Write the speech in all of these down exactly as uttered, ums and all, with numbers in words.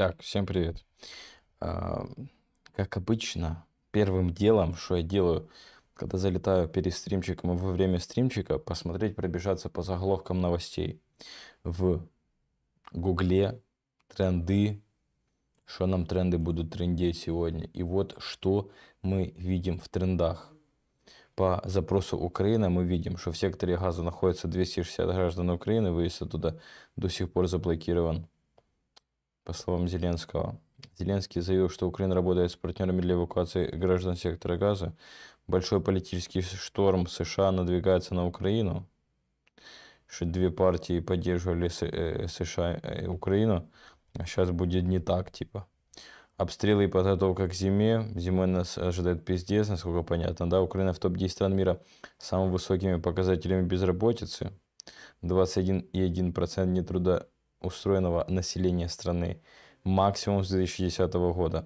Так, всем привет. А, Как обычно, первым делом, что я делаю, когда залетаю перед стримчиком и во время стримчика, посмотреть, пробежаться по заголовкам новостей. В Гугле тренды, что нам тренды будут трендеть сегодня. И вот что мы видим в трендах. По запросу Украины мы видим, что в секторе газа находится двести шестьдесят граждан Украины, выезд оттуда до сих пор заблокирован. По словам Зеленского. Зеленский заявил, что Украина работает с партнерами для эвакуации граждан сектора Газа. Большой политический шторм США надвигается на Украину. Что две партии поддерживали США и Украину, а сейчас будет не так, типа. Обстрелы и подготовка к зиме. Зимой нас ожидает пиздец, насколько понятно, да? Украина в топ десять стран мира с самыми высокими показателями безработицы. двадцать один и одна десятая процента нетрудоустроенного населения страны. Максимум с две тысячи десятого года.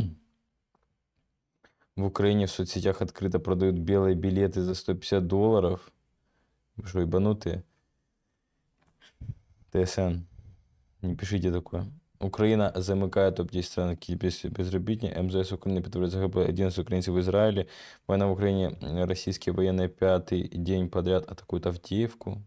В Украине в соцсетях открыто продают белые билеты за сто пятьдесят долларов. Вы что, ебанутые? ТСН. Не пишите такое. Украина замыкает топ десять стран безробітні. МЗС України підтвердить загибли одиннадцать украинцев в Израиле. Война в Украине. Российские военные пятый день подряд атакуют Авдеевку.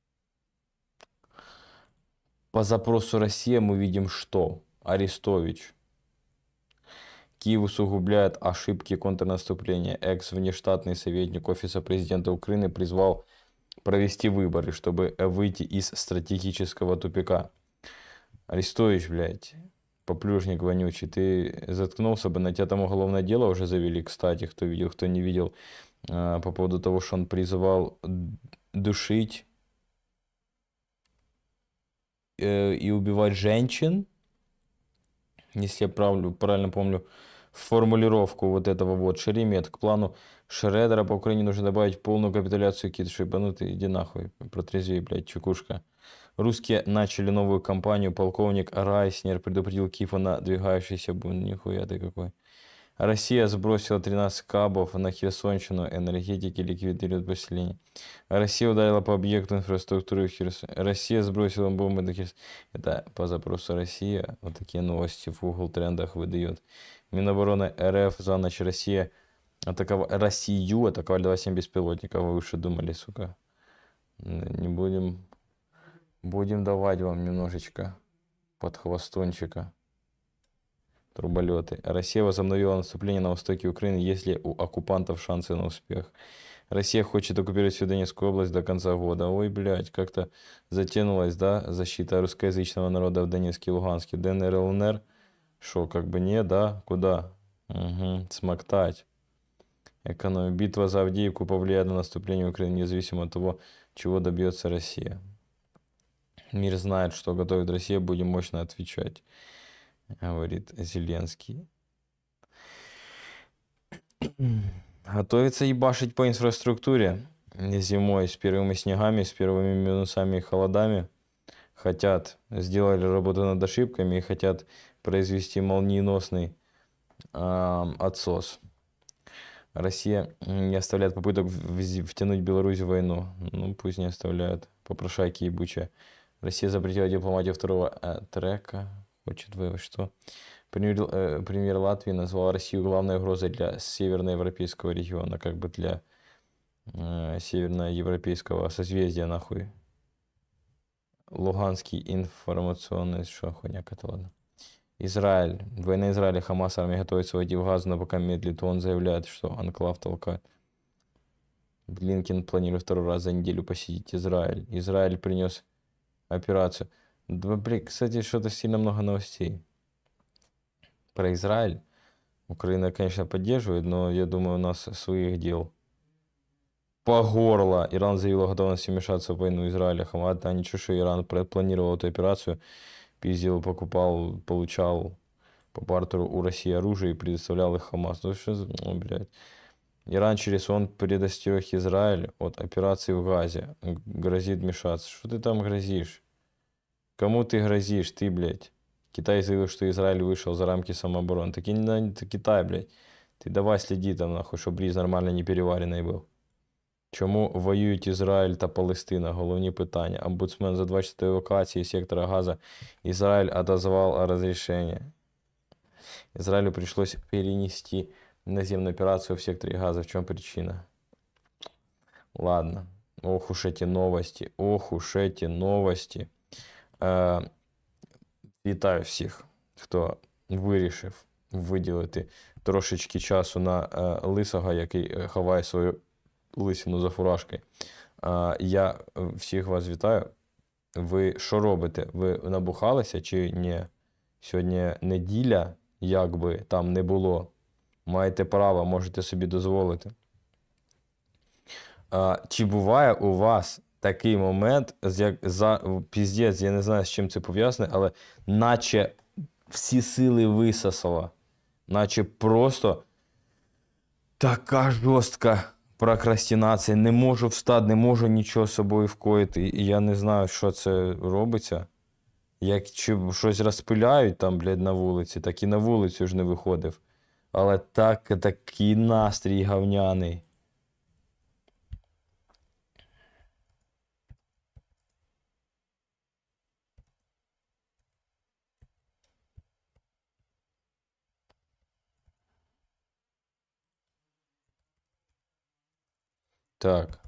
По запросу Россия мы видим, что Арестович. Киев усугубляет ошибки контрнаступления. Экс-внештатный советник Офиса президента Украины призвал провести выборы, чтобы выйти из стратегического тупика. Арестович, блядь, поплюжник вонючий, ты заткнулся бы, на тебя там уголовное дело уже завели, кстати, кто видел, кто не видел, по поводу того, что он призывал душить и убивать женщин, если я правильно помню формулировку вот этого вот. Шеремет. К плану Шредера по Украине нужно добавить полную капитуляцию Кит. Шибанутый, иди нахуй, протрезвей, блядь, чекушка. Русские начали новую кампанию. Полковник Райснер предупредил Киев о надвигающейся бунт. Нихуя ты какой. Россия сбросила тринадцать кабов на Херсонщину. Энергетики ликвидируют поселение. Россия ударила по объекту инфраструктуры в Херсоне. Россия сбросила бомбы на Херсон. Это по запросу Россия. Вот такие новости в Google трендах выдает. Минобороны РФ за ночь Россия атаковала Россию, атаковали двадцать семь беспилотников. Вы уж думали, сука. Не будем. Будем давать вам немножечко под хвостончика. Труболеты. Россия возобновила наступление на востоке Украины, если у оккупантов шансы на успех. Россия хочет оккупировать всю Донецкую область до конца года. Ой, блядь, как-то затянулась, да, защита русскоязычного народа в Донецке и Луганске. ДНР, ЛНР. Шо, как бы не, да? Куда? Угу, смоктать. Экономия. Битва за Авдеевку повлияет на наступление Украины, независимо от того, чего добьется Россия. Мир знает, что готовит Россия, будем мощно отвечать, говорит Зеленский. Готовится ебашить по инфраструктуре зимой с первыми снегами, с первыми минусами и холодами. Хотят, сделали работу над ошибками и хотят произвести молниеносный э, отсос. Россия не оставляет попыток втянуть Беларусь в войну. Ну, пусть не оставляют. Попрошайки ебучие. Россия запретила дипломатию второго э, трека. Хочет выявить, что премьер, э, премьер Латвии назвал Россию главной угрозой для северноевропейского региона. Как бы для э, северноевропейского созвездия, нахуй. Луганский информационный... Что хуйня какая-то, ладно. Израиль. Война Израиля. Хамас, армия готовится войти в Газу, но пока медлит. Он заявляет, что анклав толкает. Блинкен планирует второй раз за неделю посетить Израиль. Израиль принес операцию. Да, блин, кстати, что-то сильно много новостей про Израиль. Украина, конечно, поддерживает, но я думаю, у нас своих дел по горло. Иран заявил о готовности вмешаться в войну Израиля. Хамас, да, ничего, что Иран планировал эту операцию. Пиздил, покупал, получал по бартеру у России оружие и предоставлял их Хамас. Ну что за... О, блядь. Иран через ООН предостерег Израиль от операции в Газе. Грозит вмешаться. Что ты там грозишь? Кому ты грозишь? Ты, блядь. Китай заявил, что Израиль вышел за рамки самообороны. Так не Китай, блядь. Ты давай следи там, нахуй, чтобы рис нормально не переваренный был. Чому воюють Ізраїль та Палестина? Головні питання. Омбудсмен за двадцять четыре эвакуации сектора Газа. Израиль отозвал разрешение. Израилю пришлось перенести наземную операцию в секторе Газа. В чем причина? Ладно. Ох уж эти новости. Ох уж эти новости. Е, Вітаю всіх, хто вирішив виділити трошечки часу на е, лисого, який е, ховає свою лисину за фуражкою. Е, я всіх вас вітаю. Ви що робите? Ви набухалися чи ні? Сьогодні неділя, як би там не було. Маєте право, можете собі дозволити. Е, чи буває у вас такий момент, як за піздець, я не знаю, з чим це пов'язане, але наче всі сили висосало. Наче просто така жорстка прокрастинація. Не можу встати, не можу нічого з собою вкоїти. І я не знаю, що це робиться. Як чи щось розпиляють там, блядь, на вулиці, так і на вулицю ж не виходив. Але так, такий настрій говняний. Так.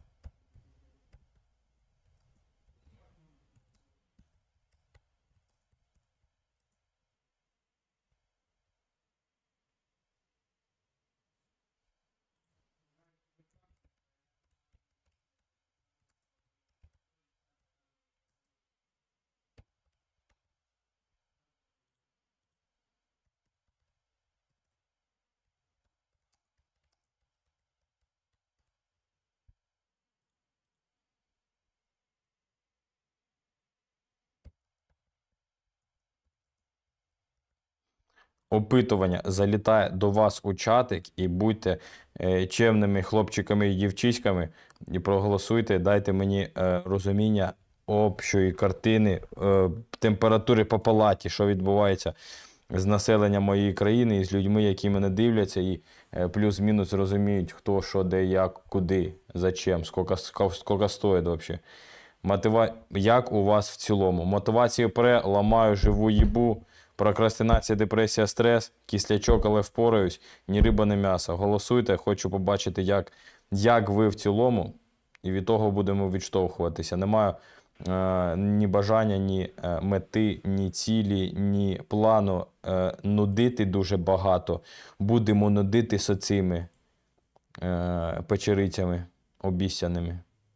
Опитування залітає до вас у чатик і будьте е, чемними хлопчиками і дівчиськами і проголосуйте, дайте мені е, розуміння общої картини, е, температури по палаті, що відбувається з населенням моєї країни і з людьми, які мене дивляться, і е, плюс-мінус розуміють, хто, що, де, як, куди, зачем, скільки, скільки стоїть взагалі. Мотива... Як у вас в цілому? Мотивацію пре, ламаю живу їбу. Прокрастинація, депресія, стрес, кислячок, але впораюсь, ні риба, ні м'ясо. Голосуйте, хочу побачити, як, як ви в цілому, і від того будемо відштовхуватися. Немає е, ні бажання, ні е, мети, ні цілі, ні плану е, нудити дуже багато. Будемо нудити з цими е, печерицями обіцяними.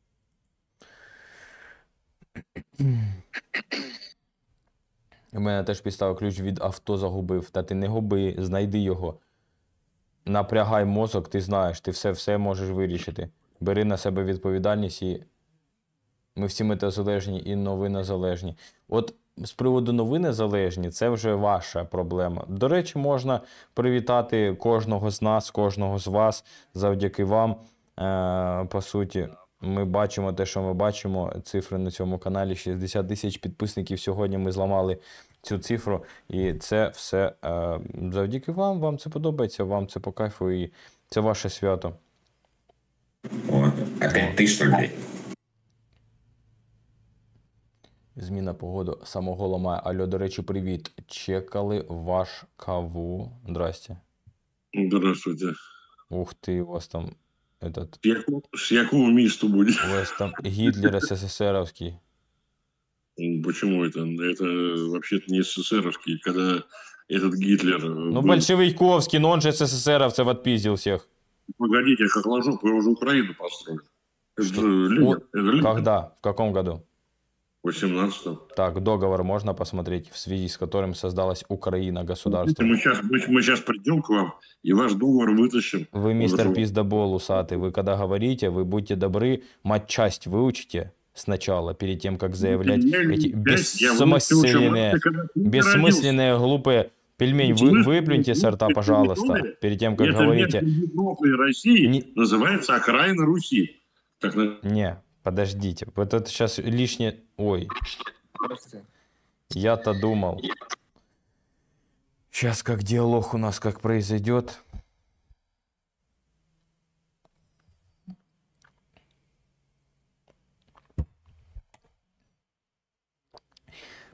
У мене теж підстав ключ від авто загубив. Та ти не губи, знайди його. Напрягай мозок, ти знаєш, ти все, все можеш вирішити. Бери на себе відповідальність і ми всі метазалежні і новини залежні. От з приводу новини залежні, це вже ваша проблема. До речі, можна привітати кожного з нас, кожного з вас, завдяки вам, е, по суті. Ми бачимо те, що ми бачимо, цифри на цьому каналі, шістдесят тисяч підписників, сьогодні ми зламали цю цифру, і це все е, завдяки вам, вам це подобається, вам це по кайфу, і це ваше свято. Вот. Опять ты, что ли? Зміна погоди самого ламає. Алло, до речі, привіт. Чекали ваш каву. Здрасте. Здравствуйте. Ух ти, у вас там этот... С, яку... С якого місту буде? У вас там Гитлер СССРовский. Почему это? Это вообще-то не СССРовский, когда этот Гитлер... Ну, был... большевиковский, но он же СССРовцев отпиздил всех. Погодите, как ложок, вы уже Украину построили. Что? Это Ленин. О, Это Ленин. когда? В каком году? В восемнадцатом. Так, договор можно посмотреть, в связи с которым создалась Украина, государство. Мы сейчас, мы, мы сейчас придем к вам и ваш договор вытащим. Вы, мистер Вот это- Пиздобол, усатый, вы когда говорите, вы будьте добры, матчасть выучите сначала, перед тем, как заявлять Я- эти я- я выучил, бессмысленные, это когда ты родился. бессмысленные, глупые пельмень. Вы Бессмысленные, выплюньте с рта, глупые пожалуйста, пельмени. перед тем, как Это говорите. место Европы и России Не- называется окраина Руси. Так, на- Не, подождите, вот это сейчас лишнее... Ой, я-то думал. Сейчас как диалог у нас как произойдет.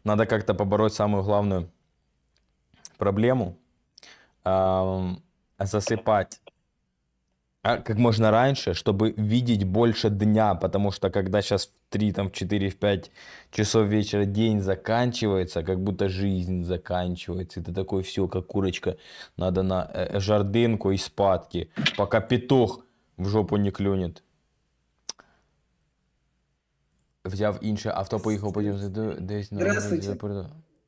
надо как-то побороть самую главную проблему. Эм, засыпать а как можно раньше, чтобы видеть больше дня, потому что когда сейчас в три, там, в четыре, в пять часов вечера день заканчивается, как будто жизнь заканчивается, и ты такой, все, как курочка, надо на э, жардинку и спадки, пока петух в жопу не клюнет. Взяв інше авто, поїхав потім десь на Здравствуйте. аеропорту.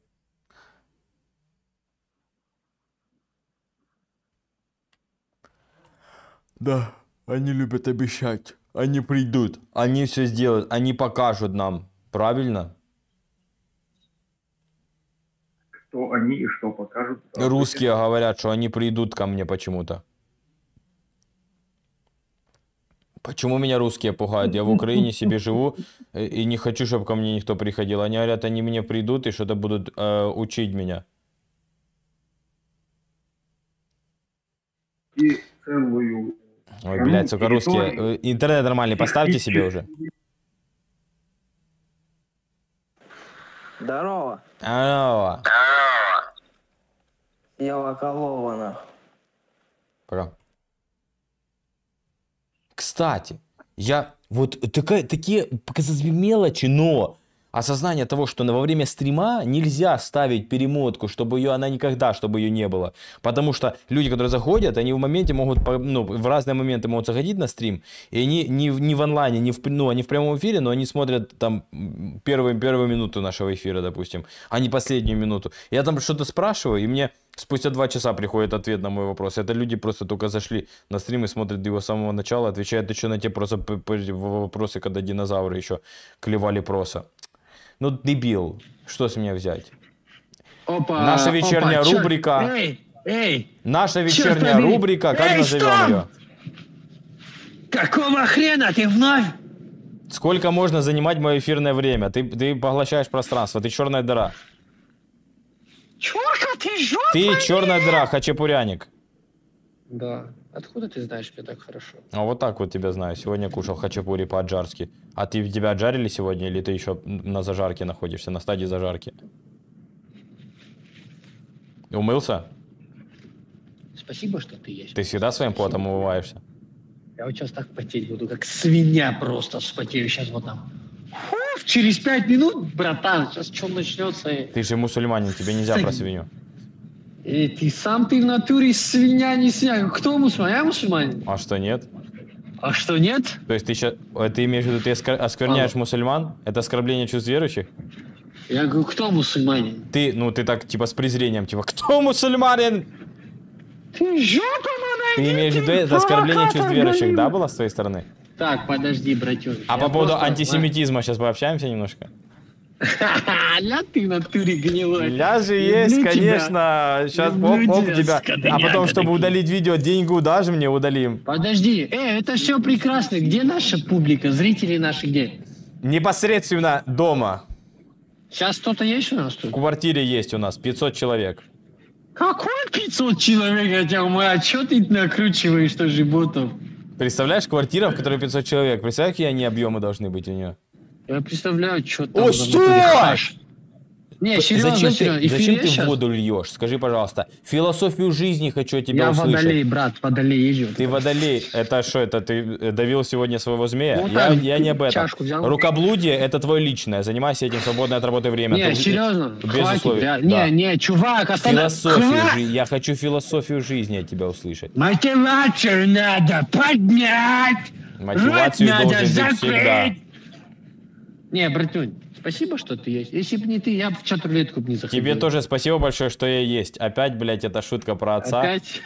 Да, они любят обещать. Они придут, они все сделают, они покажут нам. Правильно? Кто они и что покажут? Русские говорят, что они придут ко мне почему-то. Почему меня русские пугают? Я в Украине себе живу э, и не хочу, чтобы ко мне никто приходил. Они говорят, они мне придут и что-то будут э, учить меня. И целую... Ой, блядь, сука, русские. Э, Интернет нормальный, поставьте себе уже. Здорово. Алло. Я Локолована. Пока. Кстати, я вот такая, такие показалось бы мелочи, но осознание того, что во время стрима нельзя ставить перемотку, чтобы ее она никогда, чтобы ее не было. Потому что люди, которые заходят, они в моменте могут, ну, в разные моменты могут заходить на стрим, и они не, не в онлайне, не в, ну, они в прямом эфире, но они смотрят там первую, первую минуту нашего эфира, допустим, а не последнюю минуту. Я там что-то спрашиваю, и мне спустя два часа приходит ответ на мой вопрос. Это люди просто только зашли на стрим и смотрят его с самого начала, отвечают еще на те просто вопросы, когда динозавры еще клевали проса. Ну, дебил. Что с меня взять? Опа, Наша вечерняя опа, чё- рубрика. Эй, эй, Наша Чёрт вечерняя побери. рубрика. Как Эй, назовем стоп! ее? какого хрена ты вновь? Сколько можно занимать мое эфирное время? Ты, ты поглощаешь пространство. Ты черная дыра. Чурка, ты жопа? Ты черная дыра, хачапуряник. Да. Откуда ты знаешь меня так хорошо? А вот так вот тебя знаю. Сегодня кушал хачапури по-аджарски. А ты тебя отжарили сегодня или ты еще на зажарке находишься, на стадии зажарки? Умылся? Спасибо, что ты есть. Ты всегда своим потом умываешься? Я вот сейчас так потеть буду, как свинья просто вспотею. Сейчас вот там. Фу, через пять минут, братан, сейчас что начнется? И... Ты же мусульманин, тебе нельзя про свинью. И ты сам ты в натуре свинья, не свинья. Кто мусульманин? Я мусульманин. А что нет? А что нет? То есть ты сейчас, ты имеешь в виду, ты оскор- оскверняешь мусульман? Это оскорбление чувств верующих? Я говорю, кто мусульманин? Ты, ну ты так типа с презрением, типа, кто мусульманин? Ты жопа, Ты имеешь в виду это оскорбление чувств верующих, да, было с твоей стороны? Так, подожди, братюк. А по поводу антисемитизма сейчас пообщаемся немножко? Ля ты в натуре гнилой. Ля же есть, Люблю тебя. конечно. Сейчас Люблю оп-оп тебя, тебя. скотыняга А потом, чтобы такие. удалить видео, деньгу дашь мне, удалим. Подожди, э, это все прекрасно. Где наша публика? Зрители наши где? Непосредственно дома. Сейчас кто-то есть у нас В тут? квартире есть у нас пятьсот человек. Какой пятьсот человек, хотя у меня, что ты накручиваешь тоже ботов? Представляешь, квартира, в которой пятьсот человек. Представляешь, какие они объемы должны быть у нее? Я представляю, что там О, за стой! внутри хаш. Не, серьезно, зачем серьезно. ты, Эфир зачем есть ты щас? воду льешь? Скажи, пожалуйста. Философию жизни хочу от тебя Я услышать. водолей, брат, водолей езжу. Ты водолей, это что, это ты давил сегодня своего змея? Ну, я, там я не об этом. чашку взял. Рукоблудие это твое личное. Занимайся этим в свободное от работы время. Не, Ты- серьезно, без хватит, условий. реально. Да. Не, не, чувак, останови. Философию жизни. Я хочу философию жизни от тебя услышать. Мотивацию надо поднять. Мотивацию Рот должен надо быть закрыть. всегда. Не, братюнь, спасибо, что ты есть. Если бы не ты, я бы в чат-рулетку бы не заходил. Тебе тоже спасибо большое, что я есть. Опять, блядь, это шутка про отца. Опять?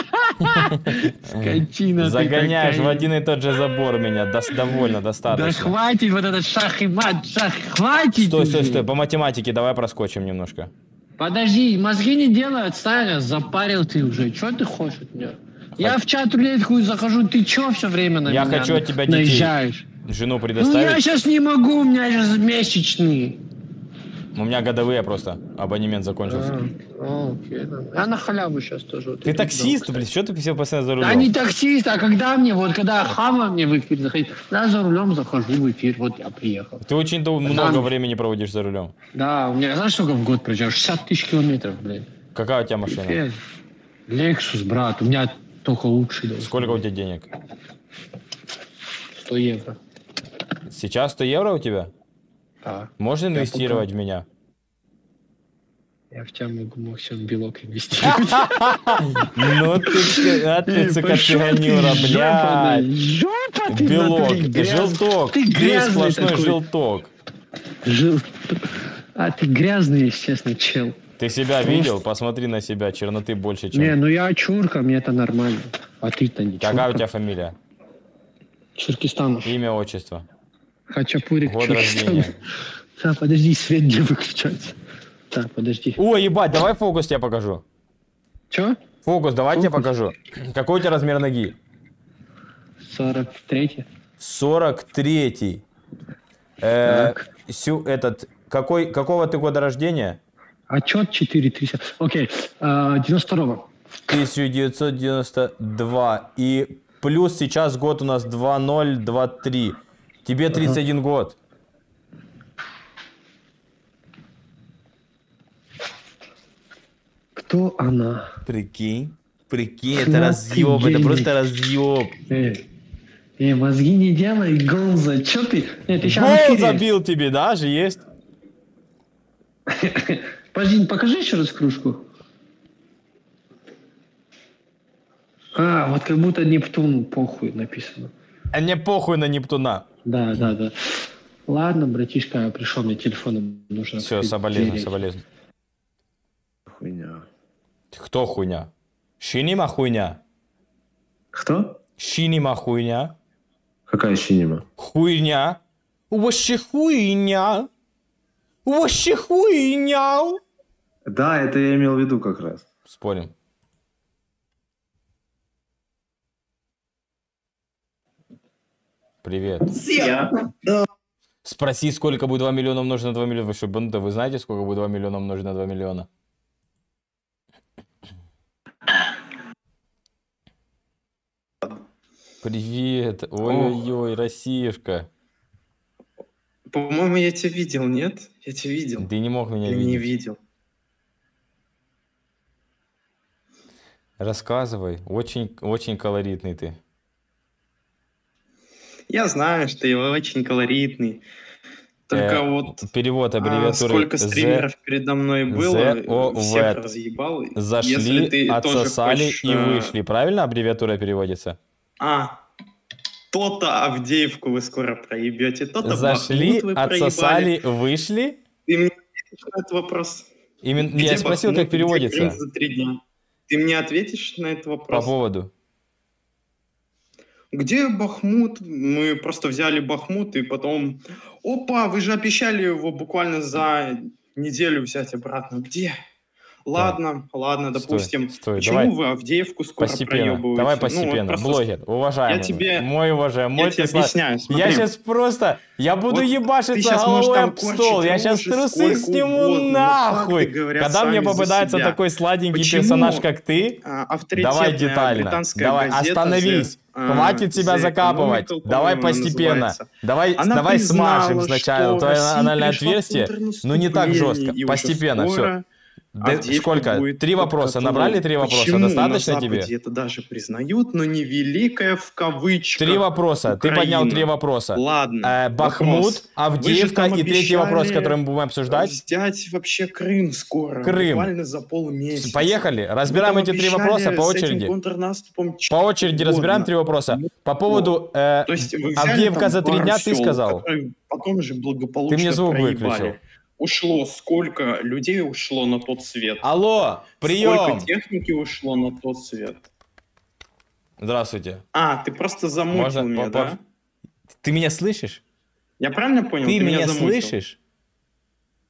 Скотина ты Загоняешь такая. в один и тот же забор меня. Дос- довольно, Да достаточно. хватит вот этот шах и мат, шах, хватит Стой, стой, уже. стой. По математике давай проскочим немножко. Подожди, мозги не делают, Саня, запарил ты уже. Что ты хочешь от меня? Я в чат-рулетку захожу, ты чё все время на Я меня хочу от тебя детей. наезжаешь? Жену Ну я предоставить? сейчас не могу, у меня сейчас месячные. У меня годовые просто. Абонемент закончился. А, окей, да. Я на халяву сейчас тоже. Вот Ты иду таксист, туда, блин, что ты все постоянно за Да рулем? не таксист, а когда мне, вот когда Хама мне в эфир заходит, я за рулем захожу в эфир, вот я приехал. Ты очень дол- Да, много ну- времени проводишь за рулем. Да, у меня, знаешь, сколько в год проезжаешь? шестьдесят тысяч километров, блин. Какая у тебя машина? Пипец. Lexus, брат, у меня только лучший. должен Сколько у быть. тебя денег? сто евро. Сейчас сто евро у тебя? Да. Можно Я инвестировать пока- в меня? Я в тебя могу максимум белок инвестировать. Ну ты, а ты, сука, Пошёл ты, цыганюра, жопа, блядь. Жопа ты, Белок, натуре, гряз- желток, Ты ты грязный сплошной такой. желток. Жел- А ты грязный, если честно, чел. Ты себя видел? Посмотри на себя, черноты больше, чем... Не, ну я чурка, мне это нормально. А ты-то не Какая у чурка. тебя фамилия? Чуркистанов. Имя, отчество? Хачапурик. Год Чуркистанов. рождения? Так, подожди, свет где выключать? Так, подожди. Ой, ебать, давай фокус тебе покажу. Чё? Фокус, давай тебе Фокус? покажу. Какой у тебя размер ноги? сорок третий. сорок третий. Э, Так. сю, этот, какой, какого ты года рождения? Отчет четыре тридцать. Окей, а, девяносто второго. тысяча девятьсот девяносто два. И плюс сейчас год у нас два ноль два три. Тебе тридцать один год. Кто она? Прикинь. Прикинь, это Ну, разъеб, это офигеть. просто разъеб. Э, э, мозги не делай, Гонза. Чё ты? Нет, ты сейчас Гол забил тебе, да, же есть? Подожди, покажи еще раз кружку. А, вот как будто Нептун похуй написано. А мне похуй на Нептуна. Да, да, да. Ладно, братишка, я пришел, мне телефоном нужно. Все, открыть соболезную, дверь. соболезную. Хуйня. Кто хуйня? Шинима хуйня. Кто? Шинима хуйня. Какая щинима? Хуйня. Вообще хуйня. Вообще хуйня. Да, это я имел в виду как раз. Спорим. Привет. Спроси, сколько будет два миллиона умножить на два миллиона. Вы что, банда, вы знаете, сколько будет два миллиона умножить на два миллиона? Привет. Ой-ой-ой, Россишка. По-моему, я тебя видел, нет? Я тебя видел. Ты не мог меня Или видеть. не видел. Рассказывай. Очень, очень колоритный ты. Я знаю, что я очень колоритный. Только Э, вот Перевод а, аббревиатуры сколько Z. стримеров передо мной было, зет о всех вэт. разъебал. Если Зашли, ты тоже отсосали хочешь, и э, вышли. Правильно аббревиатура переводится? А, то-то Авдеевку вы скоро проебете, то-то Зашли, Бахмут вы отсосали, проебали. вышли. Ты мне ответишь на этот вопрос? Именно, Где я спросил, Бахмут, как где переводится. Крым за три дня? Ты мне ответишь на этот По вопрос? поводу. Где Бахмут? Мы просто взяли Бахмут и потом... Опа, вы же обещали его буквально за неделю взять обратно. Где? Ладно, ладно, Стой, допустим. стой, Почему давай вы Авдеевку скоро Постепенно. проебываете? Давай Ну, вот постепенно. просто Блогер, уважаемый. Я тебе- Мой уважаемый. Я Мой тебе ты сла- объясняю, смотри. Я сейчас просто... Я буду Вот ты ебашиться щас можешь головой там об стол. корчить Я сейчас рожи трусы сколько сниму угодно, но нахуй. факты говорят Когда мне сами за попадается себя. такой сладенький Почему, персонаж, как ты, а, авторитетная давай детально. британская Давай, газета остановись. The, а, Хватит себя The закапывать. Economical, Давай по-моему, она постепенно. называется. Давай, Она давай признала, смажем сначала что твое Россия анальное перешла в отверстие. Ну не так контрнаступление, жестко. и уже Постепенно, скоро все. Да Авдеевка сколько? будет Три под вопроса. котелом. Набрали три вопроса? Почему Достаточно на тебе? Западе это даже признают, но не великая в кавычках Три вопроса. Ты Украина. поднял три вопроса. Ладно. Э, Бахмут, вопрос. Авдеевка Вы же там и третий вопрос, обещали который мы будем обсуждать. Взять вообще Крым скоро. Крым. Буквально за полмесяца. Поехали. Вы Разбираем там эти три обещали вопроса по с этим очереди. контрнаступом По очереди угодно. разбираем три вопроса. По поводу э, То есть вы взяли Авдеевка там за три пару дня, ты сел, сказал. которые потом же благополучно Ты мне звук проебали. выключил. Ушло сколько людей ушло на тот свет? Алло, прием. Сколько техники ушло на тот свет? Здравствуйте. А, ты просто замутил Можно меня, по- да? по- Ты меня слышишь? Я правильно понял? Ты меня замутил? слышишь?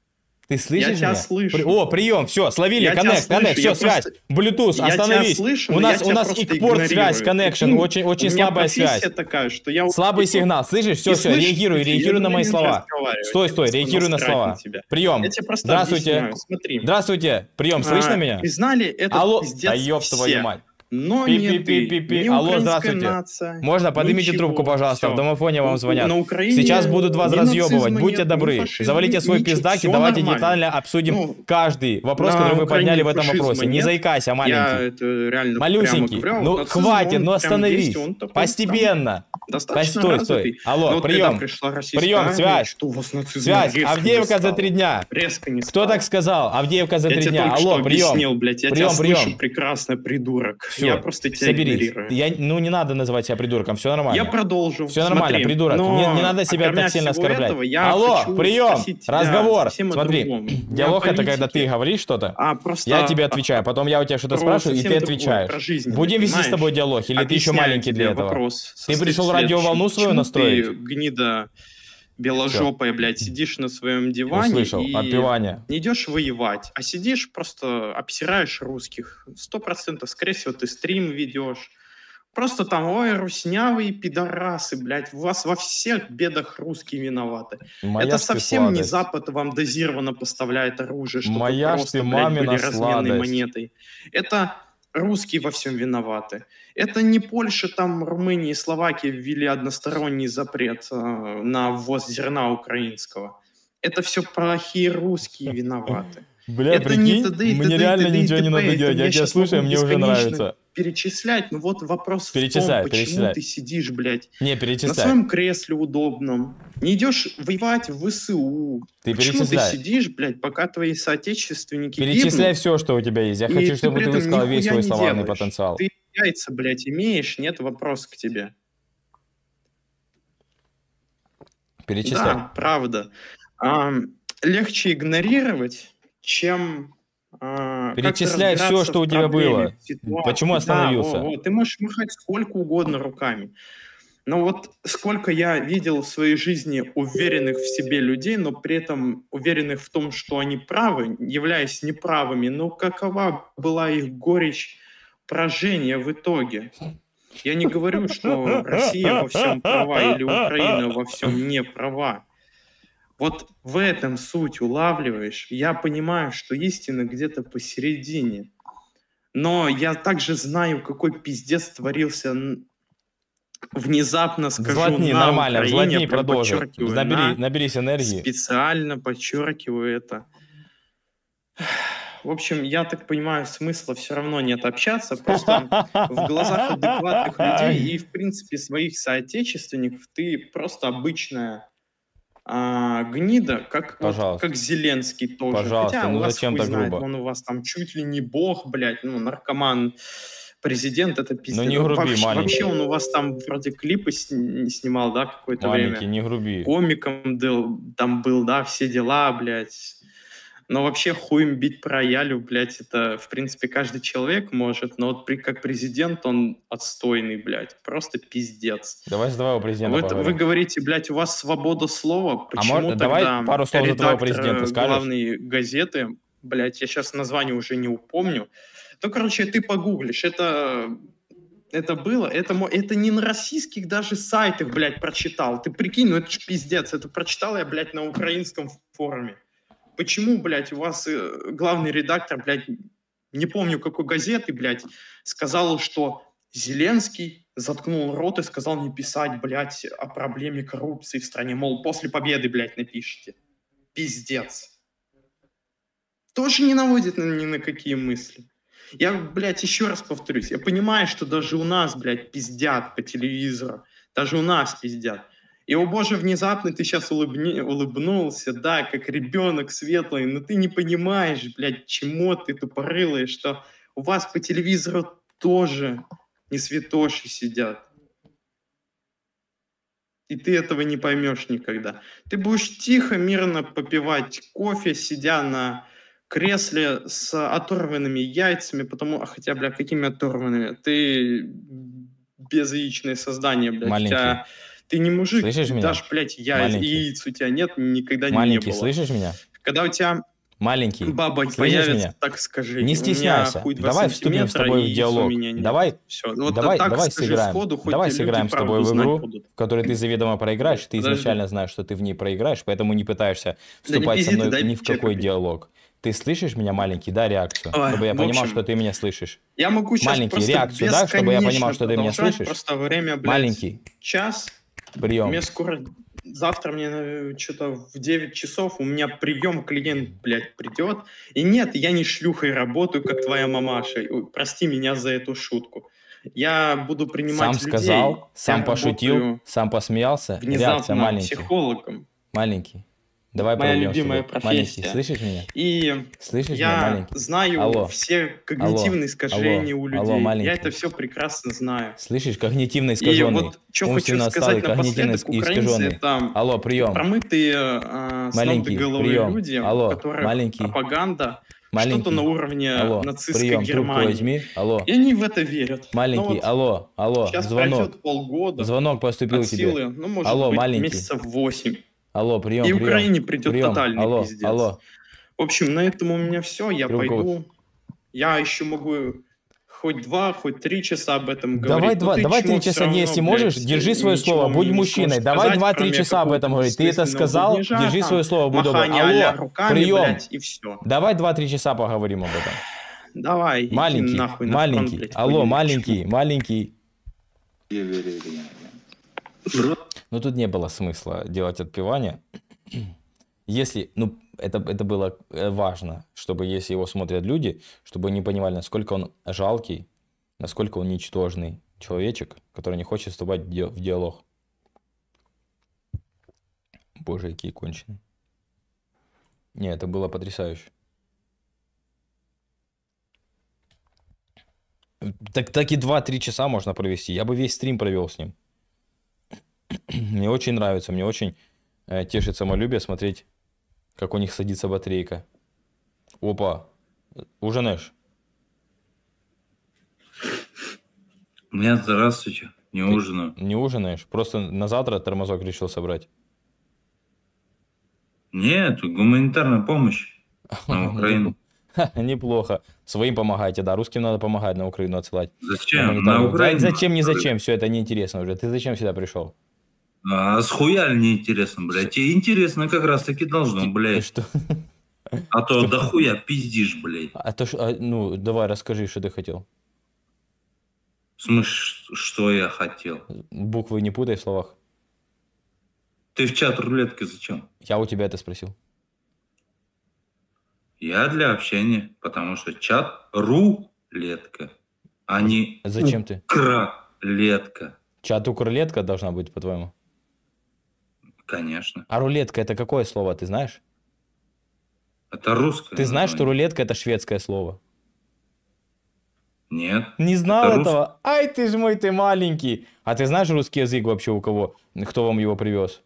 Ты слышишь Я тебя меня? слышу. При- О, прием, все, словили, Я тебя коннект, слышу, коннект, все, я связь, просто- Bluetooth, Я тебя остановись. слышу, У но нас, я у тебя нас просто экпорт, связь, игнорирую. connection, Прикинь, очень, очень у меня слабая связь. профессия такая, что я... Слабый вот- сигнал, слышишь? Все, И все, слышишь, реагируй, ты, реагируй я на мои не слова. разговариваю, Стой, я стой, просто реагируй на насрать слова. тебя. Прием. Я тебе просто Здравствуйте. объясняю, смотри. Здравствуйте. Прием, слышно А, меня? Признали этот Алло. пиздец Да ёб все. твою мать. Но не ты, Пи-пи-пи-пи-пи. не Алло, украинская здравствуйте. нация. Можно, поднимите ничего, трубку, пожалуйста, всё. в домофоне вам У- звонят. На Украине Сейчас будут вас ни разъебывать, нацизма будьте нет, ни добры. фашизма, Завалите свой ничего, пиздак и всё давайте нормально. детально обсудим Ну, каждый вопрос, на который вы Украине подняли в этом фашизма вопросе. Не нет. заикайся, Я маленький. это реально Малюсенький. прямо говорю. Ну, Вот нацизм, хватит, он ну прям остановись. есть, он такой Постепенно. прям достаточно Стой, развитый. стой. Алло, Но вот прием. когда пришла российская Прием, армия, связь. что у вас нацизм Связь. резко не Авдеевка за стало. три дня. Резко не Кто стало. так сказал? Авдеевка за Я три тебе дня. только Алло, что прием. объяснил, блядь. Я Прием, тебя прием. слышу прекрасно, придурок. Всё, Я просто тебя соберись. игнорирую. Я, ну, не надо называть себя придурком, все нормально. Я продолжу. Все нормально, Смотри, придурок. но Не, не надо себя окромя так сильно всего оскорблять. этого, я Алло, хочу прием, спросить тебя разговор. совсем о Смотри, другом. Не диалог о это когда ты политике, говоришь что-то, а просто я тебе о- отвечаю, потом я у тебя что-то про спрашиваю, и совсем ты другое, отвечаешь. про жизнь, Будем вести с понимаешь? тобой диалог, или ты еще Объясняю маленький для тебе этого? вопрос. Ты Состоит пришел в радиоволну следующем. свою Почему настроить? Ты, гнида беложопая, блядь, сидишь на своем диване Услышал, и отпевание. не идешь воевать, а сидишь просто обсираешь русских. Сто процентов, скорее всего, ты стрим ведешь. Просто там, ой, руснявые пидорасы, блядь, у вас во всех бедах русские виноваты. Моя Это ж ты совсем не сладость. Запад вам дозированно поставляет оружие, чтобы Моя ж просто, ты блядь, мамина были разменной сладость. монетой. Это русские во всем виноваты. Это не Польша, там Румыния и Словакия ввели односторонний запрет э, на ввоз зерна украинского. Это все плохие русские виноваты. Бля, Это не прикинь, т.д. и мне т.д. и реально т.д. и ничего не т.п. надо Это делать. Я тебя щас слушаю, могу мне уже бесконечно нравится. перечислять, но вот вопрос Перечисляй, в том, почему перечисляй. ты сидишь, блядь, Не, на перечисляй. своем кресле удобном, не идешь воевать в ВСУ. Ты Почему ты перечисляй. сидишь, блядь, пока твои соотечественники Перечисляй гибнут, все, что у тебя есть. Я и хочу, ты чтобы при ты этом высказал весь нихуя свой не словарный делаешь? потенциал. Ты яйца, блядь, имеешь, нет, вопрос к тебе. Перечисляй. Да, правда. Ам, легче игнорировать, чем а, как-то Перечисляй всё, разбираться что в у тебя проблеме, было. в ситуации. Почему Да, остановился? во, во. Ты можешь махать сколько угодно руками. Но вот сколько я видел в своей жизни уверенных в себе людей, но при этом уверенных в том, что они правы, являясь неправыми, но какова была их горечь поражения в итоге? Я не говорю, что Россия во всем права или Украина во всем не права. Вот в этом суть улавливаешь. Я понимаю, что истина где-то посередине. Но я также знаю, какой пиздец творился н- внезапно, скажу, Взлотни, на нормально, Украине. взлотни, Я прям продолжи. подчеркиваю, Набери, на, наберись энергии. специально подчеркиваю это. В общем, я так понимаю, смысла все равно нет общаться. Просто в глазах адекватных людей и, в принципе, своих соотечественников ты просто обычная а, гнида, как, вот, Пожалуйста. как Зеленский тоже. Пожалуйста, Хотя ну у вас зачем хуй так знает, грубо? он у вас там чуть ли не бог, блядь, ну, наркоман, президент, это пиздец. не груби, вообще, маленький. вообще он у вас там вроде клипы сни- снимал, да, какое-то Маленький, время. не груби. Комиком дел- там был, да, все дела, блядь. Но вообще хуем бить по роялю, блядь, это, в принципе, каждый человек может, но вот при, как президент он отстойный, блядь, просто пиздец. Давай за твоего президента Вы, поговорим. вы говорите, блядь, у вас свобода слова, А почему может, тогда давай пару слов за твоего редактор президента скажешь? главной газеты, блядь, я сейчас название уже не упомню, ну, короче, ты погуглишь, это... Это было, это, мо- это не на российских даже сайтах, блядь, прочитал. Ты прикинь, ну это ж пиздец, это прочитал я, блядь, на украинском форуме. Почему, блядь, у вас э, главный редактор, блядь, не помню какой газеты, блядь, сказал, что Зеленский заткнул рот и сказал не писать, блядь, о проблеме коррупции в стране. Мол, после победы, блядь, напишите. Пиздец. Тоже не наводит на, ни на какие мысли. Я, блядь, еще раз повторюсь, я понимаю, что даже у нас, блядь, пиздят по телевизору. Даже у нас пиздят. И, о боже, внезапно ты сейчас улыбни, улыбнулся, да, как ребенок светлый, но ты не понимаешь, блядь, чему ты тупорылый, что у вас по телевизору тоже не святоши сидят. И ты этого не поймешь никогда. Ты будешь тихо, мирно попивать кофе, сидя на кресле с оторванными яйцами, потому... А хотя, бля, какими оторванными? Ты безяичное создание, блядь. Маленький. Тебя... Ты не мужик, Слышишь ты меня? дашь, блядь, яйца, Маленький. яиц у тебя нет, никогда Маленький, не было. слышишь меня? Когда у тебя Маленький, Баба слышишь появится, меня? так скажи. Не стесняйся. Давай вступим с тобой в диалог. Давай, Все. Вот давай, так давай скажи сыграем. сходу, хоть Давай люди сыграем с тобой правду в знать игру, будут. в которой ты заведомо проиграешь. Ты Подожди. изначально знаешь, что ты в ней проиграешь, поэтому не пытаешься Да не вступать со пизди ты, мной дай ни в чек какой купить. диалог. Ты слышишь меня, маленький? Дай реакцию, Ой, чтобы я в понимал, общем, что ты меня слышишь. Я могу сейчас Маленький, просто реакцию дай, чтобы я понимал, бесконечно что ты меня продолжать, слышишь. Просто время, блядь, Маленький, час. прием. Мне скоро... Завтра мне что-то в девять часов у меня прием, клиент, блядь, придет. И нет, я не шлюхой работаю, как твоя мамаша. Ой, прости меня за эту шутку. Я буду принимать Сам людей. сказал, сам Я пошутил, работаю сам посмеялся. Реакция, внезапно маленький. психологом. Маленький. Давай Моя проведем с любимая тобой. Маленький, профессия. слышишь меня? И Слышишь меня, я маленький? знаю Алло. все когнитивные Алло. искажения Алло. у Алло, людей. маленький. Я это все прекрасно знаю. Слышишь, когнитивно И искаженный. вот что хочу Умственно сказать отсталый, когнитивно напоследок, украинцы искаженный. это Алло, прием. промытые э, с ног до Маленький, головы прием. люди, Алло, у которых маленький. пропаганда Маленький. что-то на уровне Алло, нацистской прием, трубку Германии. возьми. Алло, И они в это верят. маленький, Ну вот алло, алло, сейчас звонок. пройдет полгода, Звонок поступил от тебе. силы, ну, может Алло, быть, маленький. месяцев восемь. Алло, прием, И прием. Украине придет прием. тотальный Алло, пиздец. алло. В общем, на этом у меня все. Я Трубку. пойду. Я еще могу хоть два, хоть три часа об этом Давай говорить. но два, ты давай чмо три всё часа, равно, если блядь, можешь, держи свое ничего слово, мне будь не мужчиной. сможешь Давай сказать, два-три кроме часа об этом какого-то говорить. Ты это бессмысленного сказал, бубнижа, держи там, свое слово, будь добр. махания а-ля Алло, руками, прием. блядь, и все. Давай два-три часа поговорим об этом. Давай, иди Маленький, нахуй на маленький. фронт, блядь, Алло, хуйня, маленький, чмо. маленький. Ну, тут не было смысла делать отпевание. Если, ну, это, это было э, важно, чтобы если его смотрят люди, чтобы они понимали, насколько он жалкий, насколько он ничтожный человечек, который не хочет вступать в ди- в диалог. Боже, какие конченые. Не, это было потрясающе. Так, так и два-три часа можно провести. Я бы весь стрим провел с ним. Мне очень нравится, мне очень э, тешит самолюбие смотреть, как у них садится батарейка. Опа, ужинаешь? Нет, здравствуйте. Не Ты ужинаю. Не ужинаешь? Просто на завтра тормозок решил собрать. Нет, гуманитарная помощь на Украину. Ха, неплохо. Своим помогайте, да. Русским надо помогать, на Украину отсылать. Зачем? На Гуманитарную. Да, Украину? зачем, не зачем, все это неинтересно уже. Ты зачем сюда пришел? А с хуя ли неинтересно, блядь? Тебе интересно как раз таки должно, Ты блядь. что? А то Что? дохуя пиздишь, блядь. А то, ш- а, ну, давай расскажи, что ты хотел. В смысле, что я хотел? Буквы не путай в словах. Ты в чат рулетки зачем? Я у тебя это спросил. Я для общения, потому что чат рулетка, а не Зачем ты? кролетка. Чат укрлетка должна быть, по-твоему? Конечно. А рулетка это какое слово, ты знаешь? Это русское. Ты знаешь, что название. рулетка это шведское слово? Нет. Не знал Это рус- этого? Ай ты ж мой, ты маленький. А ты знаешь русский язык вообще у кого? Кто вам его привез?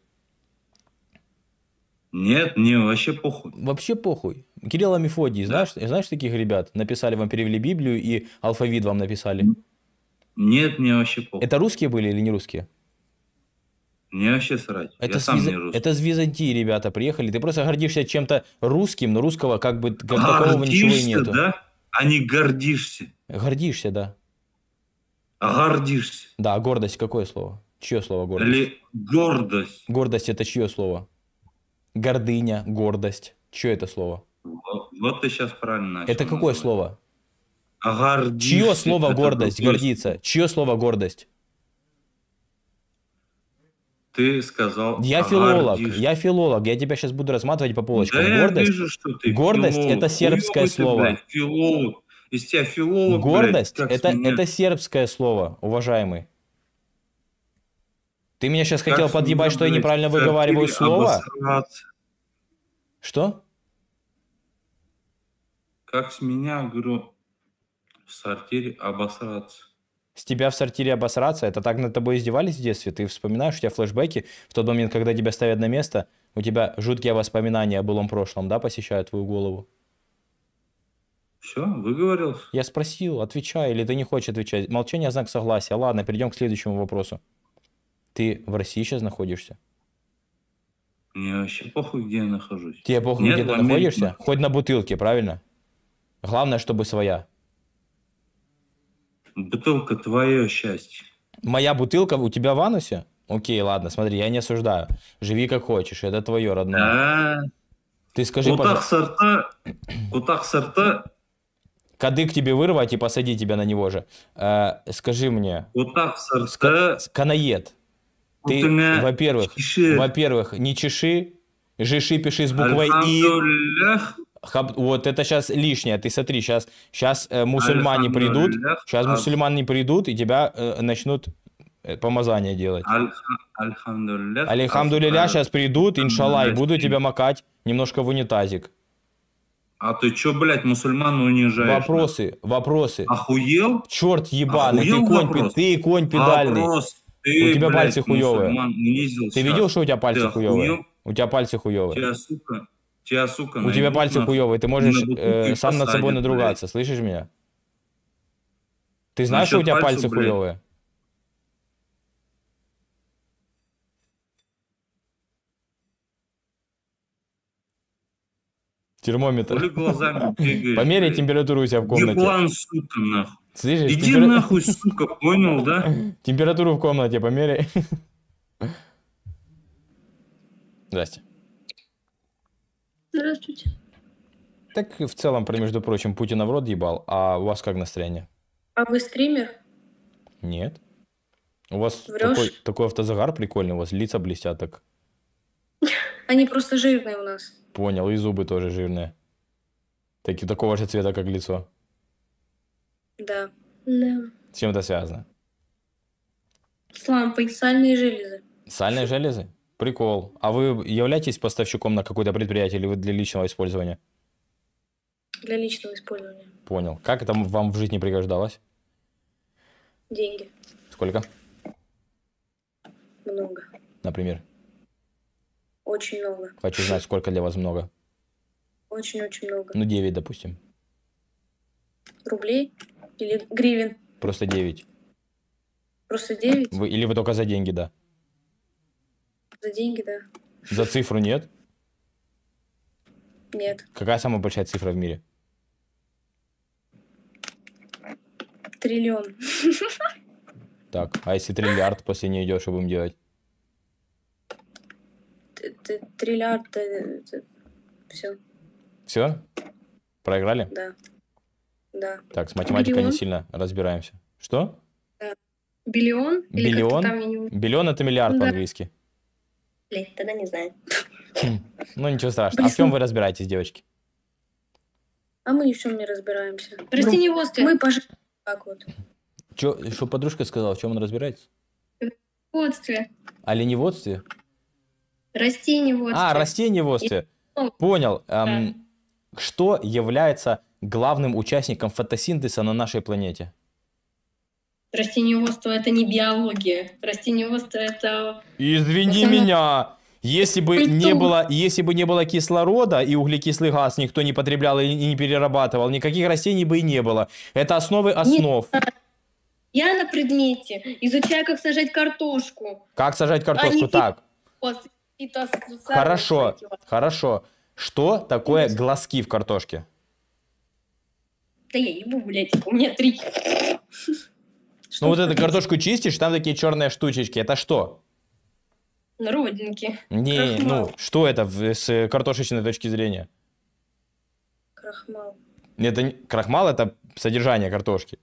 Нет, мне вообще похуй. Вообще похуй. Кирилл и Мефодий, знаешь, знаешь таких ребят? Написали вам, перевели Библию и алфавит вам написали. Нет, мне вообще похуй. Это русские были или не русские? Мне вообще срать. Это, я с сам Виза- не русский. это с Византии ребята приехали. Ты просто гордишься чем-то русским, но русского как бы как такового ничего и Гордишься, нету. да? А не гордишься. Гордишься, да. А гордишься. Да, а гордость какое слово? Чье слово гордость? Или гордость. Гордость это чье слово? Гордыня, гордость. Чье это слово? Вот, вот ты сейчас правильно начал. Это какое называть. слово? А гордишься. Чье слово это гордость, другое гордиться? Чье слово гордость? Ты сказал. Я а филолог, гордишься. я филолог, я тебя сейчас буду рассматривать по полочкам. Да я гордость, вижу, что ты гордость филолог. это сербское Хуёвый ты, слово. блядь, филолог. Из тебя филолог, гордость блядь, как это, с меня- это сербское слово, уважаемый. Ты меня сейчас как хотел с подъебать, меня, что я блядь, неправильно в выговариваю сортире слово? обосраться. Что? Как с меня, говорю, в сортире обосраться. С тебя в сортире обосраться? Это так над тобой издевались в детстве? Ты вспоминаешь, у тебя флешбеки в тот момент, когда тебя ставят на место, у тебя жуткие воспоминания о былом прошлом, да, посещают твою голову? Все, выговорился? Я спросил, отвечай, или ты не хочешь отвечать? Молчание – знак согласия. Ладно, перейдем к следующему вопросу. Ты в России сейчас находишься? Мне вообще похуй, где я нахожусь. Тебе похуй, Нет, где в ты Америке находишься? нахожусь. Хоть на бутылке, правильно? Главное, чтобы своя. Бутылка твое счастье. Моя бутылка у тебя в анусе? Окей, ладно, смотри, я не осуждаю. Живи как хочешь, это твое родное. А, Ты скажи, Кутах пожалуйста, сорта, кутах сорта, кадык тебе вырвать и посадить тебя на него же. Э, скажи мне, кутах ска- сорта, канаед, ты, кутыня во-первых, чеши. во-первых, не чеши, жиши пиши с буквой И. Альхамдуллях, Хаб- Вот это сейчас лишнее. Ты смотри, сейчас, сейчас э, мусульмане придут, альхамдуллях, сейчас ас- мусульмане придут и тебя э, начнут э, помазание делать. альха- альхамдуллях, Алейхамдулиля, ас- сейчас придут, иншаллах, и альхамдуллях. буду тебя макать немножко в унитазик. А ты чё, блядь, мусульман унижаешь? Вопросы, вопросы. Охуел? Черт ебаный, ты Охуел конь, пи- вопрос? ты конь педальный. Вопрос. Ты, У тебя блядь, пальцы хуёвые. мусульман унизил Ты сейчас. видел, что у тебя пальцы Ты хуёвые? охуел? У тебя пальцы хуёвые. Тебя, сука, тебя, сука, У тебя найдут пальцы нахуй. хуёвые, ты можешь На бутылку э, и сам над собой посадят, надругаться, слышишь меня? Ты знаешь, что у Насчет тебя пальцев, пальцы блядь. хуёвые? Термометр. Хули глазами бегаешь, Померяй блядь. температуру у себя в комнате. Еблан, сука, нахуй. Слышишь, Иди темпера- нахуй, сука, понял, да? температуру в комнате померяй. Здрасте. Здравствуйте. Так в целом, про, между прочим, Путина в рот ебал, а у вас как настроение? А вы стример? Нет. У вас Врёшь? такой, такой автозагар прикольный, у вас лица блестят так. Они просто жирные у нас. Понял, и зубы тоже жирные. Таки, такого же цвета, как лицо. Да. Да. С чем это связано? С лампой. Сальные железы. Сальные железы? Прикол. А вы являетесь поставщиком на какое-то предприятие или вы для личного использования? Для личного использования. Понял. Как это вам в жизни пригождалось? Деньги. Сколько, Много. например? Очень много. Хочу знать, сколько для вас много. Очень-очень много. Ну, девять, допустим. Рублей? Или гривен? Просто девять. Просто девять? Вы, или вы только за деньги, да? За деньги, да. За цифру нет? Нет. Какая самая большая цифра в мире? Триллион. Так, а если триллиард после нее идет, что будем делать? Т- т- Триллиард. Все. Все? Проиграли? Да. Да. Так, с математикой не Миллион? сильно разбираемся. Что? Биллион? Или как-то Биллион? там я не- Биллион это миллиард Да. по-английски. Блядь, тогда не знаю. Хм, Ну, ничего страшного. А в чем вы разбираетесь, девочки? А мы ни в чем не разбираемся. Растениеводстве. Мы пожили так вот. Чё, что подружка сказала, в чем он разбирается? Растениеводстве. Оленеводстве? Растениеводстве. А, растениеводстве. Понял. Эм, Что является главным участником фотосинтеза на нашей планете? Растениеводство — это не биология. Растениеводство — это... Извини Это- меня. Если бы Культура. не было, если бы не было кислорода и углекислый газ никто не потреблял и не перерабатывал, никаких растений бы и не было. Это основы основ. Я на предмете изучаю, как сажать картошку. Как сажать картошку? Они Так, Вот, какие-то с- хорошо, эти вот. хорошо. Что такое глазки в картошке? Да я ебу, блядь, у меня три. Ну вот эту картошку чистишь, там такие черные штучечки. Это что? Родинки. Не, Крахмал. ну что это в- с картошечной точки зрения? Крахмал. Это не- крахмал это содержание картошки.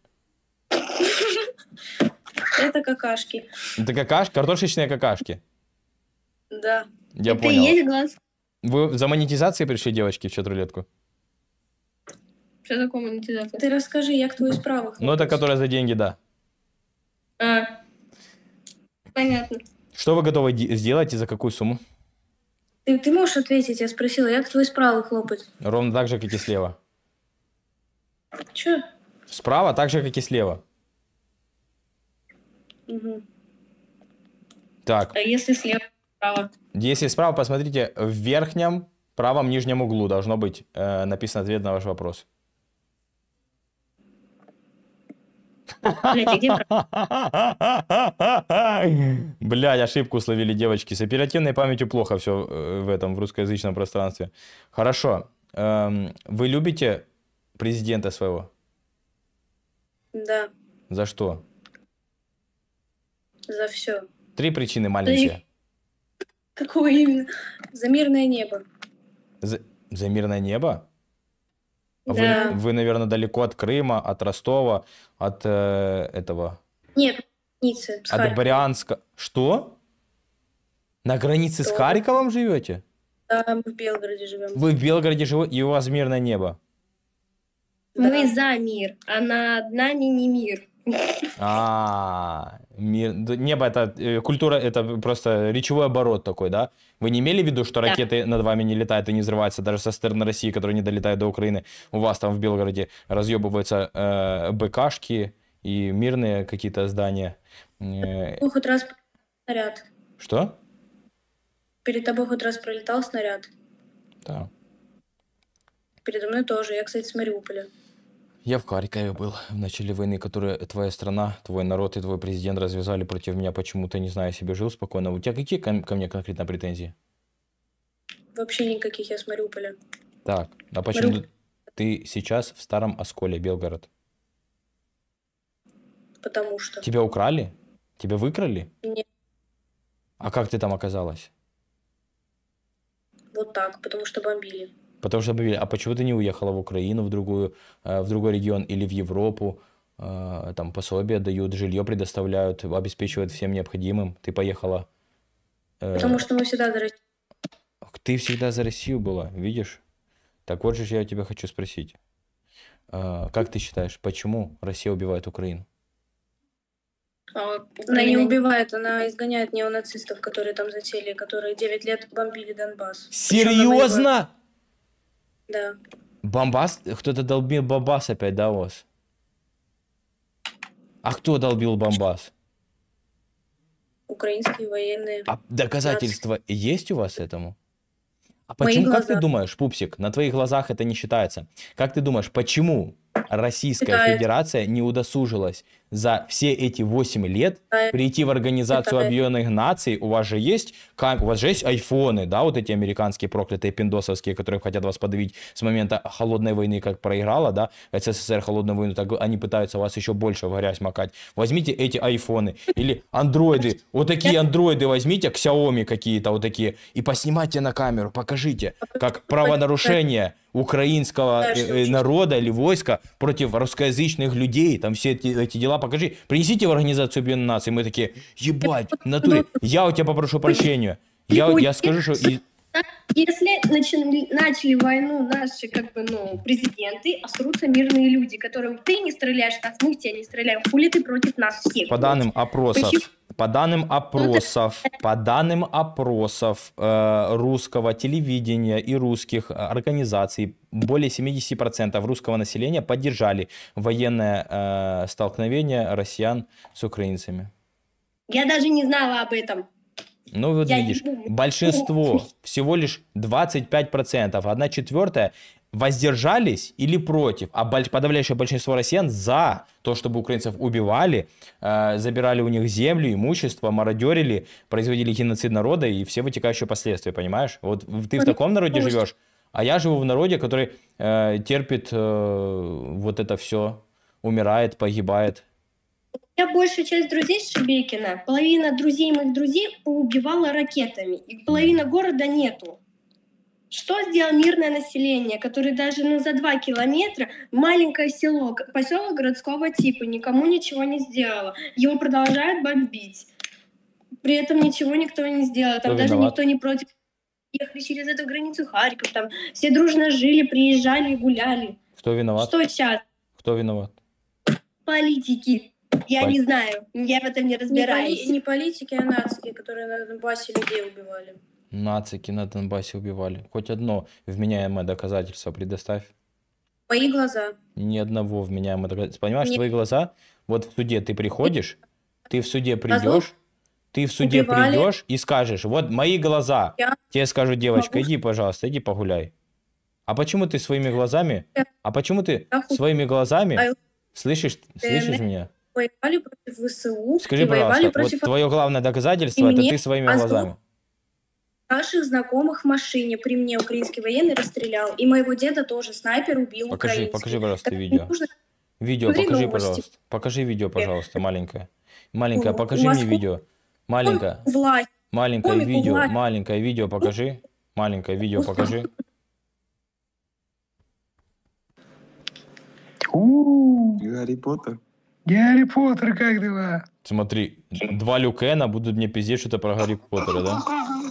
Это какашки. Это какаш, картошечные какашки. Да. Я Это понял. и есть глаз. Вы за монетизацией пришли, девочки, в чат-рулетку? Что такое монетизация? Ты расскажи, як твої справи? Ну, это которая за деньги, да. А, понятно. Что вы готовы де- сделать и за какую сумму? Ты, ты можешь ответить? Я спросила, як твої справи, хлопець? Ровно так же, как и слева. Чё? Справа так же, как и слева. Угу. Так, А если слева, справа? если справа, посмотрите, в верхнем правом нижнем углу должно быть э, написан ответ на ваш вопрос. Блядь, и где Блядь, ошибку словили девочки. С оперативной памятью плохо все в этом, в русскоязычном пространстве. Хорошо. Эм, Вы любите президента своего? Да, За что? за все. Три причины маленькие. Какое именно? За мирное небо. За, за мирное небо? А Да. Вы, вы, наверное, далеко от Крыма, от Ростова, от э, этого... Нет, границы с От Харьковом. Брянска. Что? На границе с Что? Харьковом живете? Да, мы в Белгороде живем. Вы в Белгороде живете, и у вас мирное небо. Мы за мир, а над нами не мир. А, мир, да, небо это э, культура, это просто речевой оборот такой, да? Вы не имели в виду, что Да. ракеты над вами не летают и не взрываются даже со стороны России, которые не долетают до Украины? У вас там в Белгороде разъебываются э, БКшки и мирные какие-то здания. Э, Ну, хоть раз снаряд. что? Перед тобой хоть раз пролетал снаряд. Да. Передо мной тоже. Я, кстати, с Мариуполя. Я в Харькове был в начале войны, которую твоя страна, твой народ и твой президент развязали против меня почему-то, не знаю, себе жил спокойно. У тебя какие ко, ко мне конкретно претензии? Вообще никаких, я с Мариуполя. Так, а почему Мариуполь. ты сейчас в Старом Осколе, Белгород? Потому что... Тебя украли? Тебя выкрали? Нет, А как ты там оказалась? вот так, потому что бомбили. Потому что объявили. А почему ты не уехала в Украину, в другую, э, в другой регион или в Европу? Э, Там пособия дают, жилье предоставляют, обеспечивают всем необходимым. Ты поехала. э, Потому что мы всегда за Россию. Ты всегда за Россию была, видишь? Так вот же я тебя хочу спросить. Э, Как ты считаешь, почему Россия убивает Украину? А Она не Украина- убивает, она изгоняет неонацистов, которые там засели, которые девять лет бомбили Донбасс. Серьезно? Да. Бомбас? Кто-то долбил Бомбас опять, да, у вас? А кто долбил Бомбас? Украинские военные. А доказательства есть у вас этому? А Мои почему, как ты глаза. думаешь, Пупсик, на твоих глазах это не считается? Как ты думаешь, почему Российская Считается. Федерация не удосужилась за все эти восемь лет Считается. прийти в Организацию Считается. Объединенных Наций? У вас же есть, кам- у вас же есть айфоны, да, вот эти американские проклятые пиндосовские, которые хотят вас подавить с момента холодной войны, как проиграла, да, СССР холодную войну, так они пытаются вас еще больше в грязь макать. Возьмите эти айфоны или андроиды, вот такие андроиды возьмите, Xiaomi какие-то вот такие, и поснимайте на камеру, покажите, как правонарушение украинского э, э, народа или войска против русскоязычных людей, там все эти, эти дела покажи, принесите в Организацию Объединенных Наций, мы такие, ебать, в натуре, я у тебя попрошу прощения, я, я скажу, что... и- Если начали, начали войну наши как бы, ну, президенты, а срутся мирные люди, которым ты не стреляешь в нас, мы в тебя не стреляем. Хули ты против нас всех? По данным опросов, Почему? по данным опросов, по данным опросов э, русского телевидения и русских организаций, более семьдесят процентов русского населения поддержали военное э, столкновение россиян с украинцами. Я даже не знала об этом. Ну вот Я видишь, ебу. большинство, всего лишь двадцать пять процентов, одна четвертая воздержались или против, а боль- подавляющее большинство россиян за то, чтобы украинцев убивали, э, забирали у них землю, имущество, мародерили, производили геноцид народа и все вытекающие последствия, понимаешь? Вот в- ты в таком народе живешь, а я живу в народе, который э, терпит э, вот это все, умирает, погибает. У меня большая часть друзей с Шебекина, половина друзей моих друзей поубивала ракетами, и половина города нету. Что сделало мирное население, которое даже ну, за два километра маленькое село, к- поселок городского типа, никому ничего не сделало. Его продолжают бомбить. При этом ничего никто не сделал. Там Кто даже виноват? никто не против. Ехали через эту границу Харьков, там все дружно жили, приезжали и гуляли. Кто виноват? Что сейчас? Кто виноват? Политики. Я Пол- не знаю, я в этом не Не, разбираюсь. поли- не политики, а нации, которые на Донбассе людей убивали. Нацики на Донбассе убивали. Хоть одно вменяемое доказательство предоставь. Мои глаза. Ни одного вменяемого доказательства. Понимаешь, Нет. твои глаза, вот в суде ты приходишь, ты в суде придешь, Козлов ты в суде убивали. придешь и скажешь, вот мои глаза. Я Тебе скажут, девочка, могу- иди, пожалуйста, иди погуляй. А почему ты своими глазами, Я- а почему ты Я ху- своими глазами, Ай- слышишь, слышишь меня? воевали против ВСУ Скажи, и воевали пожалуйста, вот против твое главное доказательство, И это мне ты своими а с глазами. двух наших знакомых в машине при мне украинский военный расстрелял. И моего деда тоже снайпер убил Покажи, украинский. покажи, пожалуйста, Это не видео. нужно. Видео Смотри покажи, новости. пожалуйста. Покажи видео, пожалуйста, маленькое. Маленькое, У покажи мне Москвы видео. Маленькое, власть. маленькое Комику видео, власть. маленькое видео покажи. Маленькое видео покажи. Гарри Поттер. Гарри Поттер, как дела? Смотри, два Люкена будут мне пиздеть что-то про Гарри Поттера, да?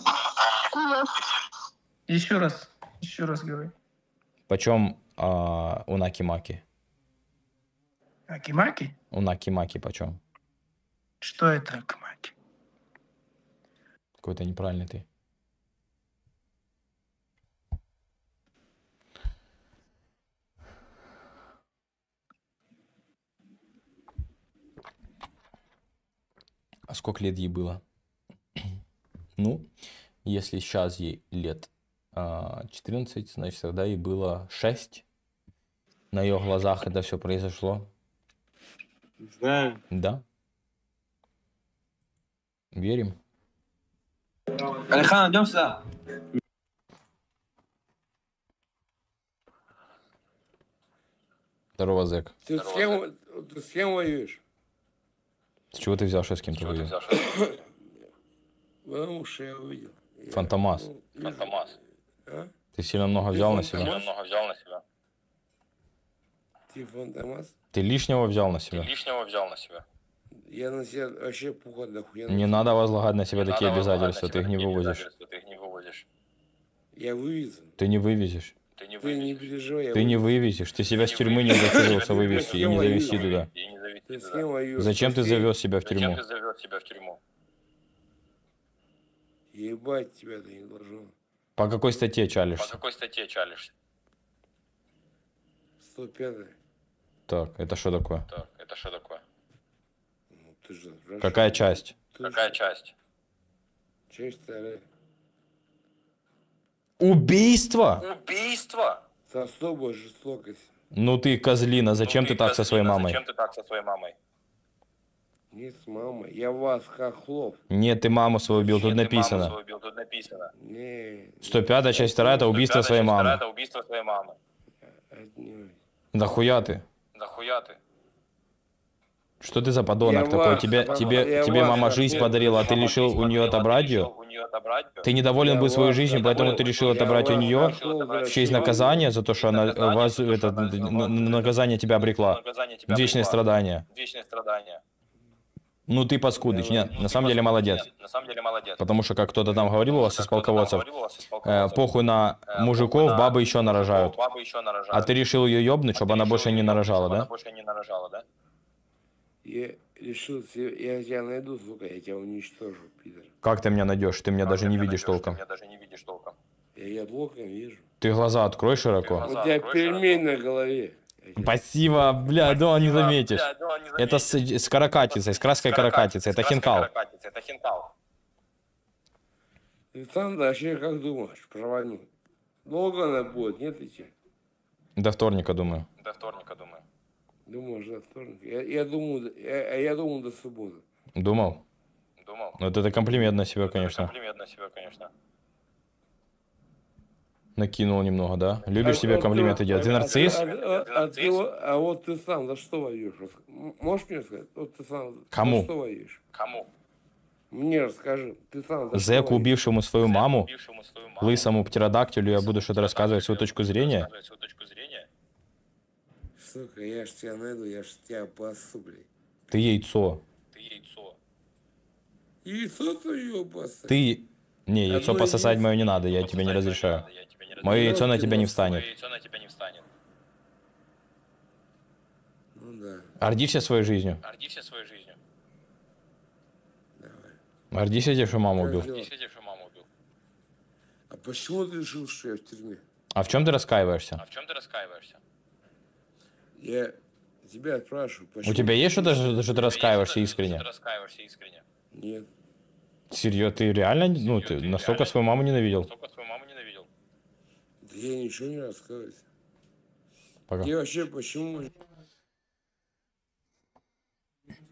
Еще раз, еще раз говори. Почем а, у Наки-Маки? Акимаки? У Наки-Маки почем? Что это Акимаки? Какой-то неправильный ты. А сколько лет ей было? Ну, если сейчас ей лет а, четырнадцать, значит, тогда ей было шесть. На ее глазах это все произошло. Знаю. Да. Верим. Алихан, идем сюда. Здорово, зэк. Ты с кем, ты с кем воюешь? С чего ты взял, что я с кем-то воюю? Потому что я увидел. Я, Фантомас. ну, вижу. Фантомас. А? Ты сильно много Ты взял на Фантомас? себя? много взял на себя. Ты Фантомас? Ты лишнего взял на себя? Ты лишнего взял на себя. Я на себя вообще пуха дохуя. Не надо возлагать на себя Не такие надо возлагать обязательства, на ты их себя не такие вывозишь. обязательства, Ты их не вывозишь. Я вывезу. Ты не вывезешь. Ты не, ты не переживай. я Ты не вывезу. вывезешь. Ты себя с тюрьмы не удосужился вывести и не завести туда. И не завести Ты с кем воюешь? Зачем ты Ты- завез себя в Зачем тюрьму? ты завез себя в тюрьму? Ебать тебя ты не должен. По какой статье По чалишься? какой статье чалишься? сто пятая. Так, это что такое? Так, это что такое? Ну, ты же спрашиваешь. Какая часть? Ты Какая часть? Часть вторая. Убийство? Убийство? С особой жестокостью. Ну ты козлина, зачем Ну ты так со своей козлина, мамой? Зачем ты так со своей мамой? Не с мамой. Я вас хохлов. Нет, ты маму свою убил, тут Нет, ты маму написано. свою убил, тут написано. Не. сто пятая часть вторая это убийство своей Вторая мамы. это убийство своей мамы. Отнюдь. Да хуя ты? Да хуя ты? Что ты за подонок Я такой? вас Тебе, обо- тебе, я тебе вас мама об- жизнь нет, подарила, а ты мама решил жизнь у нее подарила, а ты отобрать решил ее? у нее отобрать её? Ты недоволен Я был своей вас жизнью, недоволен поэтому ты был решил своей отобрать у жизнью, нее решил отобрать в честь у неё. наказания за то, что она наказание вас за то, это, что она- н- н- наказание тебя обрекла. Наказание тебя Вечное обрекла. страдание. Вечное страдание. Ну ты паскудыч. Нет, на самом деле молодец. Нет, на самом деле молодец. Потому что, как кто-то там говорил у вас из полководцев, Говорил у вас из э, полководцев, похуй на э, мужиков, похуй на бабы еще мужиков, нарожают. Бабы еще нарожают. А ты решил ее ёбнуть, А чтобы ты она решил больше не её, нарожала, чтобы она да? больше не нарожала, да? Я решил, се- я тебя найду, сука, я тебя уничтожу, пидор. Как ты меня найдешь? Ты меня Как даже ты не меня видишь найдёшь? толком. Ты меня даже не видишь толком. Я яблоком вижу. Ты глаза открой широко. У тебя пельмень на голове. Спасибо, бля, да он не заметишь. Бля, да, не Это заметишь. с, с каракатицей, с краской каракатицы, это Краска хинкал. каракатица, это хинкал. Ты сам вообще как думаешь про войну? Долго она будет, нет идти? До вторника, думаю. До вторника, думаю. Думаешь, до вторника? Я, я думаю, я, я думаю, до субботы. Думал? Думал? Ну, это комплимент на себя, Это конечно. комплимент на себя, конечно. Накинул немного, да? Любишь А- себе а комплименты ты- делать? Ты а- нарцисс? А, а- а ты вот- а вот ты сам за что воюешь? М- Можешь мне сказать? Вот ты сам Кому? за что воюешь? Кому? Мне расскажи. Ты сам за что Зэку, воюешь? убившему свою маму, Убившему свою маму, лысому птеродактилю, я буду что-то рассказывать свою точку зрения? рассказывать свою точку зрения? Сука, я ж тебя найду, я ж тебя посу, блядь. Ты яйцо. Ты яйцо. Яйцо твое посу. Ты... Не, яйцо Одно пососать яйцо. мое не надо, я тебе не разрешаю. Мое яйцо на тебя не встанет. Мое яйцо на тебя не встанет. Ну да. Гордишься своей жизнью? Гордишься своей жизнью. Гордишься тем, что маму убил? Гордишься тем, что маму убил. А почему ты решил, что я в тюрьме? А в чем ты раскаиваешься? А в чем ты раскаиваешься? Я тебя спрашиваю, почему... У тебя есть что-то, что что ты У тебя раскаиваешься есть что-то, искренне? что ты раскаиваешься искренне? Нет. Серьезно, ты реально, ну, ты ты настолько реально- свою маму ненавидел? Настолько свою маму ненавидел? Да я ничего не раскаиваюсь. Пока. Ты вообще почему...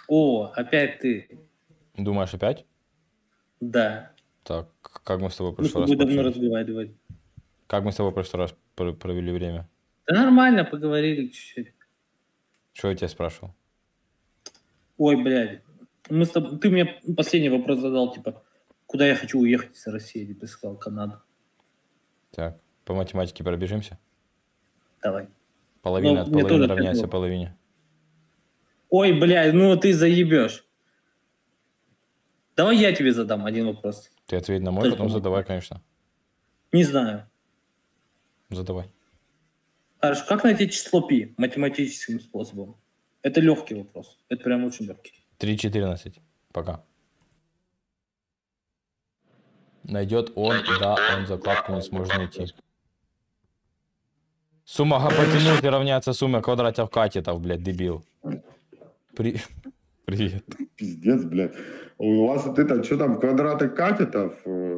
О, опять ты. Думаешь, опять? Да. Так, как мы с тобой в Мы с прошлый раз тобой давно пообщались? разговаривали. Как мы с тобой в прошлый раз пр- провели время? Да нормально, поговорили чуть-чуть. Что я тебя спрашивал? Ой, блядь. Мы с тобой... Ты мне последний вопрос задал, типа, куда я хочу уехать из России? Ты сказал, Канаду. Так, по математике пробежимся? Давай. Половина Ну, от мне половины тоже равняется хотелось. половине. Ой, блядь, ну ты заебешь. Давай я тебе задам один вопрос. Ты ответь на мой, Только потом мой. задавай, конечно. Не знаю. Задавай. Хорошо, как найти число пи математическим способом? Это легкий вопрос. Это прям очень легкий. три четырнадцать. Пока. Найдет он, да, он закладку не сможет найти. Сумма гипотенузы равняется сумме квадратов катетов, блядь, дебил. При... Привет. Пиздец, блядь. У вас вот это, что там, квадраты катетов? э,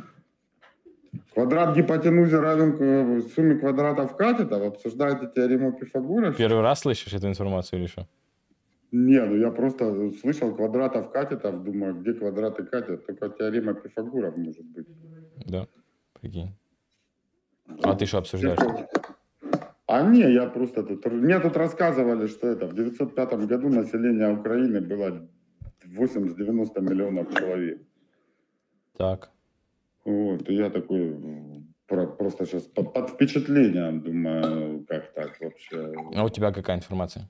Квадрат гипотенузы равен к сумме квадратов катетов? Обсуждаете теорему Пифагора? Первый раз слышишь эту информацию или что? Не, ну я просто слышал квадратов катетов, думаю, где квадраты катетов? Только теорема Пифагора может быть. Да, прикинь. А ты что обсуждаешь? А не, я просто тут... Мне тут рассказывали, что это в девятьсот пятом году население Украины было восемьдесят-девяносто миллионов человек. Так. Вот, и я такой про- просто сейчас под, под впечатлением думаю, как так вообще. А у тебя какая информация?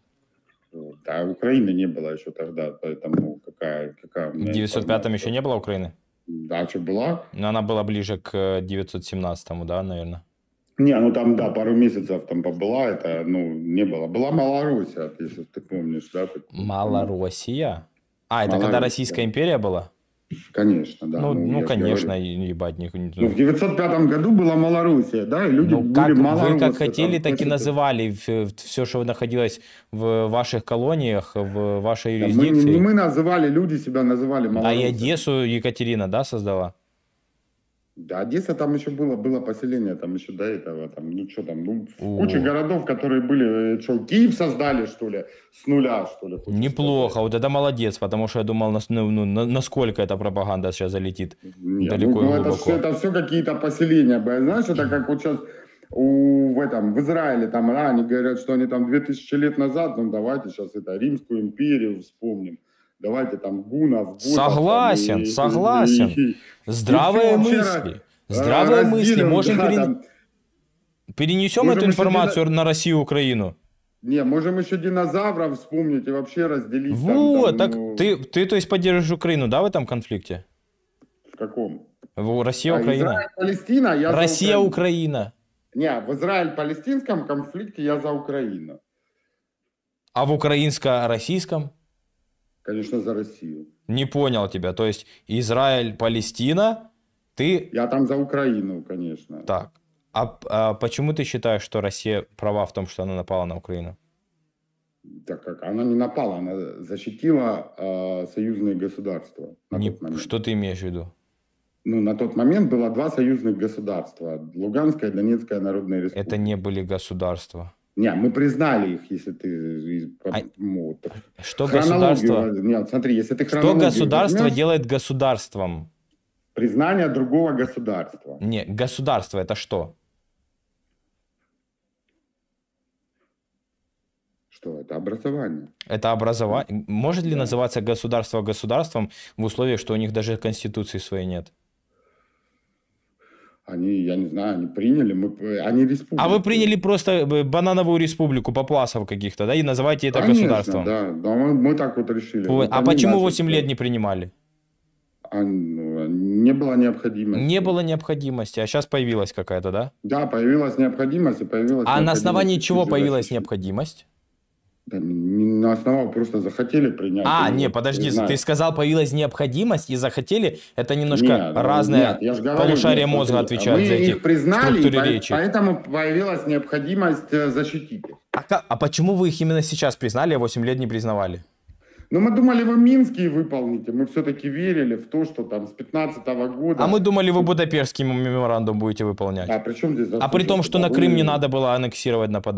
Да, Украины не было еще тогда, поэтому какая, какая у В меня девятьсот пятом информация? еще не было Украины? Да, что была? Но она была ближе к девятьсот семнадцатому, да, наверное? Не, ну там, да, пару месяцев там побыла, это, ну, не было. Была Малороссия, если ты помнишь, да? ты- Малороссия? А, это когда Малороссия. Российская империя была? Конечно, да. Ну, ну я ж конечно, говорю. и- ебать, них... Ну, в девятьсот пятом году была Малороссия, да, и люди Ну, были как, вы малороссы. как хотели, там, так и значит, называли все, что находилось в ваших колониях, в вашей да, мы, не, юрисдикции. не мы называли, люди себя называли А и малороссами. Одессу Екатерина, да, создала? Да, Одесса там еще было, было поселение, там еще до этого, там, ну что там, ну, О. куча городов, которые были, что, Киев создали, что ли, с нуля, что ли? хочешь Неплохо, вот это молодец, потому что я думал, нас- ну, ну, на- насколько эта пропаганда сейчас залетит Не, далеко ну, и ну, это, глубоко. все, это все какие-то поселения, бля. Знаешь, это как вот сейчас у, в, этом, в Израиле, там, да, они говорят, что они там две тысячи лет назад, ну давайте сейчас это Римскую империю вспомним, давайте там гунов, готов, Согласен, там, и- согласен. и- и- Здравые и всё мысли. вообще Здравые разделим, мысли. Можем да, пере- там. перенесем Можем эту еще информацию на Россию и Украину. Не, можем еще динозавров вспомнить и вообще разделить. Вот, там, так ну, ты, ты, то есть, поддерживаешь Украину, да, в этом конфликте? В каком? В Россия, А, Украина. Израиль, Палестина, я за Россия, Украину. Украина. Не, в Израиль-палестинском конфликте я за Украину. А в украинско-российском? Конечно, за Россию. Не понял тебя. То есть Израиль, Палестина, ты... Я там за Украину, конечно. Так. А, а почему ты считаешь, что Россия права в том, что она напала на Украину? Так как она не напала, она защитила э, союзные государства на Не- тот момент. Что ты имеешь в виду? Ну, на тот момент было два союзных государства. Луганская и Донецкая народные республики. Это не были государства. Не, мы признали их, если ты... из- А ну, вот. Что Хронологию государство, воз- Нет, смотри, если ты что хронологию государство возьмешь, делает государством? признание другого государства. Не, государство это что? Что это? Образование. Это образование. Может ли называться государство государством в условиях, что у них даже конституции своей нет? Они, я не знаю, они приняли, мы, они республики. А вы приняли просто э, банановую республику папуасов каких-то, да, и называете это Конечно, государством? да, да, мы, мы так вот решили. Ой, Вот а они почему наши восемь все. лет не принимали? А, ну, не было необходимости. Не было необходимости, а сейчас появилась какая-то, да? Да, появилась необходимость и появилась. А на необходимость основании чего их появилась защитить. необходимость? Да, не на основании, просто захотели принять. А, и не, вот подожди, признали. ты сказал, появилась необходимость и захотели. Это немножко Нет, разное нет, я ж говорю, полушарие нет, мозга смотри, отвечает мы за эти их признали, структуры по- речи. поэтому появилась необходимость э, защитить их. А, ка- а почему вы их именно сейчас признали, а восемь лет не признавали? Но мы думали, вы Минские выполните. Мы все-таки верили в то, что там с пятнадцатого года... А мы думали, вы Будапештский меморандум будете выполнять. А при чем здесь... А при том, что на Крым не надо было аннексировать, нападать.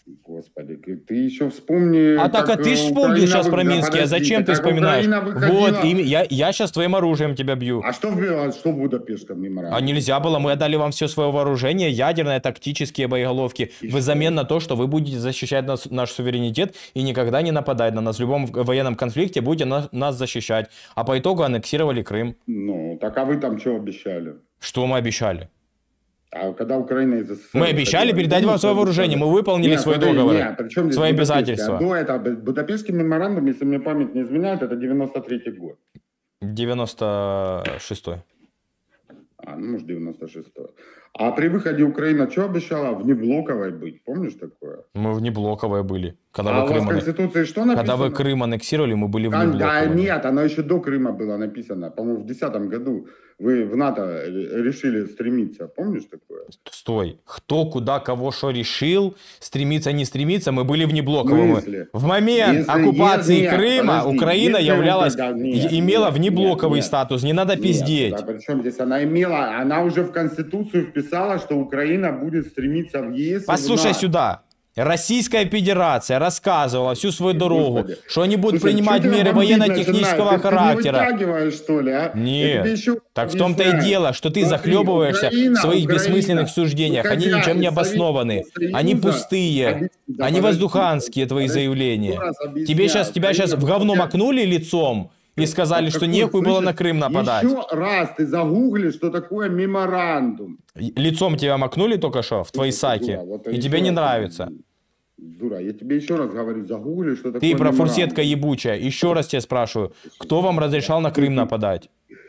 Господи, ты еще вспомни... А так, а ты ж вспомнил сейчас про Минский, а зачем ты вспоминаешь? Вот, я, я сейчас твоим оружием тебя бью. А что в, что в Будапештском меморандуме? А нельзя было, мы отдали вам все свое вооружение, ядерное, тактические боеголовки, в взамен на то, что вы будете защищать нас, наш суверенитет и никогда не нападать на нас. В любом военном конфликте будете нас, нас защищать. А по итогу аннексировали Крым. Ну, так а вы там что обещали? Что мы обещали? А когда Украина из СССР... Мы обещали передать вам свое вооружение, мы выполнили нет, свой договор, нет, свои обязательства. А до этого, Будапештский меморандум, если мне память не изменяет, это девяносто третий год. девяносто шестой. А, ну, может, девяносто шестой. А при выходе Украины что обещала? Внеблоковой быть, помнишь такое? Мы внеблоковой были. Когда а вы у Крым... вас в Конституции что написано? Когда вы Крым аннексировали, мы были внеблоковой. Да, нет, оно еще до Крыма было написано. По-моему, в десятом году вы в НАТО решили стремиться. Помнишь такое? Стой. Кто, куда, кого, что решил, стремиться, не стремиться, мы были внеблоковыми. В, в момент если, оккупации нет, Крыма подожди, Украина являлась, тогда, нет, имела нет, внеблоковый нет, статус. Не надо нет, пиздеть. Да, причем здесь она имела, она уже в Конституцию вписала, что Украина будет стремиться в ЕС. Послушай в сюда. Российская Федерация рассказывала всю свою дорогу, Господи. Что они будут Слушай, принимать меры военно-технического ты, характера. Ты не вытягиваешь, что ли, а? Нет, так в том-то и дело, что ты Смотри, захлебываешься Украина, в своих Украина, бессмысленных суждениях. Они ничем не обоснованы, Союза, они пустые, объясни, они воздуханские, твои подожди, заявления. Тебе сейчас, тебя сейчас в говно макнули лицом и сказали, что нехуй было на Крым нападать. Еще раз ты загугли, что такое меморандум. Лицом тебя макнули только что в твои саки, вот и тебе не нравится. Дура, я тебе еще раз говорю, загугли, что такое Ты про меморандум. фурсетка ебучая. Еще раз тебя спрашиваю, кто вам разрешал на Крым нападать?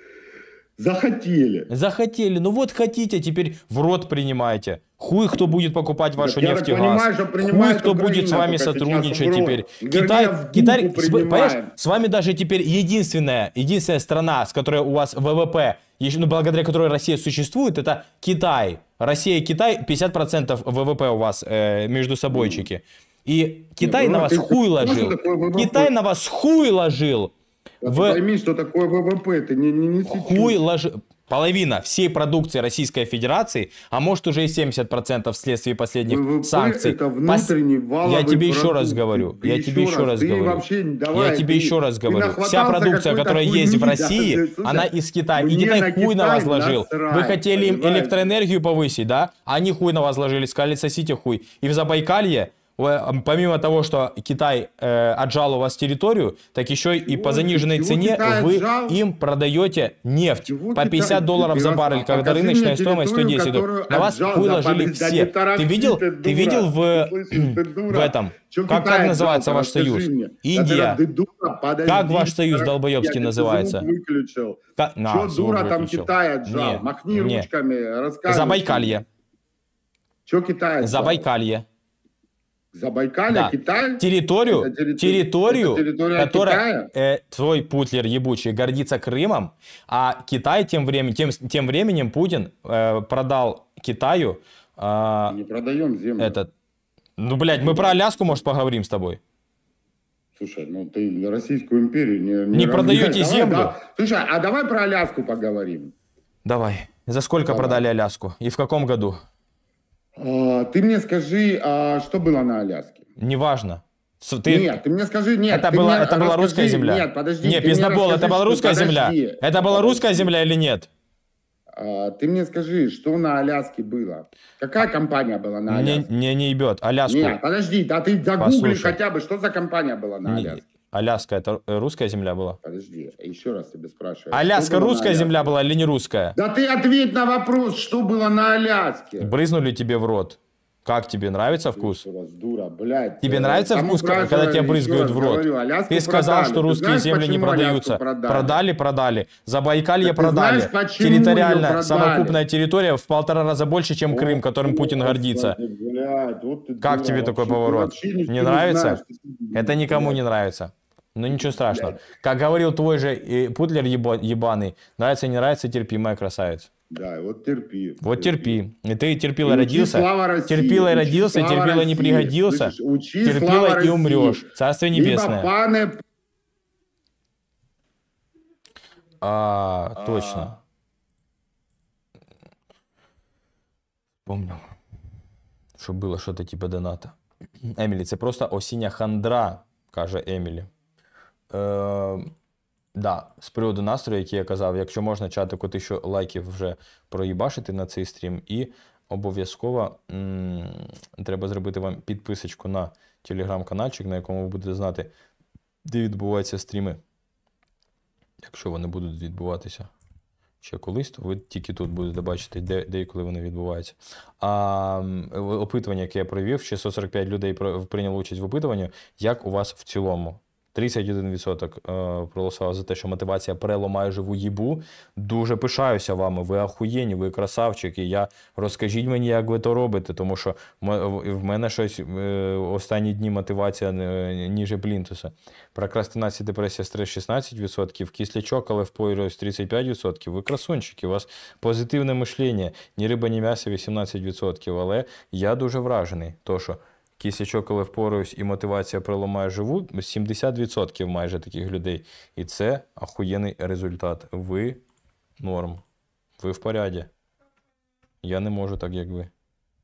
Захотели. Захотели. Ну вот хотите, теперь в рот принимайте. Хуй кто будет покупать вашу я нефть и понимаю, газ. Что Хуй кто будет с вами сотрудничать теперь. Китай, Китай понимаешь, с вами даже теперь единственная, единственная страна, с которой у вас ВВП, ну, благодаря которой Россия существует, это Китай. Россия и Китай пятьдесят процентов ВВП у вас э, между собойчики. И Китай Нет, на вас хуй ложил. Китай на вас хуй ложил. А в... Ты пойми, что такое ВВП, ты не, не, не хуй ложи... Половина всей продукции Российской Федерации, а может уже и семьдесят процентов вследствие последних ВВП санкций. Это внутренний валовый Я тебе продукт. еще раз говорю. Ты Я еще тебе еще раз, раз говорю. Вообще, давай, я тебе ты, еще раз говорю. Вся продукция, которая есть в России, да, слушай, она из Китая. И Китай хуй Китай на вас ложил. Вы хотели им электроэнергию повысить, да? Они хуй на вас ложили, сказали, сосите хуй. И в Забайкалье, помимо того, что Китай э, отжал у вас территорию, так еще и по заниженной Чего цене вы отжал? Им продаете нефть Чего по пятьдесят Китай? долларов за баррель, а когда рыночная стоимость сто десять долларов. На вас хуй ложили все. Ты видел, ты, ты видел в, в этом, как, как называется ваш союз? Индия. Как ваш союз долбоебский называется? Как... Что дура там Китай отжал? Махни ручками, рассказывай. Забайкалье. Что Китай отжал? Забайкалье. Забайкалье, да. Китай? Территорию, территория, территорию территория которая э, твой путлер ебучий гордится Крымом, а Китай тем временем, тем, тем временем Путин э, продал Китаю... Э, Не продаем землю. Этот, ну, блядь, мы про Аляску, может, поговорим с тобой? Слушай, ну ты Российскую империю не... Не, не продаете давай, землю? Да. Слушай, а давай про Аляску поговорим. Давай. За сколько давай. Продали Аляску? И в каком году? А, ты мне скажи, а что было на Аляске? Неважно. Ты... Нет, ты мне скажи, нет. Это, была, это была русская земля? Нет, подожди. Нет, пиздобол, это была русская подожди, земля? Это была подожди. русская земля или нет? А, ты мне скажи, что на Аляске было? Какая компания была на Аляске? Не, не, не ебет. Аляску. Нет, подожди, да ты загугли хотя бы, что за компания была на Аляске? Аляска, это русская земля была? Подожди, еще раз тебе спрашиваю. Аляска русская земля была или не русская? Да ты ответь на вопрос, что было на Аляске. Брызнули тебе в рот. Как тебе, нравится вкус? Дура, блядь. Тебе нравится вкус, когда тебя брызгают в рот? Говорю, ты сказал, продали. что русские знаешь, земли не продаются. Продали? продали, продали. Забайкалье так продали. Знаешь, территориально продали? совокупная территория в полтора раза больше, чем О, Крым, которым о, Путин гордится. Блядь, вот как дура, тебе такой поворот? Не, не нравится? Знаешь, Это никому блядь. не нравится. Ну ничего страшного. Блядь. Как говорил твой же э, путлер еба, ебаный, нравится, не нравится, терпи, моя красавица. Да, вот терпи. Вот терпи. терпи. И ты терпила и родился, России, терпила и родился, терпила России. не пригодился, учи терпила и умрешь. Царствие небесное. Пане... А, а, точно. Помнил, что было что-то типа доната. Емілі, це просто осіння хандра, каже Емілі. Е, да, з приводу настрою, який я казав, якщо можна чатику тисячу лайків вже проїбашити на цей стрім, і обов'язково м, треба зробити вам підписочку на телеграм-канальчик, на якому ви будете знати, де відбуваються стріми. Якщо вони будуть відбуватися ще колись, то ви тільки тут будете бачити, де, де і коли вони відбуваються. А опитування, яке я провів, шістсот сорок п'ять людей прийняло участь в опитуванні, як у вас в цілому? тридцять один відсоток проголосував за те, що мотивація переламає живу їбу. Дуже пишаюся вами, ви ахуєнні, ви красавчики. Я... Розкажіть мені, як ви то робите, тому що в мене щось останні дні мотивація ніже плінтуса. Прокрастинація, депресія, стрес шістнадцять відсотків, кислячок, але впоюсь тридцять п'ять відсотків. Ви красунчики, у вас позитивне мишлення, ні риба, ні м'ясо вісімнадцять відсотків, але я дуже вражений, то що кислячок, коли впораюсь, і мотивація переламає живу, сімдесят відсотків майже таких людей. І це ахуєнний результат. Ви норм. Ви в поряді. Я не можу так, як ви.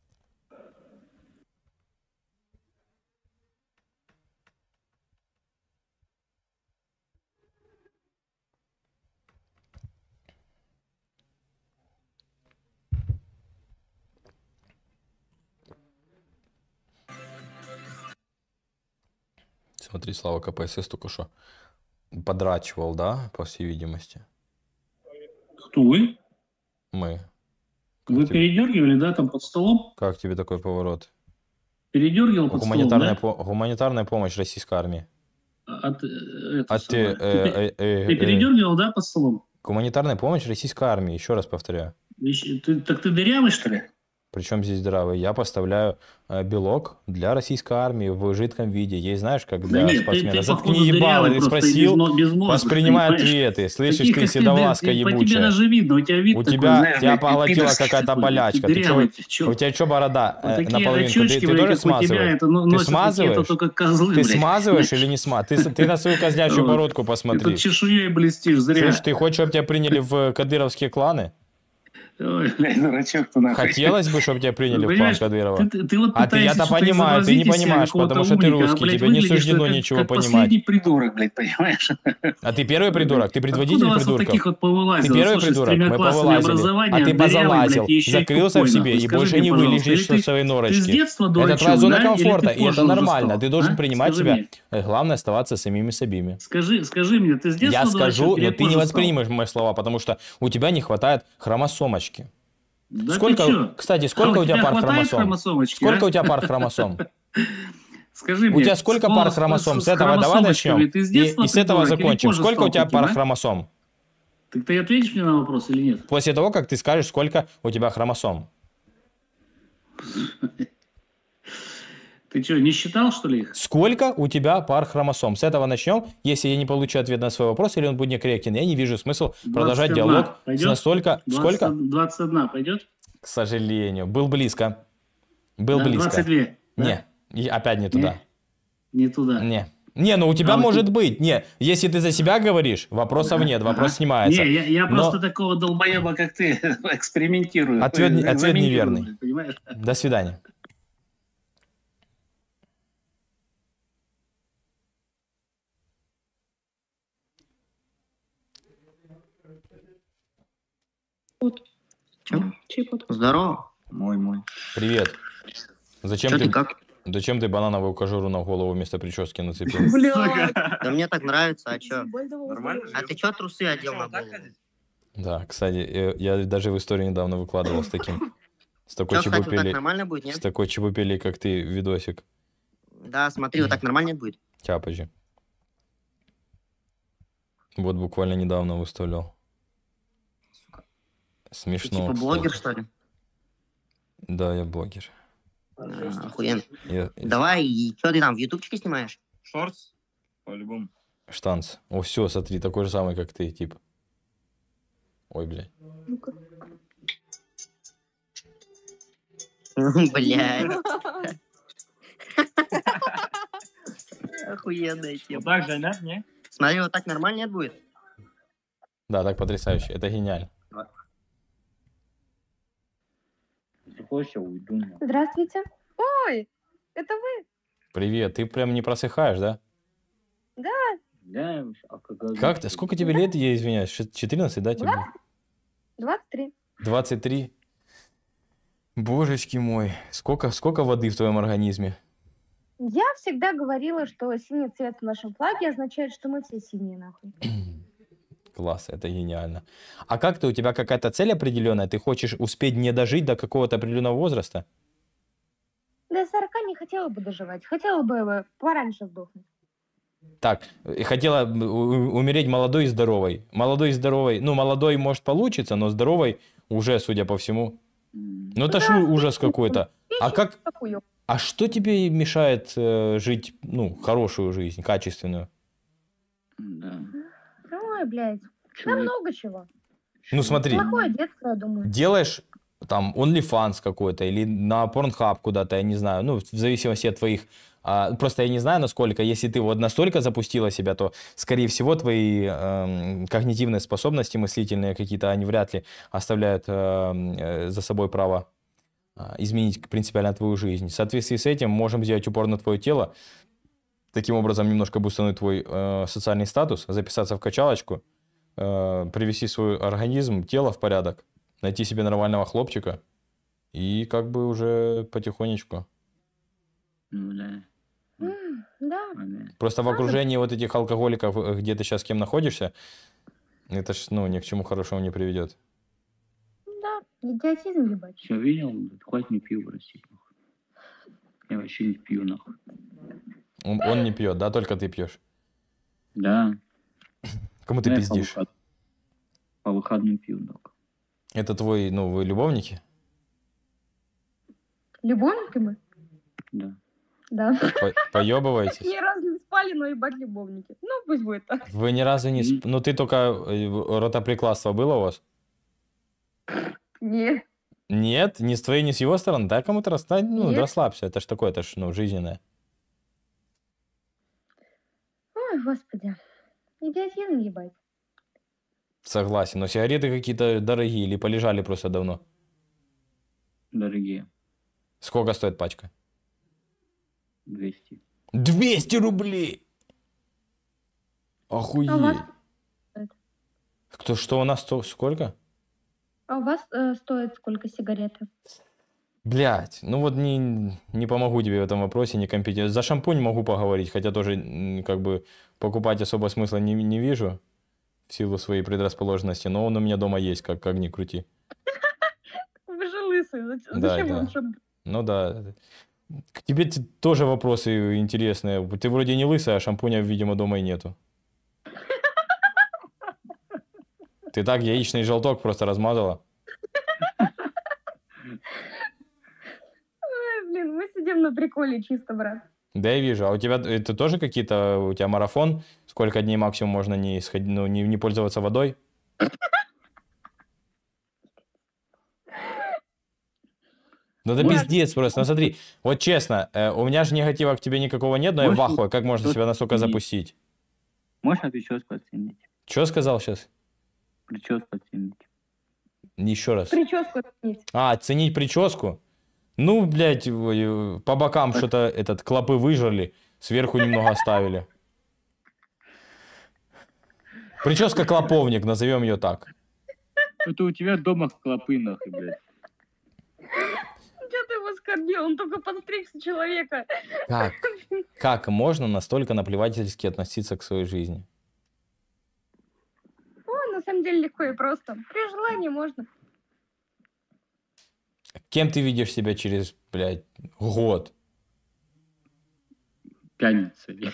Смотри, Слава КПСС только что подрачивал, да, по всей видимости? Кто вы? Мы. Вы тебе? передергивали, да, там под столом? Как тебе такой поворот? Передергивал под Гуманитарная, столом, по- гуманитарная помощь российской армии. да? От, э, это А ты, самое. э, Ты, э, э, ты э, передергивал, да, под столом? гуманитарная помощь российской армии, еще раз повторяю. Вещь- ты- так ты дырявый, что ли? Причем здесь здравый? Я поставляю э, белок для российской армии в жидком виде. Есть, знаешь, как для Да нет, ты- спортсмена. ты, Заткни походу, ебало, дырявый ты просто и спросил, безмо- безмозглый, воспринимай понимаешь? ответы. Слышишь Таких, ты, как седовласка ты, по тебе ебучая. даже видно, у тебя вид У такой, тебя, знаешь, тебя блядь, поглотила пидорский какая-то такой, болячка. ты Ты чё, дырявый, ты чё? у тебя что, борода Вот э, такие наполовинку? Ты, очечки, ты блядь, тоже как у тебя, смазываешь? это ну, Ты носят какие-то смазываешь? только козлы, Ты блядь. смазываешь или не смазываешь? Ты, ты на свою козлячью Вот. бородку Ты посмотри. тут чешуей блестишь, зря. Слышь, ты хочешь, чтобы тебя приняли в кадыровские кланы? Ой, блядь, дурачок ты нахуй. Хотелось бы, чтобы тебя приняли в клан Понимаешь, Кадырова. Ты, ты, ты вот А ты, пытаешься я-то что-то понимаю, ты не изобразить из себя понимаешь, какого-то потому что ты умника, а, русский, блядь, тебе не выглядишь суждено как, ничего как понимать. последний придурок, блядь, понимаешь? А ты первый придурок, ты предводитель Откуда у вас вот придурков. таких вот Ты повылазило? первый Слушай, с придурок, тремя мы классами повылазили, образования, а ты дырявый, позалазил, блядь, еще и закрылся тупой, в себе нахуй. и Скажи больше мне, не пожалуйста, вылезешь или ты- из своей ты с норочки. детства Это дурачок, твоя зона да? Или ты комфорта, и это позже уже нормально. стал, Ты должен а? принимать Скажи себя. мне. Э, Главное оставаться самими собими. Скажи, скажи мне, ты с детства Я дурачок скажу, или но ты не позже стал? воспринимаешь мои слова, потому что у тебя не хватает хромосомочки. Да Сколько, ты чё? кстати, сколько А у тебя пар хватает хромосом? хромосомочки, Сколько а? у тебя пар хромосом? Скажи У мне, тебя сколько с- пар с- хромосом? с С этого давай хромосомочками начнем. ты с И, детства и с этого придурок или закончим. позже Сколько у стал тебя таким, пар а? хромосом? Так ты ответишь мне на вопрос или нет? После того, как ты скажешь, сколько у тебя хромосом. Ты что, не считал, что ли, их? Сколько у тебя пар хромосом? С этого начнем. Если я не получу ответ на свой вопрос, или он будет некорректен, я не вижу смысла продолжать двадцать одна. диалог с Пойдет? настолько... Сколько? двадцать одна пойдет? К сожалению. Был близко. Был Да, близко. двадцать две. Да? Не, и опять не туда. Не туда. Не. Не, ну у тебя А у может тебя- быть. Не, если ты за себя говоришь, вопросов нет, вопрос Ага. снимается. Не, я, я Но просто такого долбоеба, как ты, экспериментирую. Ответ, ответ Экзаменирую, неверный. понимаешь? До свидания. Здорово. Мой, мой. Привет. Зачем Чё ты, ты как? зачем ты банановую кожуру на голову вместо прически нацепил? Да мне так нравится, а чё? Нормально? А ты чё трусы одел на голову? Да, кстати, э, я даже в истории недавно выкладывал с таким, с такой Чё, кстати, вот так чебупелей, нормально будет, с нет? такой чебупелей, как ты, видосик. Да, смотри, вот так нормально будет? Тяпочи. Вот буквально недавно выставлял. Ты Смешно, типа кстати. блогер, что ли? Да, я блогер. А, охуенно. Я- Давай, и чё ты там, в ютубчике снимаешь? Шортс? По-любому. Штанц. О, все, смотри, такой же самый, как ты, тип. Ой, блядь. Блядь. Охуенная тема. Так же, нет? Не? Смотри, вот так нормально нет будет? Да, так потрясающе. Это гениально. Если хочешь, я уйду. Здравствуйте. Ой, Это вы? Привет, ты прям не просыхаешь, да? Да. Да, алкоголь. Как ты? Сколько тебе лет, я извиняюсь? Ш- четырнадцать, да, тебе? двадцать три. двадцать три? Божечки мой, сколько, сколько воды в твоем организме? Я всегда говорила, что синий цвет в нашем флаге означает, что мы все синие, нахуй. Класс, это гениально. А как ты, у тебя какая-то цель определенная? Ты хочешь успеть не дожить до какого-то определенного возраста? До сорока не хотела бы доживать. Хотела бы э, пораньше сдохнуть. Так, и хотела м, у- умереть молодой и здоровой. Молодой и здоровой, ну, молодой может получится, но здоровой уже, судя по всему. Ну, это ж у- ужас какой-то. А как, Хуёво. а что тебе мешает э, жить, ну, хорошую жизнь, качественную? Ой, блядь. Да много чего. Ну, смотри, Плохое детство, я думаю. делаешь там OnlyFans какой-то или на Pornhub куда-то, я не знаю, ну, в зависимости от твоих, а, просто я не знаю, насколько, если ты вот настолько запустила себя, то, скорее всего, твои эм, когнитивные способности мыслительные какие-то, они вряд ли оставляют эм, э, за собой право а, изменить принципиально твою жизнь. В соответствии с этим можем сделать упор на твое тело, таким образом немножко бустануть твой э, социальный статус, записаться в качалочку, э, привести свой организм, тело в порядок, найти себе нормального хлопчика и как бы уже потихонечку. Ну да. М, Да. Просто в окружении вот этих алкоголиков, э, где ты сейчас с кем находишься, это ж, ну, ни к чему хорошему не приведет. Да. Идиотизм, ебать. Все видел? Хватит не пью в России. нахуй. Я вообще не пью, нахуй. Он, он не пьет, да, только ты пьешь. Да. Кому ты Ну, я пиздишь? По, выход- по выходным пью, только. Это твой, ну, вы любовники? Любовники мы? Да. Да. По- Поебываетесь? Ни разу не спали, но ебать любовники. Ну, пусть будет так. Вы ни разу не... сп- Ну, ты только... э, в- Ротоприкладство было у вас? Нет. Нет, ни с твоей, ни с его стороны? Да, кому-то расстань, ну, Нет. расслабься. Это ж такое, это ж, ну, жизненное. Ой, господи. Идиотизм, ебать. Согласен. Но сигареты какие-то дорогие или полежали просто давно? Дорогие. Сколько стоит пачка? двести. двести рублей! Охуеть. А у вас, Кто, что у нас, то, сколько? а у вас э, стоит сколько сигареты? Блять, ну вот не, не помогу тебе в этом вопросе, не компетентен. За шампунь могу поговорить, хотя тоже м, как бы покупать особо смысла не, не вижу в силу своей предрасположенности, но он у меня дома есть, как, как ни крути. Вы же лысый. Зачем, Да, зачем да. вам шампунь? Ну да. К тебе т- тоже вопросы интересные. Ты вроде не лысая, а шампуня, видимо, дома и нету. Ты так яичный желток просто размазала. Ой, блин, мы сидим на приколе чисто, брат. Да, я вижу. А у тебя это тоже какие-то, у тебя марафон? Сколько дней максимум можно не, исходить, ну, не, не пользоваться водой? Ну это Может, пиздец просто. Ну смотри, вот честно, э, у меня же негатива к тебе никакого нет, но я в Может, ахуе. Как можно что-то себя настолько изменить. запустить? Можно прическу оценить? Что сказал сейчас? Прическу оценить. Еще раз. Прическу отменить. А, оценить прическу? Ну, блядь, э, по бокам что-то этот клопы выжрали, сверху немного оставили. Прическа клоповник, назовем ее так. Это у тебя дома клопы, нахуй, блядь. Что ты его оскорбил? Он только подстригся человека. Как? Как можно настолько наплевательски относиться к своей жизни? О, на самом деле легко и просто. При желании можно. Кем ты видишь себя через, блядь, год? Пьяницей.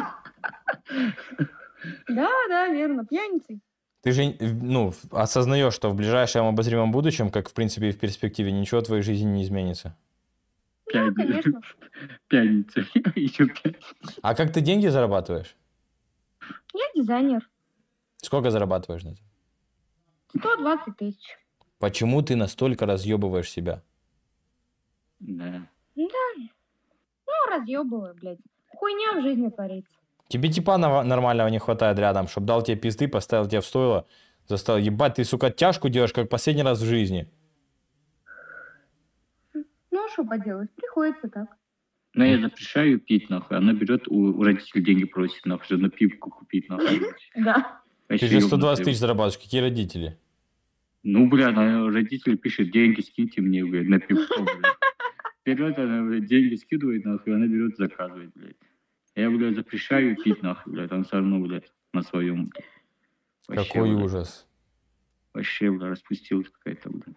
Да, да, верно, пьяницей. Ты же, ну, осознаешь, что в ближайшем обозримом будущем, как, в принципе, и в перспективе, ничего в твоей жизни не изменится. Да, конечно. Пьяницей. Еще пьяницей. А как ты деньги зарабатываешь? Я дизайнер. Сколько зарабатываешь на это? сто двадцать тысяч. Почему ты настолько разъебываешь себя? Да. Да. Ну, разъебываю, блядь. Хуйня в жизни творится. Тебе типа нова- нормального не хватает рядом, чтобы дал тебе пизды, поставил тебя в стойло, заставил. Ебать, ты, сука, тяжку делаешь, как последний раз в жизни. Ну, что поделать, приходится так. Но я запрещаю пить, нахуй. Она берет у, у родителей деньги просит, нахуй, чтобы на пивку купить, нахуй. Да. Ты же сто двадцать тысяч зарабатываешь. Какие родители? Ну, бля, она родители пишет, деньги скиньте мне, блядь, на пивко, блядь. Берет она, блядь, деньги скидывает, нахуй, она берет, заказывает, блядь. Я, блядь, запрещаю пить, нахуй, блядь, он все равно, блядь, на своем. Вообще, Какой блядь, ужас. Вообще, блядь, распустилась какая-то, блядь.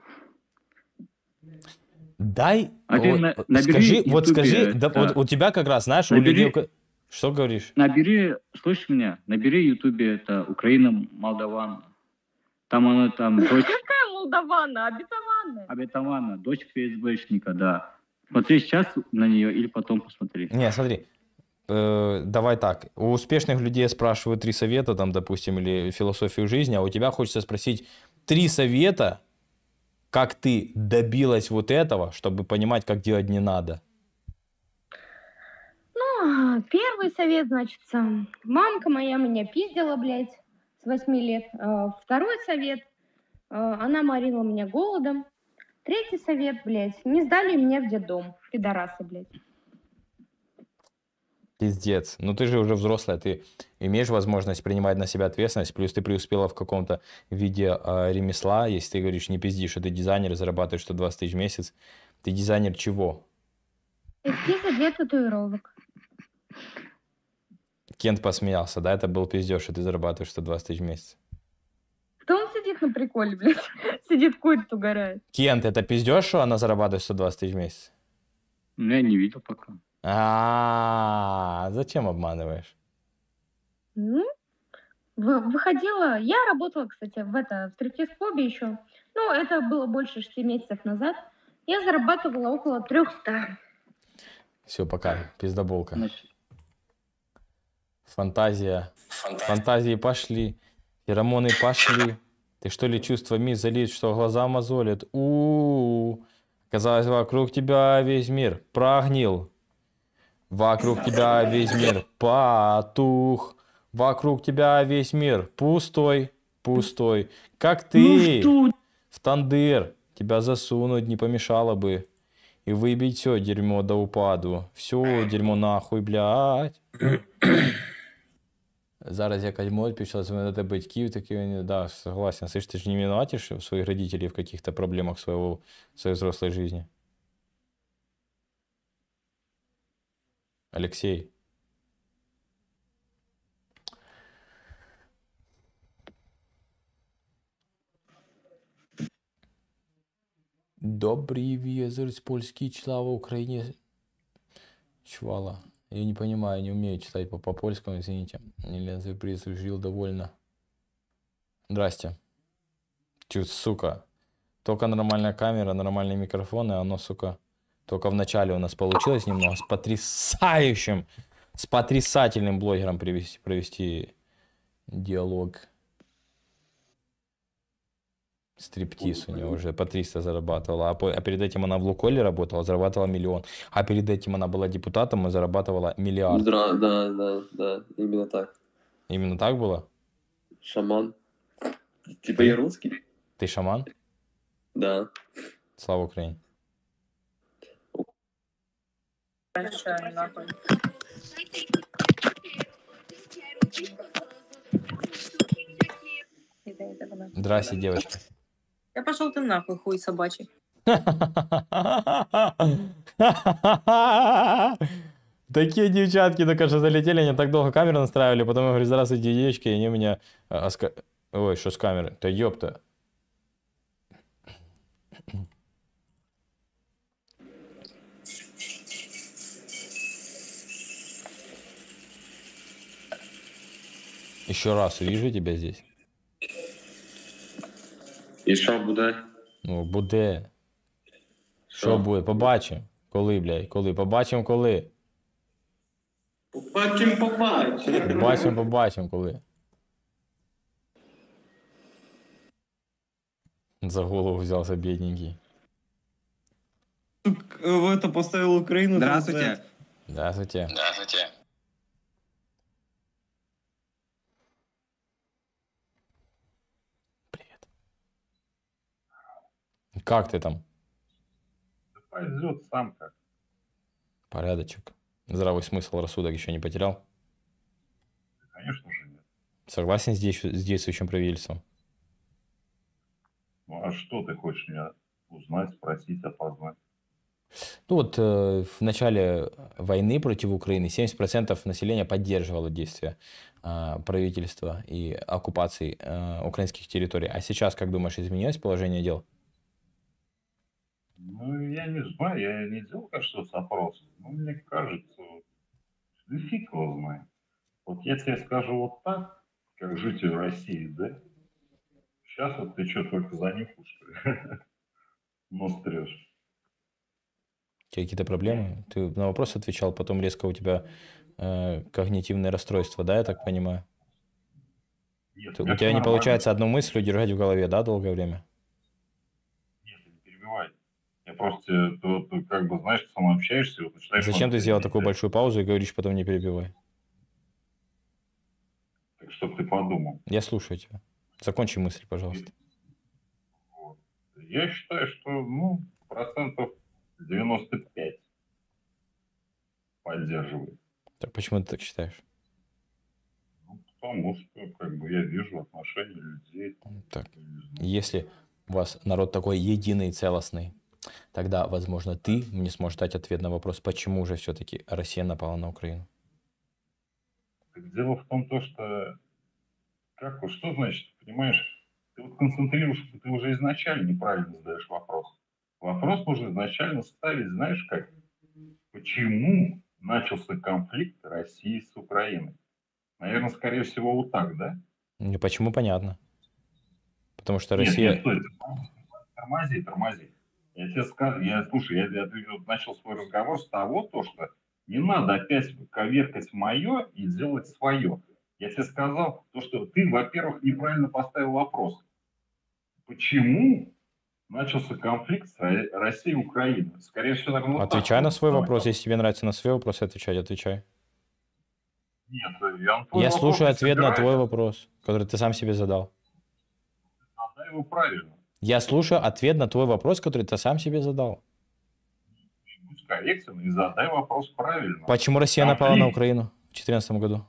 Дай, А ты вот, на- вот набери скажи, в вот Ютубе, скажи, да, да. вот у тебя как раз, знаешь, у Набери- людей... у ко- Что говоришь? Набери, слышишь меня, набери в Ютубе, это Украина, Молдаван. Там она, там, дочь Какая молдавана? Обетована. Абитамана, дочь ФСБшника, да. Смотри сейчас на нее или потом посмотри. Не, смотри, э, давай так. У успешных людей я спрашиваю три совета, там, допустим, или философию жизни, а у тебя хочется спросить три совета, как ты добилась вот этого, чтобы понимать, как делать не надо. Ну, первый совет, значит, сам. Мамка моя меня пиздила, блядь, с восьми лет. А, Второй совет. а, Она морила меня голодом. Третий совет, блядь, не сдали меня в детдом. Пидорасы, блядь. Пиздец. Ну ты же уже взрослая, ты имеешь возможность принимать на себя ответственность, плюс ты преуспела в каком-то виде э, ремесла, если ты говоришь, не пизди, что ты дизайнер и зарабатываешь сто двадцать тысяч в месяц. Ты дизайнер чего? Эскизы для татуировок. Кент посмеялся, да? Это был пиздеж, что ты зарабатываешь сто двадцать тысяч в месяц. Кто он сидит на приколе, блядь? Сидит, курит, угорает. Кент, это пиздеж, что она зарабатывает сто двадцать тысяч в месяц? Ну, я не видел пока. А, зачем обманываешь? Ну, вы- выходила... Я работала, кстати, в это, в стриптиз-клубе еще. Ну, это было больше шести месяцев назад. Я зарабатывала около трехсот. Все, пока, пиздоболка. Фантазия. Фантазии пошли. Феромоны пошли. Ты что ли чувствами залит, что глаза мозолят? У-у-у. Казалось, вокруг тебя весь мир прогнил. Вокруг тебя весь мир потух. Вокруг тебя весь мир пустой, пустой. Как ты в тандыр. Тебя засунуть не помешало бы. И выбить все дерьмо до упаду. Все дерьмо нахуй, блядь. Зараз якась молодь пішла дзвонити батьків, такі вони, да, согласен. Слышь, ты же не виноватишь своих родителей в каких-то проблемах своего, своей взрослой жизни. Алексей. Добрый вечер, польский слава Украине. Чвала. Я не понимаю, не умею читать по- по-польскому, извините. Или сюрприз жил довольно. Здрасте. Чё, сука. Только нормальная камера, нормальный микрофон, и оно, сука, только в начале у нас получилось немного с потрясающим, с потрясательным блогером привести, провести диалог. Стриптиз у нее уже по триста зарабатывала, а, по- а перед этим она в Лукойле работала, зарабатывала миллион. А перед этим она была депутатом и зарабатывала миллиард. Да, да, да, да, именно так. Именно так было? Шаман. Типа я русский? Ты шаман? Да. Слава Украине. Большая, нахуй. Это, это было. Здрасте, девочки. Да пошел ты нахуй, хуй собачий. Такие девчатки только что залетели, они так долго камеру настраивали, потом я говорю, здравствуйте, девочки, и они меня... а, с ка- Ой, что с камерой? Да ёпта. Еще раз увижу тебя здесь. І що буде? Ну, буде. Що буде? Побачимо. Коли, блядь, коли? Побачимо, коли. Побачим, побачим. Побачимо, побачимо, коли. За голову взялся бедненький. Это поставил Украину. Здравствуйте. Здравствуйте. Здравствуйте. Как ты там? Пойдет сам как. Порядочек. Здравый смысл, рассудок еще не потерял? Конечно же нет. Согласен с, действ- с действующим правительством? Ну а что ты хочешь меня узнать, спросить, опознать? Ну вот э, в начале войны против Украины семьдесят процентов населения поддерживало действия э, правительства и оккупации э, украинских территорий. А сейчас, как думаешь, изменилось положение дел? Ну, я не знаю, я не делал, конечно, опрос. Но мне кажется, да фиг его знает. Вот я тебе скажу вот так, как житель России, да? Сейчас вот ты что, только занюхал, что ли? Нос трешь. У тебя какие-то проблемы? Ты на вопрос отвечал, потом резко у тебя э, когнитивное расстройство, да, я так понимаю? Нет, Ты- у у меня тебя всё не нормально. получается одну мысль удержать в голове, да, долгое время? Нет, ты не перебивай. Я просто, э, ты, вот, ты как бы, знаешь, ты со мной общаешься, вот начинаешь... Зачем ты сделал такую монотонить, большую паузу и говоришь, потом не перебивай? так, чтобы ты подумал. Я слушаю тебя. Закончи мысль, пожалуйста. Вот. Я считаю, что, ну, процентов девяносто пять поддерживает. Так почему ты так считаешь? Ну, потому что, как бы, я вижу отношения людей. Так, если у вас народ такой единый и целостный, тогда, возможно, ты мне сможешь дать ответ на вопрос, почему же все-таки Россия напала на Украину. Так дело в том, то, что, как, вот что значит, понимаешь, ты вот концентрируешься, ты уже изначально неправильно задаешь вопрос. Вопрос нужно изначально ставить, знаешь как, почему начался конфликт России с Украиной? Наверное, скорее всего, вот так, да? Ну, почему понятно? Потому что Нет, Россия... нет, стой, ты тормози, тормози. Я тебе скажу, я, слушай, я, я начал свой разговор с того, то, что не надо опять коверкать мое и делать свое. Я тебе сказал, то, что ты, во-первых, неправильно поставил вопрос. Почему начался конфликт с Ро- Россией и Украиной? Скорее всего, наверное, вот так. Отвечай на свой Давай. вопрос. Если тебе нравится на свои вопросы отвечать, отвечай. Нет, я, на твой Я вопрос слушаю не ответ на собираюсь. твой вопрос, который ты сам себе задал. Задай его правильно. Я слушаю ответ на твой вопрос, который ты сам себе задал. Будь корректен и задай вопрос правильно. Почему Россия напала на Конфликт. Украину в две тысячи четырнадцатом году?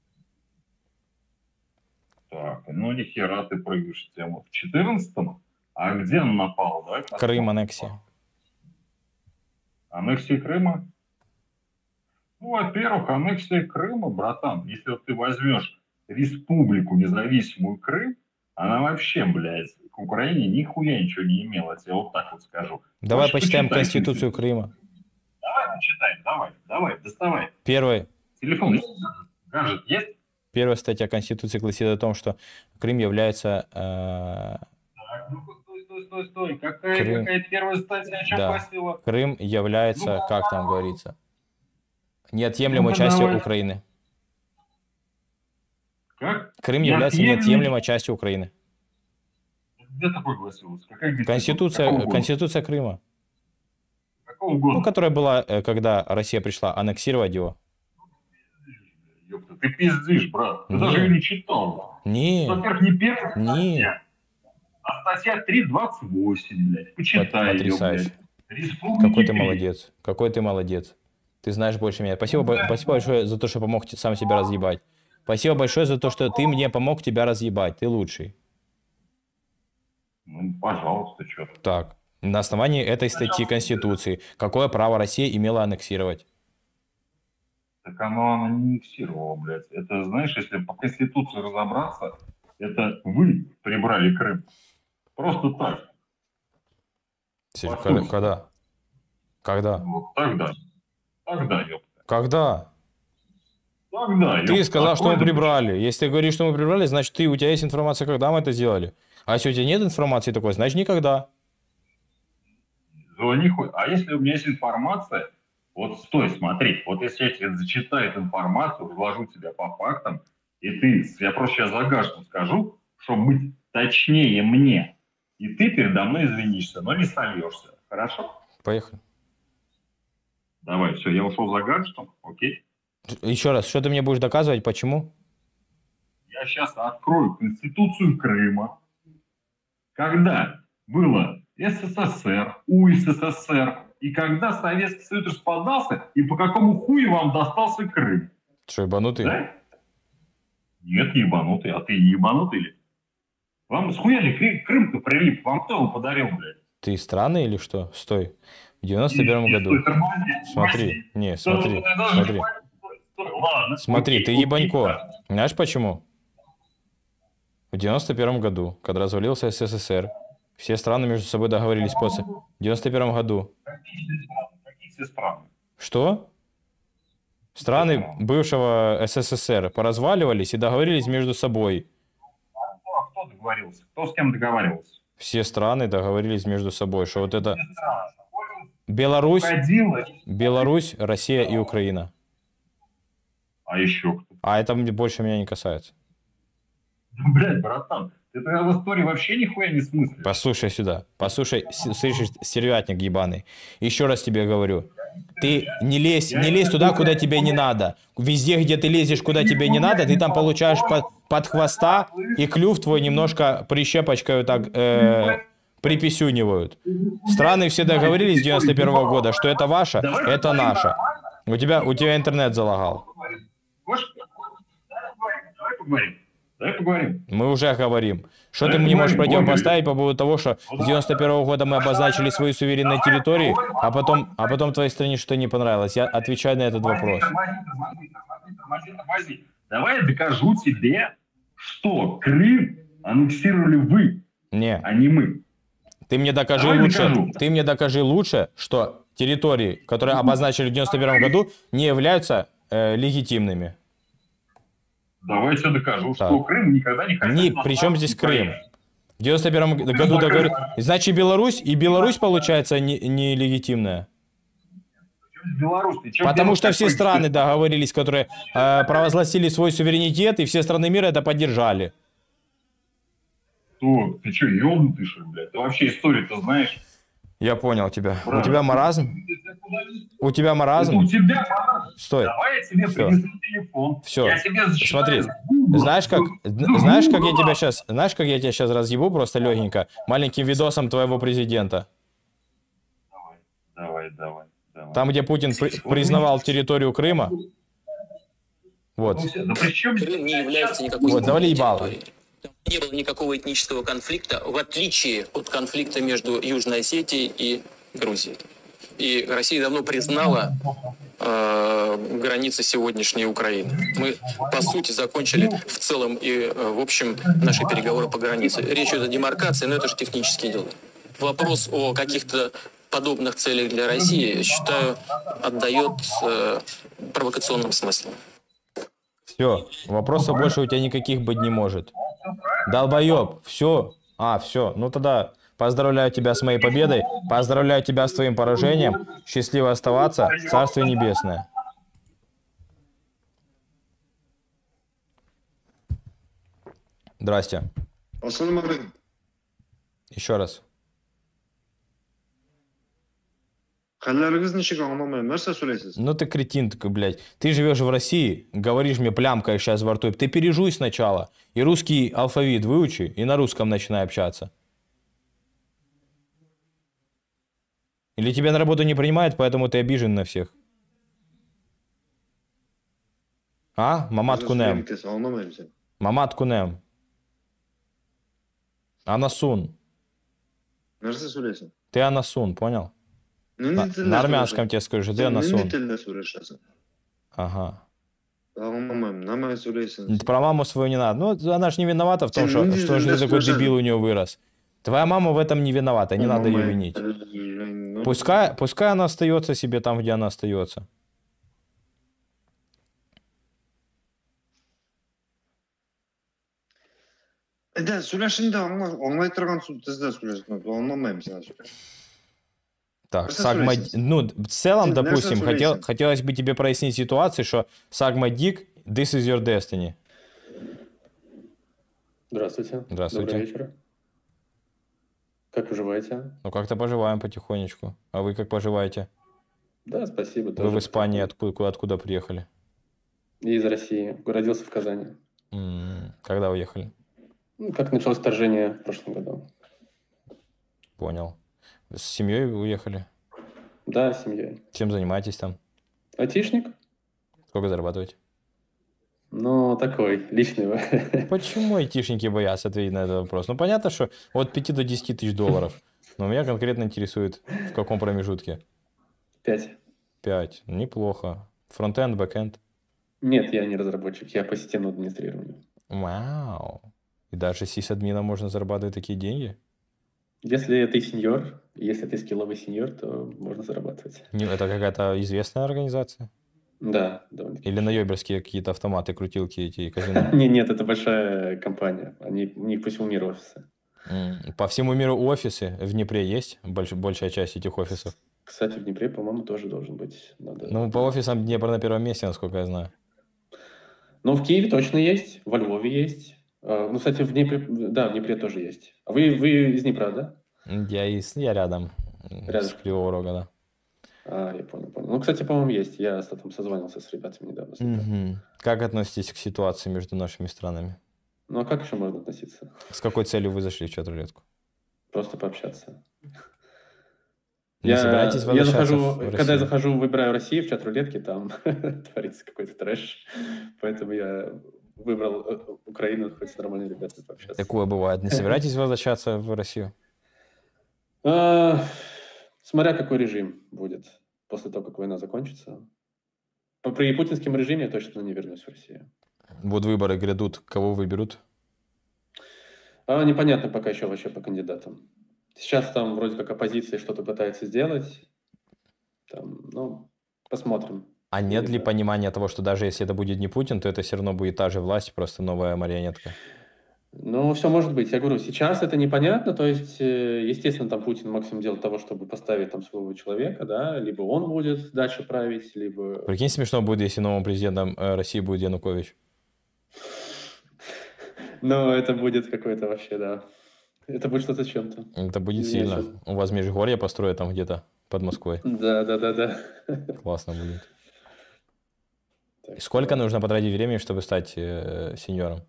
Так, ну ни хера ты прыгаешь в тему. В четырнадцатом? А где он напал? Давай посмотрим. Крым, аннексия. Аннексия Крыма? Ну, во-первых, аннексия Крыма, братан, если вот ты возьмешь республику независимую Крым, она вообще, блядь, к Украине нихуя ничего не имела, я тебе вот так вот скажу. Давай Хочешь, почитаем почитай Конституцию Крыма. Давай почитаем, давай, давай, доставай. Первый, Телефон есть? Гаджет есть? первая статья Конституции гласит о том, что Крым является... э, Так, ну-ка, стой, стой, стой, стой. Какая, Крым. какая первая статья, о чем да, просила? Крым является, Ну, как там говорится, неотъемлемой Ну-ка, частью давай. Украины. Как? Крым является Неотъемлемой- неотъемлемой частью Украины. Где такое гласилось? Какая где- Конституция, какого года? Конституция Крыма. Какого года? Ну, которая была, э, когда Россия пришла аннексировать его. Ёпта, ты пиздишь, брат. Ты Не. даже ее не читал. Не, Во-первых, не первая не. статья, а статья три двадцать восемь, блядь. Почитай ее, Потрясающе. блядь. Республики Какой ты Крым. молодец. Какой ты молодец. Ты знаешь больше меня. Спасибо, бо- спасибо большое за то, что помог те- сам себя разъебать. Спасибо большое за то, что ты мне помог тебя разъебать. Ты лучший. Ну, пожалуйста, что ты. Так, на основании этой статьи Конституции, какое право Россия имела аннексировать? Так оно, оно не аннексировало, блядь. Это, знаешь, если по Конституции разобраться, это вы прибрали Крым. Просто так. Серег, По Когда? сути. Когда? Когда? Вот тогда. Тогда, ёпта. Когда? Тогда, Ты ёпта. сказал, что мы Такое- прибрали. Если ты говоришь, что мы прибрали, значит, ты, у тебя есть информация, когда мы это сделали. А если у тебя нет информации такой, значит, никогда. Звони хоть. А если у меня есть информация, вот стой, смотри, вот если я тебе зачитаю эту информацию, вложу тебя по фактам, и ты, я просто сейчас загадку скажу, чтобы быть точнее мне, и ты передо мной извинишься, но не сольешься. Хорошо? Поехали. Давай, все, я ушел за гаджетом, окей? Еще раз, что ты мне будешь доказывать, почему? Я сейчас открою Конституцию Крыма, когда было СССР, УССР, И когда Советский Союз распадался, и по какому хую вам достался Крым? Что, ебанутый? Да? Нет, не ебанутый. А ты ебанутый ли? Вам схуяли Крым- Крым-то прилип? Вам кто его подарил, блядь? Ты странный или что? Стой. В девяносто первом году. Смотри, не, смотри, смотри. Ладно. Смотри, окей, ты окей, ебанько. да. Знаешь почему? В девяносто первом году, когда развалился СССР, все страны между собой договорились после... В девяносто первом году. Какие все страны? Что? Страны бывшего СССР поразваливались и договорились между собой. А кто, а кто договорился? Кто с кем договаривался? Все страны договорились между собой, что вот это... Беларусь, Беларусь, Россия и Украина. А еще кто? А это мне- больше меня не касается. Блядь, братан, ты тогда в истории вообще нихуя не смыслишь. Послушай сюда. Послушай, с- слышишь, стервятник ебаный. Еще раз тебе говорю. Ты не лезь, не лезь туда, куда тебе не надо. Везде, где ты лезешь, куда тебе не надо, ты там получаешь под, под хвоста, и клюв твой немножко прищепочкой вот так э, приписюнивают. Страны все договорились с девяносто первого года, что это ваше, это наше. У тебя, у тебя интернет залагал. Давай поговорим. Давай поговорим. Мы уже говорим. Что ты Давай мне можешь поговорим, противопоставить по поводу того, что с девяносто первого года мы обозначили свои суверенные территории, а потом, а потом твоей стране что-то не понравилось? Я отвечаю на этот вопрос. Тормози, тормози, тормози, тормози. Давай я докажу тебе, что Крым аннексировали вы, Не. а не мы. Ты мне докажи Давай лучше, докажу. ты мне докажи лучше, что территории, которые обозначили в девяносто первом году, не являются э, легитимными. Давай я тебе докажу, Так. что Крым никогда не хотел... Не, при чем здесь Крым? В девяносто первом году договор... Значит, Беларусь, и Беларусь, получается, не- нелегитимная. Беларусь, ты чё Потому делаешь что все такой страны стыд? договорились, которые э, провозгласили свой суверенитет, и все страны мира это поддержали. Кто? Ты что, ёбнутый, что ли, блядь? Ты вообще историю-то знаешь? Я понял тебя. Брат. У тебя маразм? У тебя маразм? Это у тебя маразм. Стой. Давай я тебе Всё. принесу телефон. Все. Я тебе зачитаю Смотри. с Гугла. Знаешь как, зн- знаешь, как я тебя сейчас, знаешь, как я тебя сейчас разъебу просто легенько маленьким видосом твоего президента. Давай, давай, давай. Там, где Путин при- признавал территорию Крыма. Вот. Ну при чем Крым не является никакой Вот, завали ебало. территорией. Там не было никакого этнического конфликта, в отличие от конфликта между Южной Осетией и Грузией. И Россия давно признала э, границы сегодняшней Украины. Мы, по сути, закончили в целом и э, в общем наши переговоры по границе. Речь идет о демаркации, но это же технические дела. Вопрос о каких-то подобных целях для России, я считаю, отдает э, провокационным смыслом. Все. Вопросов больше у тебя никаких быть не может. Долбоеб. Все. А, все. Ну тогда поздравляю тебя с моей победой. Поздравляю тебя с твоим поражением. Счастливо оставаться. Царствие небесное. Здрасте. Еще раз. Қалдарыңыз нешеге аңламаймын, нәрсе сөйлейсіз? Ну ты кретин такой, блядь. Ты живешь в России, говоришь мне плямкой сейчас во рту. Ты пережуй сначала. И русский алфавит выучи, и на русском начинай общаться. Или тебя на работу не принимают, поэтому ты обижен на всех. А? Мамат Кунем. Аңламаймын сен. Мамат Кунем. Анасун. Нәрсе сөйлейсің? Ты Анасун, понял? Ну, На, не тілде на армянском сөйлейсің. тебе скажу, ты Сен не Анасун. тілде сөйлейсің? Ага. Аңламаймын, намай сөйлейсің. Про маму свою не надо. Ну, она же не виновата в том, Ты что, не что же ты знаешь, такой что дебил у нее вырос. Твоя мама в этом не виновата, не надо ее винить. Ну, Пускай, пускай она остается себе там, где она остается. Да, сөйлешін де аңлай тұрған тілде сөйлесің. Аңламаймын сен. Так, Просто Сагма... сөйлейсің. Ну, в целом, Ты знаешь, допустим, что хотел, сөйлейсің. хотелось бы тебе прояснить ситуацию, что Сагма Дик, this is your destiny. Здравствуйте. Здравствуйте. Добрый вечер. Как поживаете? Ну, как-то поживаем потихонечку. А вы как поживаете? Да, спасибо. Вы тоже в Испании откуда, откуда приехали? Из России. Родился в Казани. М, Когда уехали? Ну, как началось вторжение в прошлом году. Понял. С семьей вы уехали? Да, с семьей. Чем занимаетесь там? Айтишник? Сколько зарабатываете? Ну, такой, личный. Почему айтишники боятся ответить на этот вопрос? Ну, понятно, что от пяти до десяти тысяч долларов. Но меня конкретно интересует, в каком промежутке? Пять. Пять. Неплохо. Фронтенд, бэкенд? Нет, я не разработчик, я по системному администрированию. Вау. И даже с сисадмина можно зарабатывать такие деньги? Если ты сеньор, если ты скилловый сеньор, то можно зарабатывать. Не, это какая-то известная организация? Да, да. Или ноябрьские какие-то автоматы, крутилки эти казино? Нет, нет, это большая компания. Они, у них по всему миру офисы. М, По всему миру офисы. В Днепре есть больш- большая часть этих офисов? Кстати, в Днепре, по-моему, тоже должен быть. Надо... Ну, по офисам Днепр на первом месте, насколько я знаю. Ну, в Киеве точно есть, во Львове есть. А, Ну, кстати, в Днепре, да, в Днепре тоже есть. А вы, вы из Днепра, да? Я, из, я рядом, м, с Рядышком. Кривого Рога, да. А, я понял, понял. Ну, кстати, по-моему, есть. Я с- там созванивался с ребятами недавно. с Днепра. Мгм. Как относитесь к ситуации между нашими странами? Ну, а как еще можно относиться? С какой целью вы зашли в чат-рулетку? Просто пообщаться. Не Я, собираетесь я возвращаться захожу, в когда я Россию? захожу, выбираю Россию в чат рулетки, там творится какой-то трэш. Поэтому я выбрал э, Украину, хоть с нормальными ребятами пообщаться. Такое бывает. Не собираетесь возвращаться в Россию? А, Смотря какой режим будет после того, как война закончится. По- При путинском режиме я точно не вернусь в Россию. Вот выборы грядут, кого выберут? А, непонятно пока еще вообще по кандидатам. Сейчас там вроде как оппозиция что-то пытается сделать. Там, ну, посмотрим. А Я нет не ли знаю. понимания того, что даже если это будет не Путин, то это все равно будет та же власть, просто новая марионетка? Ну, все может быть. Я говорю, сейчас это непонятно. То есть, э, естественно, там Путин максимум делает того, чтобы поставить там своего человека, да, либо он будет дальше править, либо... Прикинь, смешно будет, если новым президентом э, России будет Янукович. Ну, это будет какой-то вообще, да. Это будет что-то с чем-то. Это будет Я сильно. щас- У вас межгорье построят там где-то под Москвой. Да, да, да, да. Классно будет. Так И сколько что- нужно потратить времени, чтобы стать э, сеньором?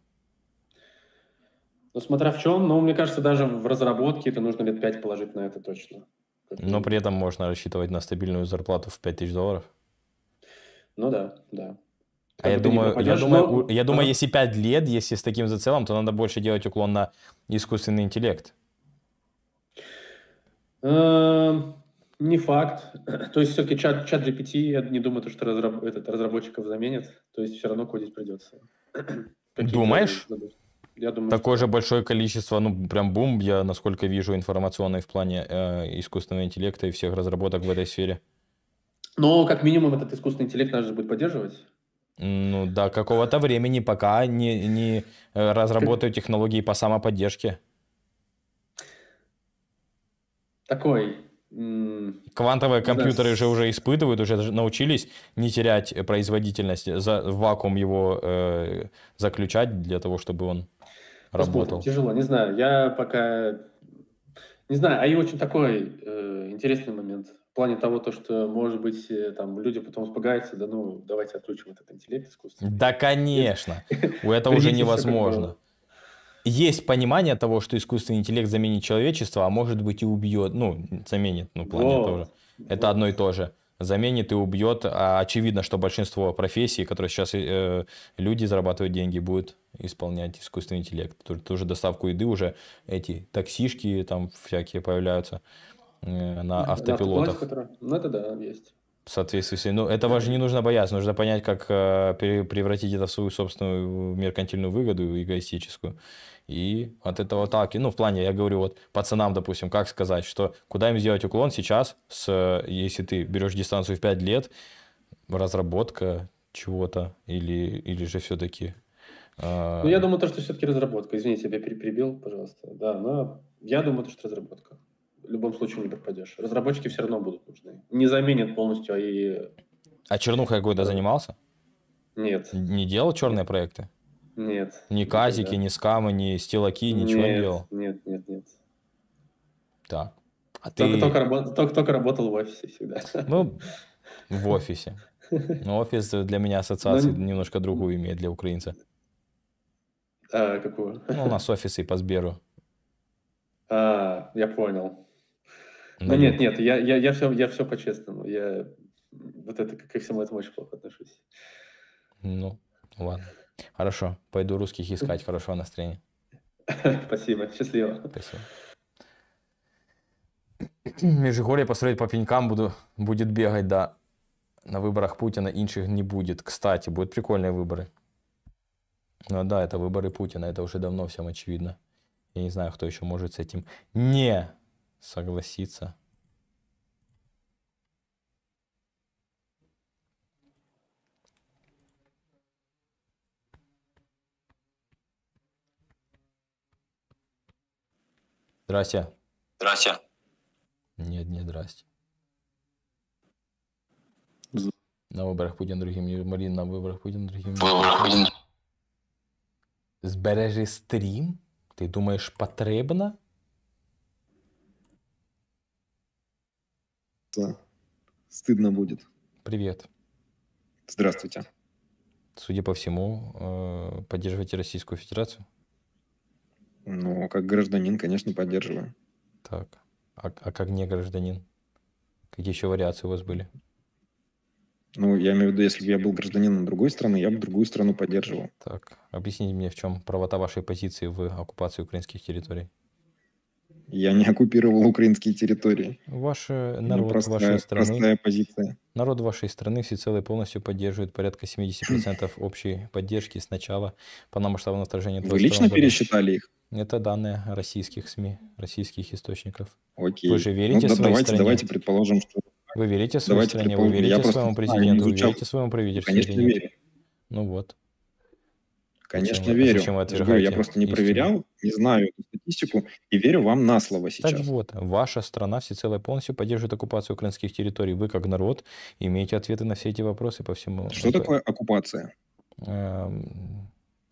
Ну, смотря в чем, но мне кажется, даже в разработке это нужно лет пять положить на это точно. Как Но минимум. при этом можно рассчитывать на стабильную зарплату в пять тысяч долларов. Ну да, да. А Как я бы ты не думаю, я пропадешь, думаю, но- у- я думаю, Ага. если пять лет, если с таким зацелом, то надо больше делать уклон на искусственный интеллект. Эм, Не факт. То есть все-таки чат, чат джи пи ти, я не думаю, то, что разраб- этот, разработчиков заменит. То есть все равно кодить придется. Какие-то Думаешь? задачи. Я думаю, Такое что же большое количество, ну, прям бум, я, насколько вижу, информационный в плане э, искусственного интеллекта и всех разработок в этой сфере. Но как минимум этот искусственный интеллект надо же будет поддерживать. Ну, до какого-то времени, пока не, не э, разработаю технологии по самоподдержке. Такой. м, Квантовые не знаю, компьютеры с- же уже испытывают, уже даже научились не терять э, производительность, за, в вакуум его э, заключать для того, чтобы он Посмотрим. работал. Тяжело, не знаю. Я пока... Не знаю, а и очень такой э, интересный момент. В плане того, то, что, может быть, э, там люди потом испугаются, да ну, давайте отключим этот интеллект искусственный. Да, конечно. У этого уже Верните всё как невозможно. было. Есть понимание того, что искусственный интеллект заменит человечество, а может быть и убьет, ну, заменит, ну, в плане Вот. тоже. Это одно и то же. Заменит и убьет. А очевидно, что большинство профессий, которые сейчас э, люди зарабатывают деньги, будут исполнять искусственный интеллект. Ту, ту же доставку еды уже эти таксишки там всякие появляются э, на Да, автопилотах. автопилоте, который- Ну, это да, есть. В соответствии с... Ну, этого же не нужно бояться. Нужно понять, как э, пере- превратить это в свою собственную меркантильную выгоду, эгоистическую. И от этого так. И, ну, в плане, я говорю, вот пацанам, допустим, как сказать, что куда им сделать уклон сейчас, с, э, если ты берешь дистанцию в пять лет, разработка чего-то, или, или же все-таки... э, Ну, я думаю, то, что все-таки разработка. Извините, я пере- перебил, пожалуйста. Да, но я думаю, то, что разработка. В любом случае не пропадешь. Разработчики все равно будут нужны. Не заменят полностью, а и... А чернухой какой-то занимался? Нет. Не делал черные проекты? Нет. Ни казики, никогда. ни скамы, ни стилаки, ничего не Нет, делал? Нет, нет, нет. Так. А Только, ты... только, работ- только, только работал в офисе всегда. Ну, в офисе. Но офис для меня ассоциации Ну, немножко другую имеет для украинца. А, какую? Ну, у нас офисы по Сберу. А, я понял. На Да нет, юг. нет, я, я, я, все, я все по-честному. Я вот это ко всему этому очень плохо отношусь. Ну, ладно. Хорошо, пойду русских искать. Хорошего настроения. Спасибо, счастливо. Спасибо. Межгорье построить по пенькам буду, будет бегать, да. На выборах Путина інших не будет. Кстати, будут прикольные выборы. Ну да, это выборы Путина, это уже давно всем очевидно. Я не знаю, кто еще может с этим не согласиться. Здрасте. Здрасте. Нет, не здрасте. На выборах Путин другим не Марин, на выборах Путин другим не Виборах Путін. Збережи стрім? Ти думаєш, потрібно? Стыдно будет. Привет. Здравствуйте. Судя по всему, э, поддерживаете Российскую Федерацию? Ну, как гражданин, конечно, поддерживаю. Так. А, а как не гражданин? Какие еще вариации у вас были? Ну, я имею в виду, если бы я был гражданином другой страны, я бы другую страну поддерживал. Так. Объясните мне, в чем правота вашей позиции в оккупации украинских территорий? Я не оккупировал украинские территории. Ваш Ну, народ простая, вашей страны... простая позиция. Народ вашей страны всецело и полностью поддерживает порядка семьдесят процентов общей поддержки с начала полномасштабного вторжения. Вы лично пересчитали их? Это данные российских СМИ, российских источников. Окей. Вы же верите Ну, да, своей давайте, стране? давайте предположим, что... Вы верите своей Давайте стране, вы предположим. Я верите просто своему не знаю, президенту, не вы изучал. верите своему правительству Конечно, или нет? верю. Ну вот. Конечно, Зачем вы- верю. зачем вы Я говорю, отвергаете я просто не истину? проверял, не знаю эту статистику и верю вам на слово Так сейчас. вот, ваша страна всецело и полностью поддерживает оккупацию украинских территорий. Вы, как народ, имеете ответы на все эти вопросы по всему. Что Это, такое оккупация? эм,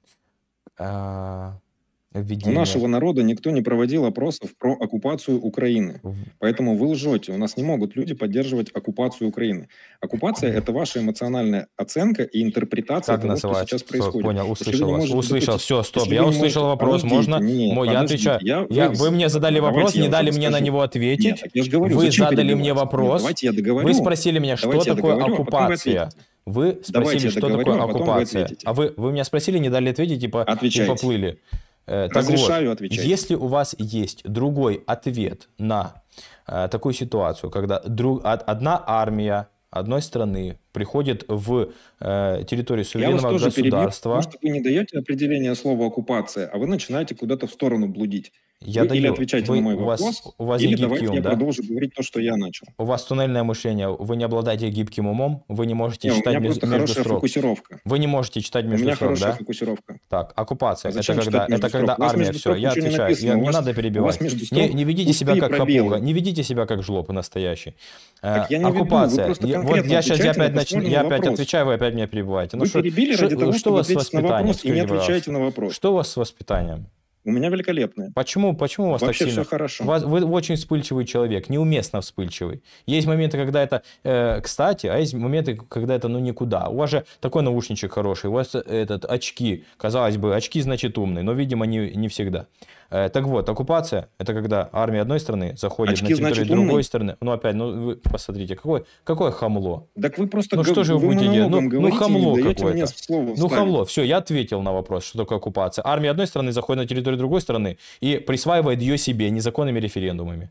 а, У введение... нашего народа никто не проводил опросов про оккупацию Украины. Поэтому вы лжете. У нас не могут люди поддерживать оккупацию Украины. Оккупация – это ваша эмоциональная оценка и интерпретация Как того, что называется? сейчас Всё, происходит. понял, Если вы услышал не вас. можете Услышал, допустить- все, стоп, если я вы не услышал можете- вопрос, Подождите, можно? нет, Мо- я подождите, отвечаю. я- Я- вы- вы мне задали давайте вопрос, я не вам дали потом мне на скажу. него ответить. Нет, так я же говорю, Вы зачем задали перебивать? мне Нет, вопрос. давайте я договорю. Вы спросили меня, что Давайте я такое договорю, а потом вы оккупация. ответите. Вы Давайте спросили, я что договорю, такое а потом вы оккупация. ответите. А вы, вы меня спросили, не дали ответить, типа, и Отвечайте. поплыли. Э, Так Разрешаю вот, отвечать. если у вас есть другой ответ на э, такую ситуацию, когда друг, од- одна армия одной страны приходит в э, территорию Я вас суверенного тоже перебью, государства, потому что вы не даете определение слова оккупация, а вы начинаете куда-то в сторону блудить. Я Вы даю. или отвечайте Вы- на мой у вас- вопрос, у вас или не давайте гибкий ум, я да? продолжу говорить то, что я начал. у вас туннельное мышление, вы не обладаете гибким умом, вы не можете Не, у читать меня мез- просто между хорошая строк. фокусировка. Вы не можете читать У между меня строк, хорошая да? фокусировка. Так, оккупация. А Это зачем когда, читать между это когда строк? У вас армия, между все, строк я ничего не отвечаю. написано, Я- у не вас- надо у перебивать. вас между Не, строк не ведите себя пустые как пробелы. попуга, не ведите себя как жлоб настоящий. Э, Так я не веду, вы оккупация. просто Я- вот конкретно я сейчас я отвечайте на опять, нач- поставленный я опять вопрос. отвечаю, вы опять меня перебиваете. Ну Вы что- перебили что- ради того, что у чтобы вас с ответить на воспитанием? вопрос и не Скажите, отвечаете пожалуйста. на вопрос. Что у вас с воспитанием? У меня великолепное. Почему, почему у вас Вообще так сильно? всё хорошо. У вас- вы очень вспыльчивый человек, неуместно вспыльчивый. Есть моменты, когда это э, кстати, а есть моменты, когда это ну никуда. У вас же такой наушничек хороший, у вас этот очки, казалось бы, очки значит умный, но, видимо, не, не всегда. Э, так вот, оккупация – это когда армия одной страны заходит Очки на территорию значит другой умный? страны. Ну опять, ну вы посмотрите, какое, какое хамло. Так вы просто Ну г- что же вы вы будете делать? Ну, монологом ну говорите и не хамло даете какое-то. мне слово Ну вставить. хамло. Все, я ответил на вопрос, что такое оккупация. Армия одной страны заходит на территорию другой страны и присваивает ее себе незаконными референдумами.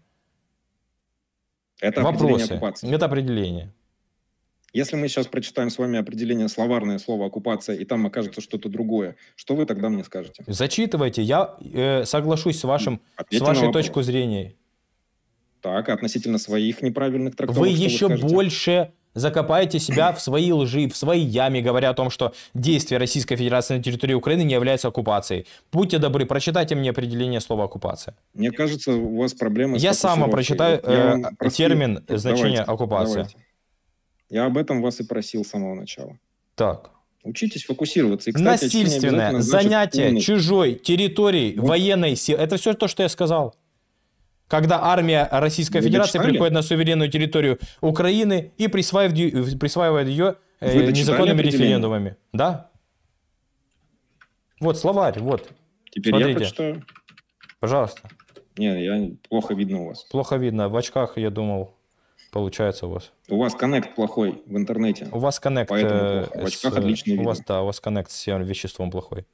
Это определение Вопросы. оккупации. Это определение. Если мы сейчас прочитаем с вами определение словарное слова оккупация, и там окажется что-то другое, что вы тогда мне скажете? Зачитывайте, я э, соглашусь с, вашим, с Ответьте на вашей вопрос. точкой зрения. Так, а относительно своих неправильных трактовок, Вы что еще скажете? больше закопаете себя в свои лжи, в свои яме, говоря о том, что действия Российской Федерации на территории Украины не являются оккупацией. Будьте добры, прочитайте мне определение слова оккупация. Мне кажется, у вас проблемы с Я сам вам фокусировкой. прочитаю Я э, вам просил- термин, Так, значение давайте, оккупация. давайте. Я об этом вас и просил с самого начала. Так. Учитесь фокусироваться. И, кстати, очки не Насильственное обязательно значит занятие умный. чужой территории, Вот. военной силы. Это все то, что я сказал. Когда армия Российской Вы Федерации дочитали? приходит на суверенную территорию Украины и присваивает, ее- присваивает ее э, Вы дочитали незаконными определение? референдумами. Да? Вот словарь, вот. Теперь я Смотрите. прочитаю. Пожалуйста. Не, я плохо видно у вас. Плохо видно. В очках, я думал, получается у вас. У вас коннект плохой в интернете. У вас коннект... Поэтому э, плохо. В очках с, отлично у видно. вас, да, у вас коннект с всем веществом плохой.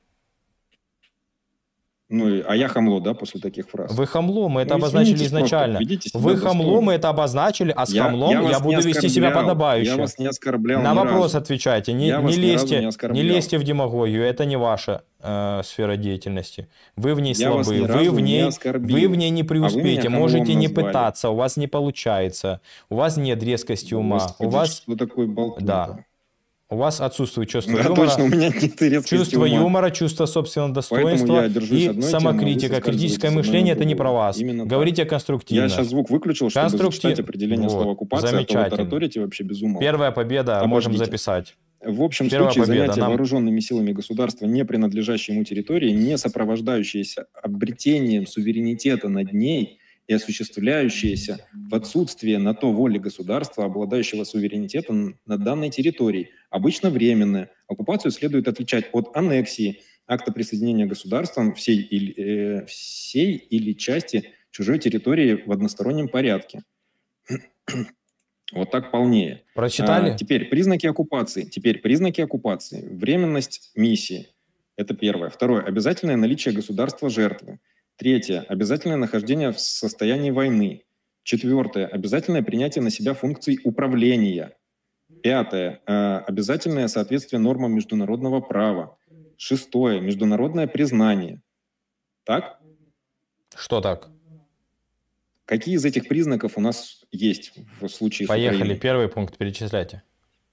Ну, и- а я хамло, да, после таких фраз? Вы хамло, мы это Ну, обозначили извинитесь просто, изначально. ведите себя Вы хамло, достойно. мы это обозначили, а с Я- хамлом я я, вас не буду вести себя оскорблял. подобающе. Я вас не оскорблял На ни вопрос разу. отвечайте. Не, Я не вас ни разу лезьте, не не, оскорблял. лезьте в демагогию, это не ваша э, сфера деятельности. Вы в ней Я вас слабы, ни вы разу в не ней, оскорбил. вы в ней не А вы меня преуспеете, хамлом можете не назвали. пытаться, у вас не получается, у вас нет резкости ума, Господи, у вас, что такое болтун? да, у вас отсутствует чувство Да, юмора, точно, у меня нет резкости чувство ума. юмора, чувство собственного Поэтому достоинства я держусь и одной темы, а вы самокритика. соскальзываете Критическое с одной мышление – на это не про другую. вас. Именно так. Говорите конструктивно. Я сейчас звук выключил, чтобы Конструктив- зачитать определение Вот, слова оккупация, а то вы замечательно. тараторите вообще без ума. Первая победа, можем Обождите. записать. В общем Первая случае, победа. занятия Нам- вооруженными силами государства, не принадлежащей ему территории, не сопровождающиеся обретением суверенитета над ней и осуществляющиеся в отсутствие на то воли государства, обладающего суверенитетом над данной территорией, обычно временное. Оккупацию следует отличать от аннексии, акта присоединения государством всей или, э, всей или части чужой территории в одностороннем порядке. Вот так полнее. Прочитали? А, теперь признаки оккупации. Теперь признаки оккупации. Временность миссии. Это первое. Второе. Обязательное наличие государства жертвы. Третье. Обязательное нахождение в состоянии войны. Четвертое. Обязательное принятие на себя функций управления. Пятое. э, Обязательное соответствие нормам международного права. Шестое. Международное признание. Так? Что так? Какие из этих признаков у нас есть в случае с Поехали. Украиной? Первый пункт перечисляйте.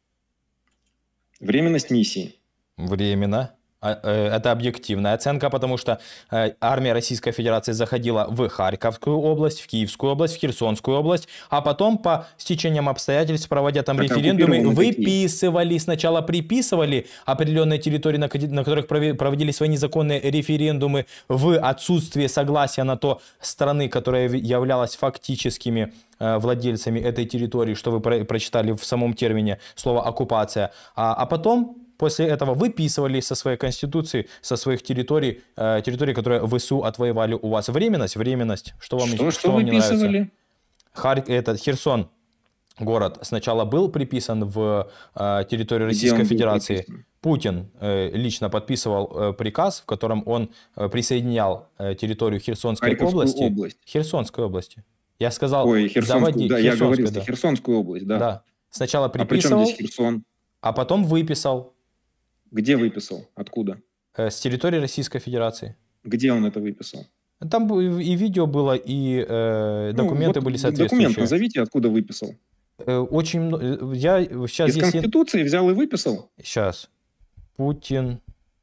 Временность миссии. Временно. А, э, Это объективная оценка, потому что э, армия Российской Федерации заходила в Харьковскую область, в Киевскую область, в Херсонскую область, а потом по стечениям обстоятельств, проводя там Так референдумы, оккупированы какие? выписывали, сначала приписывали определенные территории, на, ко- на которых прови- проводились свои незаконные референдумы в отсутствие согласия на то страны, которая в- являлась фактическими э, владельцами этой территории, что вы про- прочитали в самом термине слово оккупация, а, а потом после этого выписывали со своей конституции, со своих территорий, э, территории, которые ВСУ отвоевали у вас. Временность, временность. Что вам, Что, что вам не нравится? выписывали? Харь, этот, Херсон, город, сначала был приписан в э, территорию Где Российской он был Федерации. приписан? Путин э, лично подписывал э, приказ, в котором он э, присоединял э, территорию Херсонской Харьковскую области. область. Херсонской области. Я сказал, Ой, Херсонскую, заводи- да, я Херсонскую, говорил, да. Херсонскую область, да. Да. Сначала А при чем приписывал, здесь Херсон? а потом выписал Где выписал? Откуда? э, с территории Российской Федерации. Где он это выписал? Там бу- и видео было, и э, Ну, документы вот были документ соответствующие. назовите, откуда выписал. Э, Очень много. Я сейчас Из здесь... Конституции взял и выписал? Сейчас. Путин.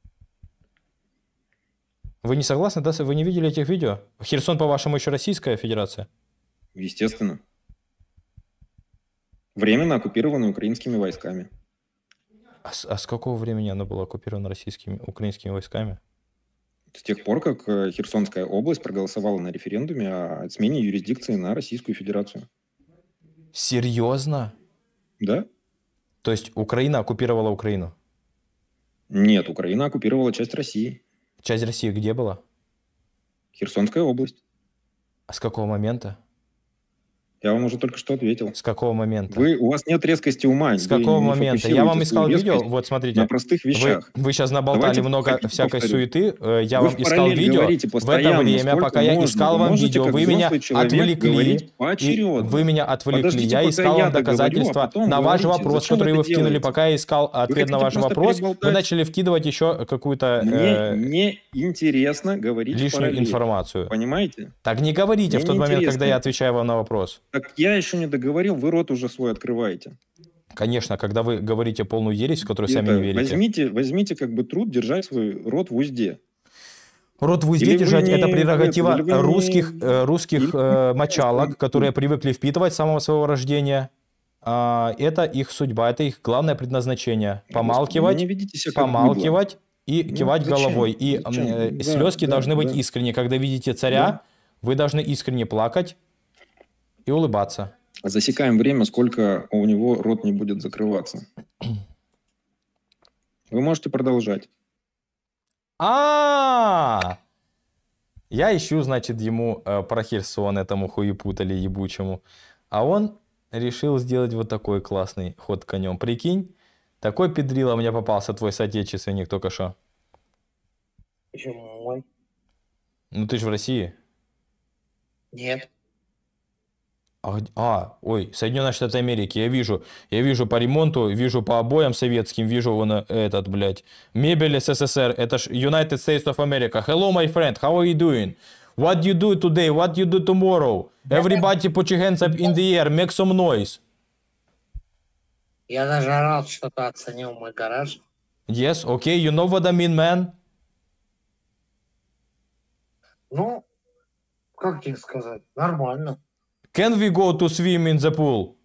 Вы не согласны, да? Вы не видели этих видео? Херсон, по-вашему, еще Российская Федерация? Естественно. Временно оккупированный украинскими войсками. А с, а с какого времени она была оккупирована российскими, украинскими войсками? С тех пор, как э, Херсонская область проголосовала на референдуме о смене юрисдикции на Российскую Федерацию. Серьезно? Да? То есть Украина оккупировала Украину? Нет, Украина оккупировала часть России. Часть России где была? Херсонская область. А с какого момента? Я вам уже только что ответил. С какого момента? Вы, у вас нет резкости ума. С вы какого не момента? Я вам фокусируете искал свою видео. резкость Вот смотрите. на простых Вы, вещах. вы сейчас наболтали Давайте много хотите всякой повторю. суеты. Э, Я Вы вам в искал параллель видео. говорите В это постоянно, время, сколько пока я можно. искал Вы вам можете, видео, как вы меня взрослый человек, отвлекли. говорить И поочередно. вы меня отвлекли. Подождите, Я пока искал я вам договорю, доказательства а потом на ваш говорите. вопрос, Зачем который это вы вкинули. делаете? Пока я искал ответ на хотите ваш просто вопрос, вы переболтать? начали вкидывать еще какую-то Мне э, не интересно говорить в лишнюю параллель. информацию. Понимаете? Так не говорите Мне в тот момент, неинтересно. когда я отвечаю вам на вопрос. Так я еще не договорил, вы рот уже свой открываете. Конечно, когда вы говорите полную ересь, в которую сами Это, не верите. возьмите, возьмите как бы труд держать свой рот в узде. Рот в узде Или вы держать – не- это прерогатива или вы не- русских, э, русских или- э, мочалок, которые привыкли впитывать с самого своего рождения. А, это их судьба, это их главное предназначение. Помалкивать, Господи, не ведите себя как помалкивать и Ну, кивать зачем? головой. И Зачем? э, Да, слезки да, должны быть да. искренние. Когда видите царя, Да. вы должны искренне плакать и улыбаться. Засекаем время, сколько у него рот не будет закрываться. Вы можете продолжать. А, Я ищу, значит, ему э, про Херсон, этому хуепутали ебучему. А он решил сделать вот такой классный ход конем. Прикинь, такой педрила мне попался твой соотечественник только что. Почему мой? Ну ты же в России. Нет. А, г- а, ой, Соединенные Штаты Америки, я вижу, я вижу по ремонту, вижу по обоям советским, вижу вон э, этот, блядь, мебель СССР, это ж United States of America. Hello, my friend, how are you doing? What you do today? What you do tomorrow? Everybody put your hands up in the air, make some noise. Я даже рад, что ты оценил мой гараж. Yes, okay, you know what I mean, man? Ну, как тебе сказать, нормально. Can we go to swim in the pool?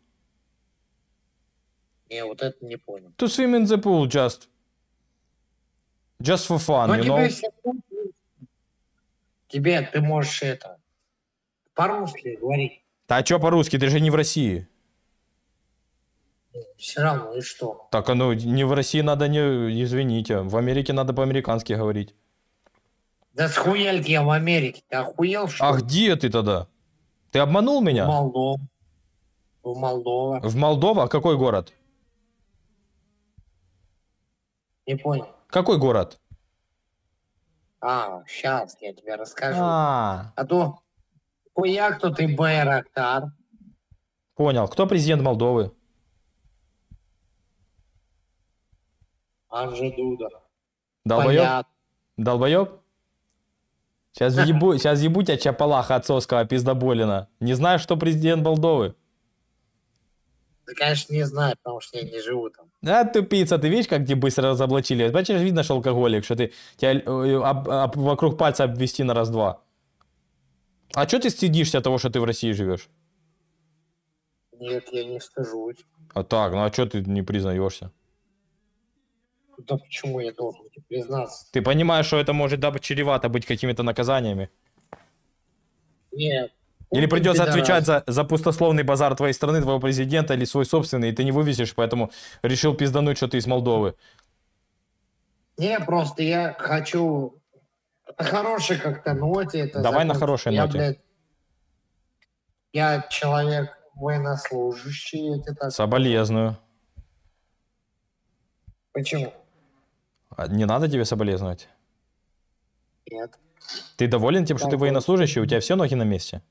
Я вот это не понял. To swim in the pool just. Just for fun, Но you тебе, know? если- тебе ты можешь это по-русски говорить. Да а чё по-русски, ты же не в России. Все равно, и что? Так, а ну не в России надо, не, извините, в Америке надо по-американски говорить. Да схуяльки я в Америке. Ты охуел, что А ли? где ты тогда? Ты обманул В меня? Молдову. В Молдова. В Молдова? А какой город? Не понял. Какой город? А, сейчас я тебе расскажу. А, А то хуяк кто ты Байрактар. понял. Кто президент Молдовы? Анжи Дуда. Долбоёб? Понятно. Долбоёб? Сейчас ебу, сейчас ебу тебя чапалаха отцовского пиздоболина. Не знаешь, что президент Молдовы? Да, конечно, не знаю, потому что я не живу там. А, тупица, ты видишь, как тебя быстро разоблачили? Бачишь, видно, что алкоголик, что ты тебя э, об- об- вокруг пальца обвести на раз-два. А что ты стыдишься того, что ты в России живешь? Нет, я не стыжусь. А так, ну а что ты не признаешься? Да почему я должен тебе признаться? Ты понимаешь, что это может да, чревато быть какими-то наказаниями? Нет. Или Ну, придется пидорас. отвечать за, за пустословный базар твоей страны, твоего президента или свой собственный, и ты не вывезешь, поэтому решил пиздануть, что ты из Молдовы. Не, просто я хочу на хорошей как-то ноте это Давай на закончить. хорошей я, ноте. блядь, я человек военнослужащий, я тебе так... Соболезную. Почему? А не надо тебе соболезновать. Нет. Ты доволен тем, что ты Доволен. военнослужащий? У тебя все ноги на месте?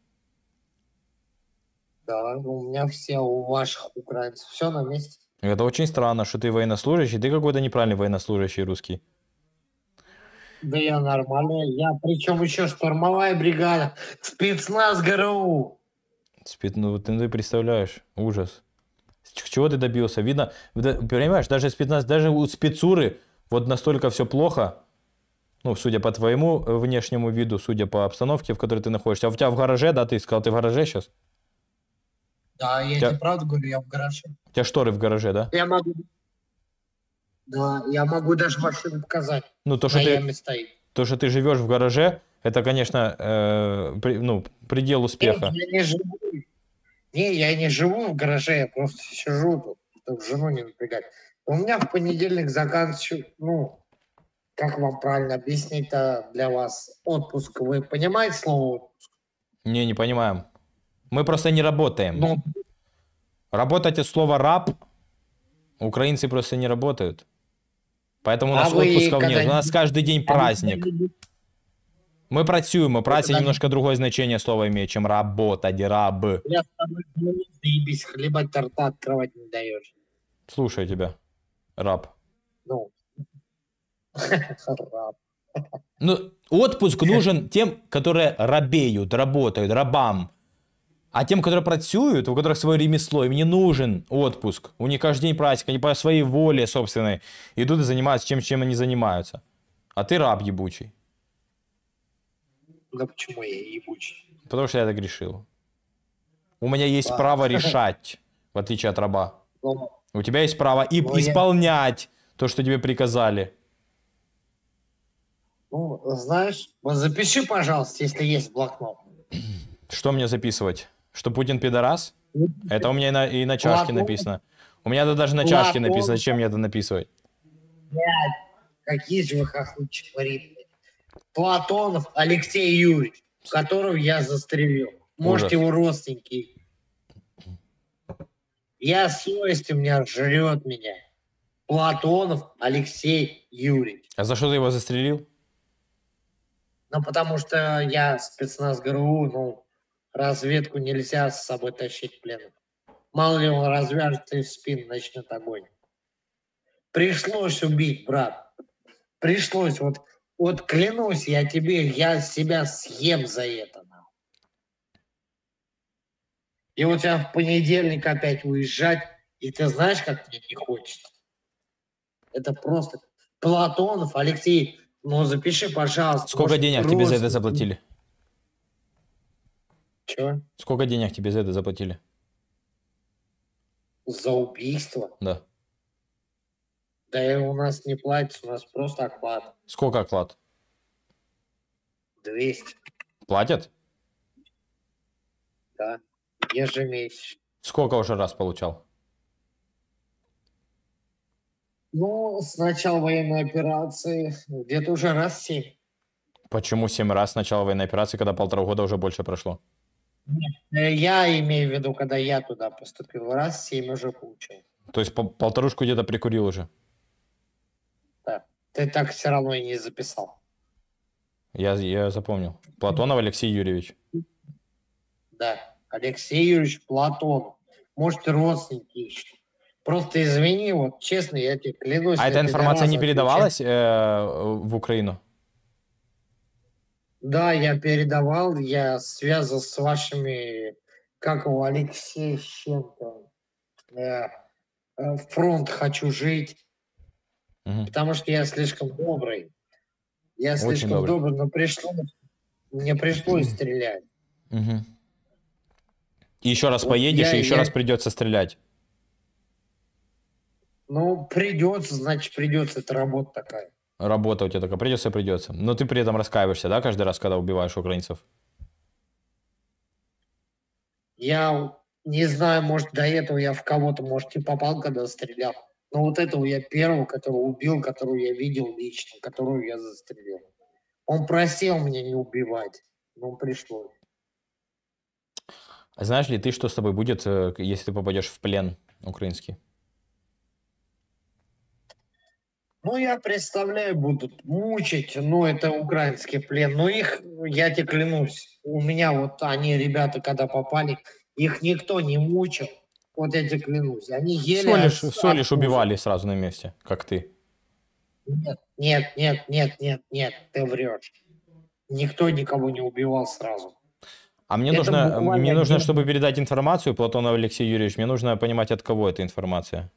Да, у меня все, у ваших украинцев все на месте. Это очень странно, что ты военнослужащий, ты какой-то неправильный военнослужащий русский. Да я нормальный. Я причем еще штурмовая бригада. Спецназ ГРУ. Спи- Ну, ты, ты представляешь, ужас. Ч- Чего ты добился? Видно, да, понимаешь, даже спецназ, даже у спецуры вот настолько все плохо, ну, судя по твоему э, внешнему виду, судя по обстановке, в которой ты находишься. А у тебя в гараже, да, ты сказал, ты в гараже сейчас? Да, я Я- тебе правду говорю, я в гараже. У тебя шторы в гараже, да? Я могу... Да, я могу даже машину показать. Ну, то, что На ты, яме стоит. то, что ты живешь в гараже, это, конечно, э, при- ну, предел успеха. Нет, я не живу. Не, я не живу в гараже, я просто сижу тут, чтобы жену не напрягать. У меня в понедельник заканчиваю, ну, как вам правильно объяснить-то для вас, отпуск. Вы понимаете слово отпуск? Не, не понимаем. Мы просто не работаем. Ну, Работать от слова раб украинцы просто не работают. Поэтому у А нас вы отпусков нет. У когда-нибудь- нас каждый день а вы праздник. Мы працюємо. Праця когда-нибудь- немножко другое значение слова имеет, чем работать, раб. я с тобой ну, заебись, хлебать торта открывать не даешь. Слушай тебя, раб. Ну, раб. Ну, отпуск нужен тем, которые рабеют, работают, рабам. А тем, которые працюют, у которых свое ремесло, им не нужен отпуск. У них каждый день праздник, они по своей воле собственной идут и занимаются чем, чем они занимаются. А ты раб ебучий. Да почему я ебучий? Потому что я так решил. У меня есть Ладно. право решать, в отличие от раба. Ну, У тебя есть право и Ну, я- исполнять то, что тебе приказали. ну, знаешь, вот запиши, пожалуйста, если есть блокнот. Что мне записывать? Что Путин пидорас? Это у меня и на, и на чашке Платон. написано. У меня это даже на чашке Платон. написано. Зачем мне это написывать? Блядь, какие же вы хохлучи, блядь. Платонов Алексей Юрьевич, которого я застрелил. Может, Ужас. его родственники. Я совесть у меня жрет меня. Платонов Алексей Юрьевич. А за что ты его застрелил? Ну, потому что я спецназ ГРУ, ну, разведку нельзя с собой тащить пленных. Мало ли он развяжется и в спину начнет огонь. Пришлось убить, брат. Пришлось. Вот, вот клянусь я тебе, я себя съем за это. нахуй. И вот я в понедельник опять уезжать, и ты знаешь, как мне не хочется? Это просто... Платонов Алексей, ну запиши, пожалуйста. Сколько может, денег тебе за это родственники. заплатили? Чё? Сколько денег тебе за это заплатили? За убийство? Да. Да и у нас не платится, у нас просто оклад. Сколько оклад? двести. Платят? Да. Ежемесячно. Сколько уже раз получал? Ну, с начала военной операции где-то уже раз семь. Почему семь раз с начала военной операции, когда полтора года уже больше прошло? Э, Я имею в виду, когда я туда поступил, раз семь уже получил. То есть пол- полторушку где-то прикурил уже? Да. Ты так все равно и не записал. Я, я запомнил. Платонов Алексей Юрьевич. Да. Алексей Юрьевич Платонов. Может, и родственники ищут. Просто извини, вот честно, я тебе клянусь. А я эта информация не пидорас передавалась э, в Украину? Да, я передавал, я связан с вашими, как его, Алексей с чем-то. Э, э, фронт хочу жить, Мгм. потому что я слишком добрый. Я Очень слишком добрый. добрый, но пришлось, мне пришлось стрелять. Мгм. И еще раз Вот поедешь, я- и еще я- раз придется стрелять. Ну, придется, значит, придется, это работа такая. Работа у тебя такая, придется, придется. Но ты при этом раскаиваешься, да, каждый раз, когда убиваешь украинцев? Я не знаю, может, до этого я в кого-то, может, и попал, когда стрелял. Но вот этого я первого, которого убил, которого я видел лично, которого я застрелил. Он просил меня не убивать, но пришлось. А знаешь ли ты, что с тобой будет, э, если ты попадешь в плен украинский? Ну, я представляю, будут мучить, ну, это украинский плен. Но их, я тебе клянусь, у меня вот они, ребята, когда попали, их никто не мучил. Вот я тебе клянусь. Они еле... Всего лишь, от- всего лишь от- убивали сразу на месте, как ты. Нет, нет, нет, нет, нет, нет, ты врешь. Никто никого не убивал сразу. А мне Это нужно, буквально мне нужно, один- чтобы передать информацию, Платонов Алексей Юрьевич, мне нужно понимать, от кого эта информация.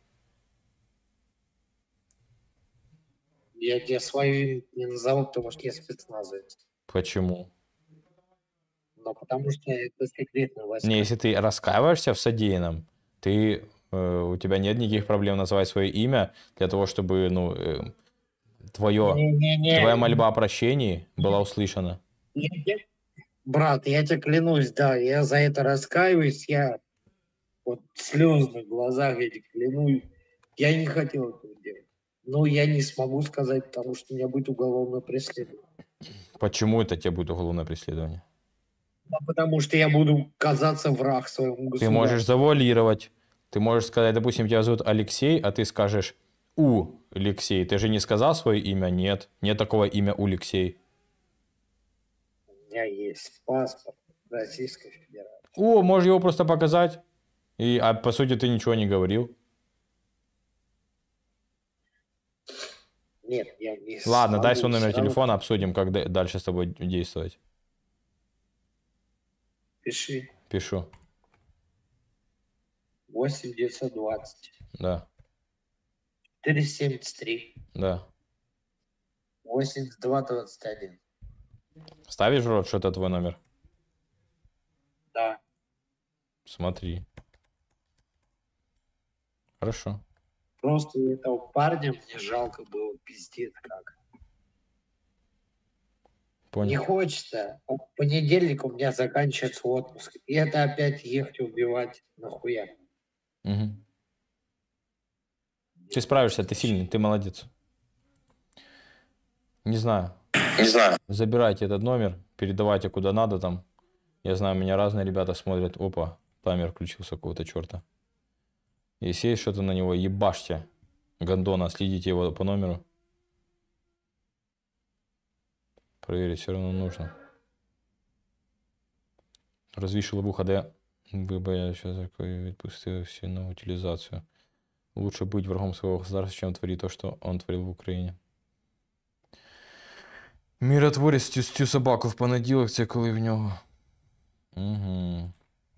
Я тебе свою имя не назову, потому что я спецназовец. Почему? Но потому что это секретный войска. Не, если ты раскаиваешься в содеянном, ты, э, у тебя нет никаких проблем называть свое имя для того, чтобы, ну, э, твое, Не-не-не. твоя мольба о прощении была услышана. Я тебе- Брат, я тебе клянусь, да, я за это раскаиваюсь, я вот слезы на глазах, я тебе клянусь, я не хотел этого делать. Но я не смогу сказать, потому что у меня будет уголовное преследование. Почему это тебе будет уголовное преследование? Да, потому что я буду казаться враг своему Ты государству. можешь завуалировать. Ты можешь сказать, допустим, тебя зовут Алексей, а ты скажешь У Алексей. Ты же не сказал свое имя? Нет. Нет такого имя У Алексей. У меня есть паспорт Российской Федерации. О, можешь его просто показать. И, а по сути ты ничего не говорил. Нет, я не Ладно, дай смогу, свой номер всё равно. телефона, обсудим, как д- дальше с тобой действовать. Пиши. Пишу. восемь девятьсот двадцать Да, четыреста семьдесят три да. восемьдесят два двадцать один. Ставишь в рот, что это твой номер? Да. Смотри. Хорошо. Просто этого парня мне жалко было, пиздец как. Понял. Не хочется. В понедельник у меня заканчивается отпуск. И это опять ехать убивать нахуя. Мгм. Ты справишься, ты сильный, ты молодец. Не знаю. Не знаю. Забирайте этот номер, передавайте куда надо там. Я знаю, меня разные ребята смотрят. Опа, таймер включился какого-то черта. Если есть что-то на него, ебашьте. Гондона, следите его по номеру. Проверить все равно нужно. Развішили вуха, де ви боялись, що відпустили всі на утилізацію. Лучше быть врагом своего государства, чем творить то, что он творил в Украине. Миротворець цю, цю собаку в понеділок, це коли в нього. Угу.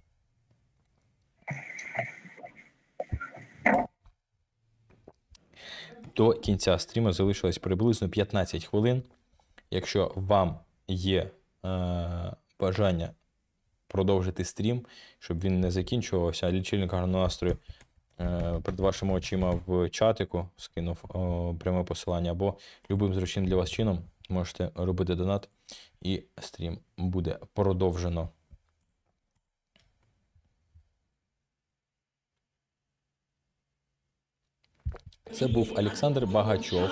До кінця стріму залишилось приблизно п'ятнадцять хвилин. Якщо вам є е, бажання продовжити стрім, щоб він не закінчувався, а лічильник гарного настрою е, перед вашими очима в чатику скинув е, пряме посилання, або любим зручним для вас чином можете робити донат, і стрім буде продовжено. Це був Олександр Багачов.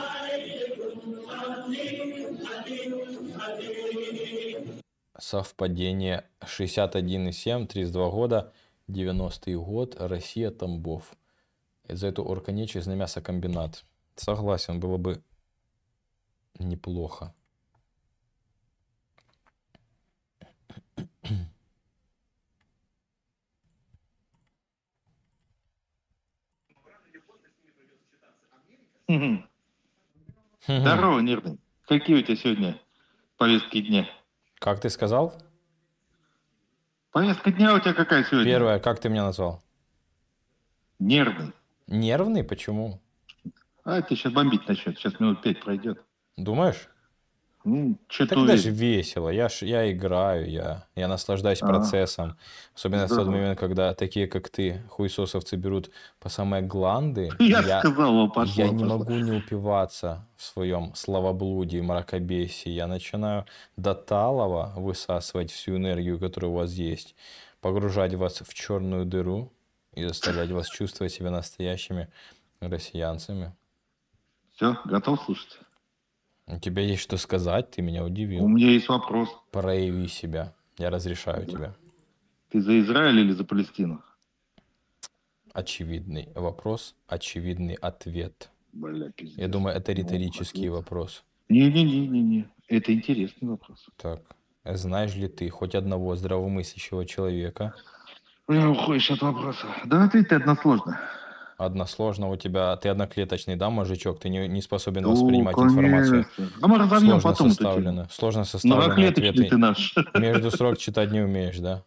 Совпадение. шестьдесят один и семь, тридцать два года, девяностый год, Россия, Тамбов. За эту орканечь на мясокомбинат. Согласен, было бы неплохо. Мгм. Здорово, Нирный. Какие у тебя сегодня повестки дня? Как ты сказал? Повестка дня у тебя какая сегодня? Первое, как ты меня назвал? Нервный. Нервный? Почему? А, тебе сейчас бомбить начнет. Сейчас минут пять пройдет. Думаешь? Ну, что-то Так даже весело. Я, ж, я играю, я, я наслаждаюсь А. процессом. Особенно в тот Здорово. момент, когда такие, как ты, хуесосовцы, берут по самые гланды. Я сказал, о, пошло, я не пошло. могу не упиваться в своем словоблудии, мракобесии. Я начинаю до талого высасывать всю энергию, которая у вас есть, погружать вас в черную дыру и заставлять вас чувствовать себя настоящими россиянцами. Все, готов слушать? У тебя есть что сказать, ты меня удивил. У меня есть вопрос. Прояви себя. Я разрешаю тебе. Ты за Израиль или за Палестину? Очевидный вопрос, очевидный ответ. Бля, пиздец. Я думаю, это риторический вопрос. Не-не-не-не-не. Это интересный вопрос. Так, знаешь ли ты хоть одного здравомыслящего человека? Бля, уходишь от вопроса. Да ответь ты односложно. Односложно у тебя, ты одноклеточный, да, мужичок? Ты не, не способен Ну, воспринимать конечно. информацию. А мы разовьем Сложно потом эту составлено. тему. Сложно составленные Многоклеточный ответы. ты наш. Между строк читать не умеешь, да?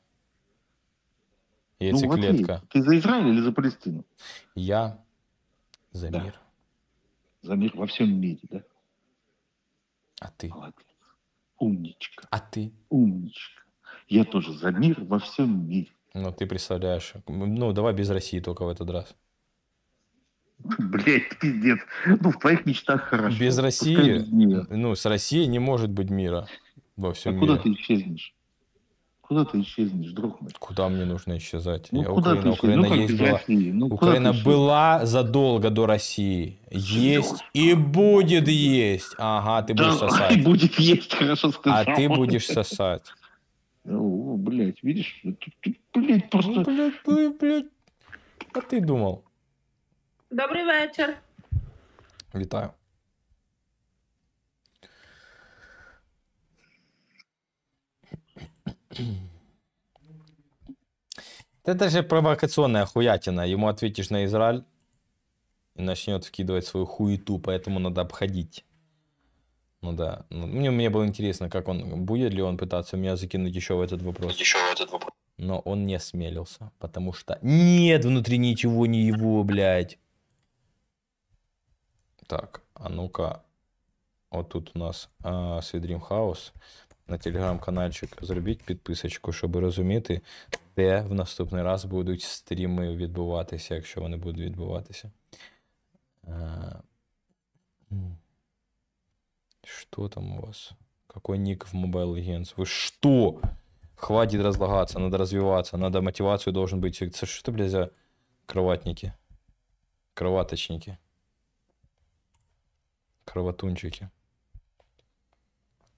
Ну, Яйцеклетка. ответь. Ты за Израиль или за Палестину? Я за Да. мир. За мир во всем мире, да? А ты? Молодец. Умничка. А ты? Умничка. Я тоже за мир во всем мире. Ну, ты представляешь. Ну, давай без России только в этот раз. Блять, пиздец. Ну, в твоих мечтах хорошо. Без Пускай России, без нее. ну, с Россией не может быть мира во А всем куда мире. ты исчезнешь? Куда ты исчезнешь, друг мой? Куда мне нужно исчезать? Ну, Я куда Украина, ты исчезнешь? Украина Ну, как есть без была. России? Ну, куда Украина ты исчезнешь? была задолго до России. Есть и будет есть. Ага, ты будешь Да, сосать. и будет есть, хорошо сказал. А ты будешь сосать. О, блядь, видишь? Тут, тут, блядь, просто... Ну, блядь, блядь, блядь. А ты думал? Добрий вечір. Вітаю. Это же провокационная хуятина. Ему ответишь на Израиль и начнет вкидывать свою хуету, поэтому надо обходить. Ну да. Ну, Мне, мне было интересно, как он, будет ли он пытаться меня закинуть еще в этот вопрос. Еще этот вопрос. Но он не осмелился, потому что нет внутри ничего не его, блядь. Так, а ну-ка. Вот тут у нас а, Свідрім Хаус. На телеграм-канальчик зробіть підписочку, щоб розуміти, де в наступний раз будуть стріми відбуватися, якщо вони будуть відбуватися. А, Что там у вас? Какой ник в Mobile Legends? Вы что? Хватит разлагаться, надо развиваться, надо мотивацию должен быть. Это что, блядь, за кроватники? Кроваточники. Кровотунчики.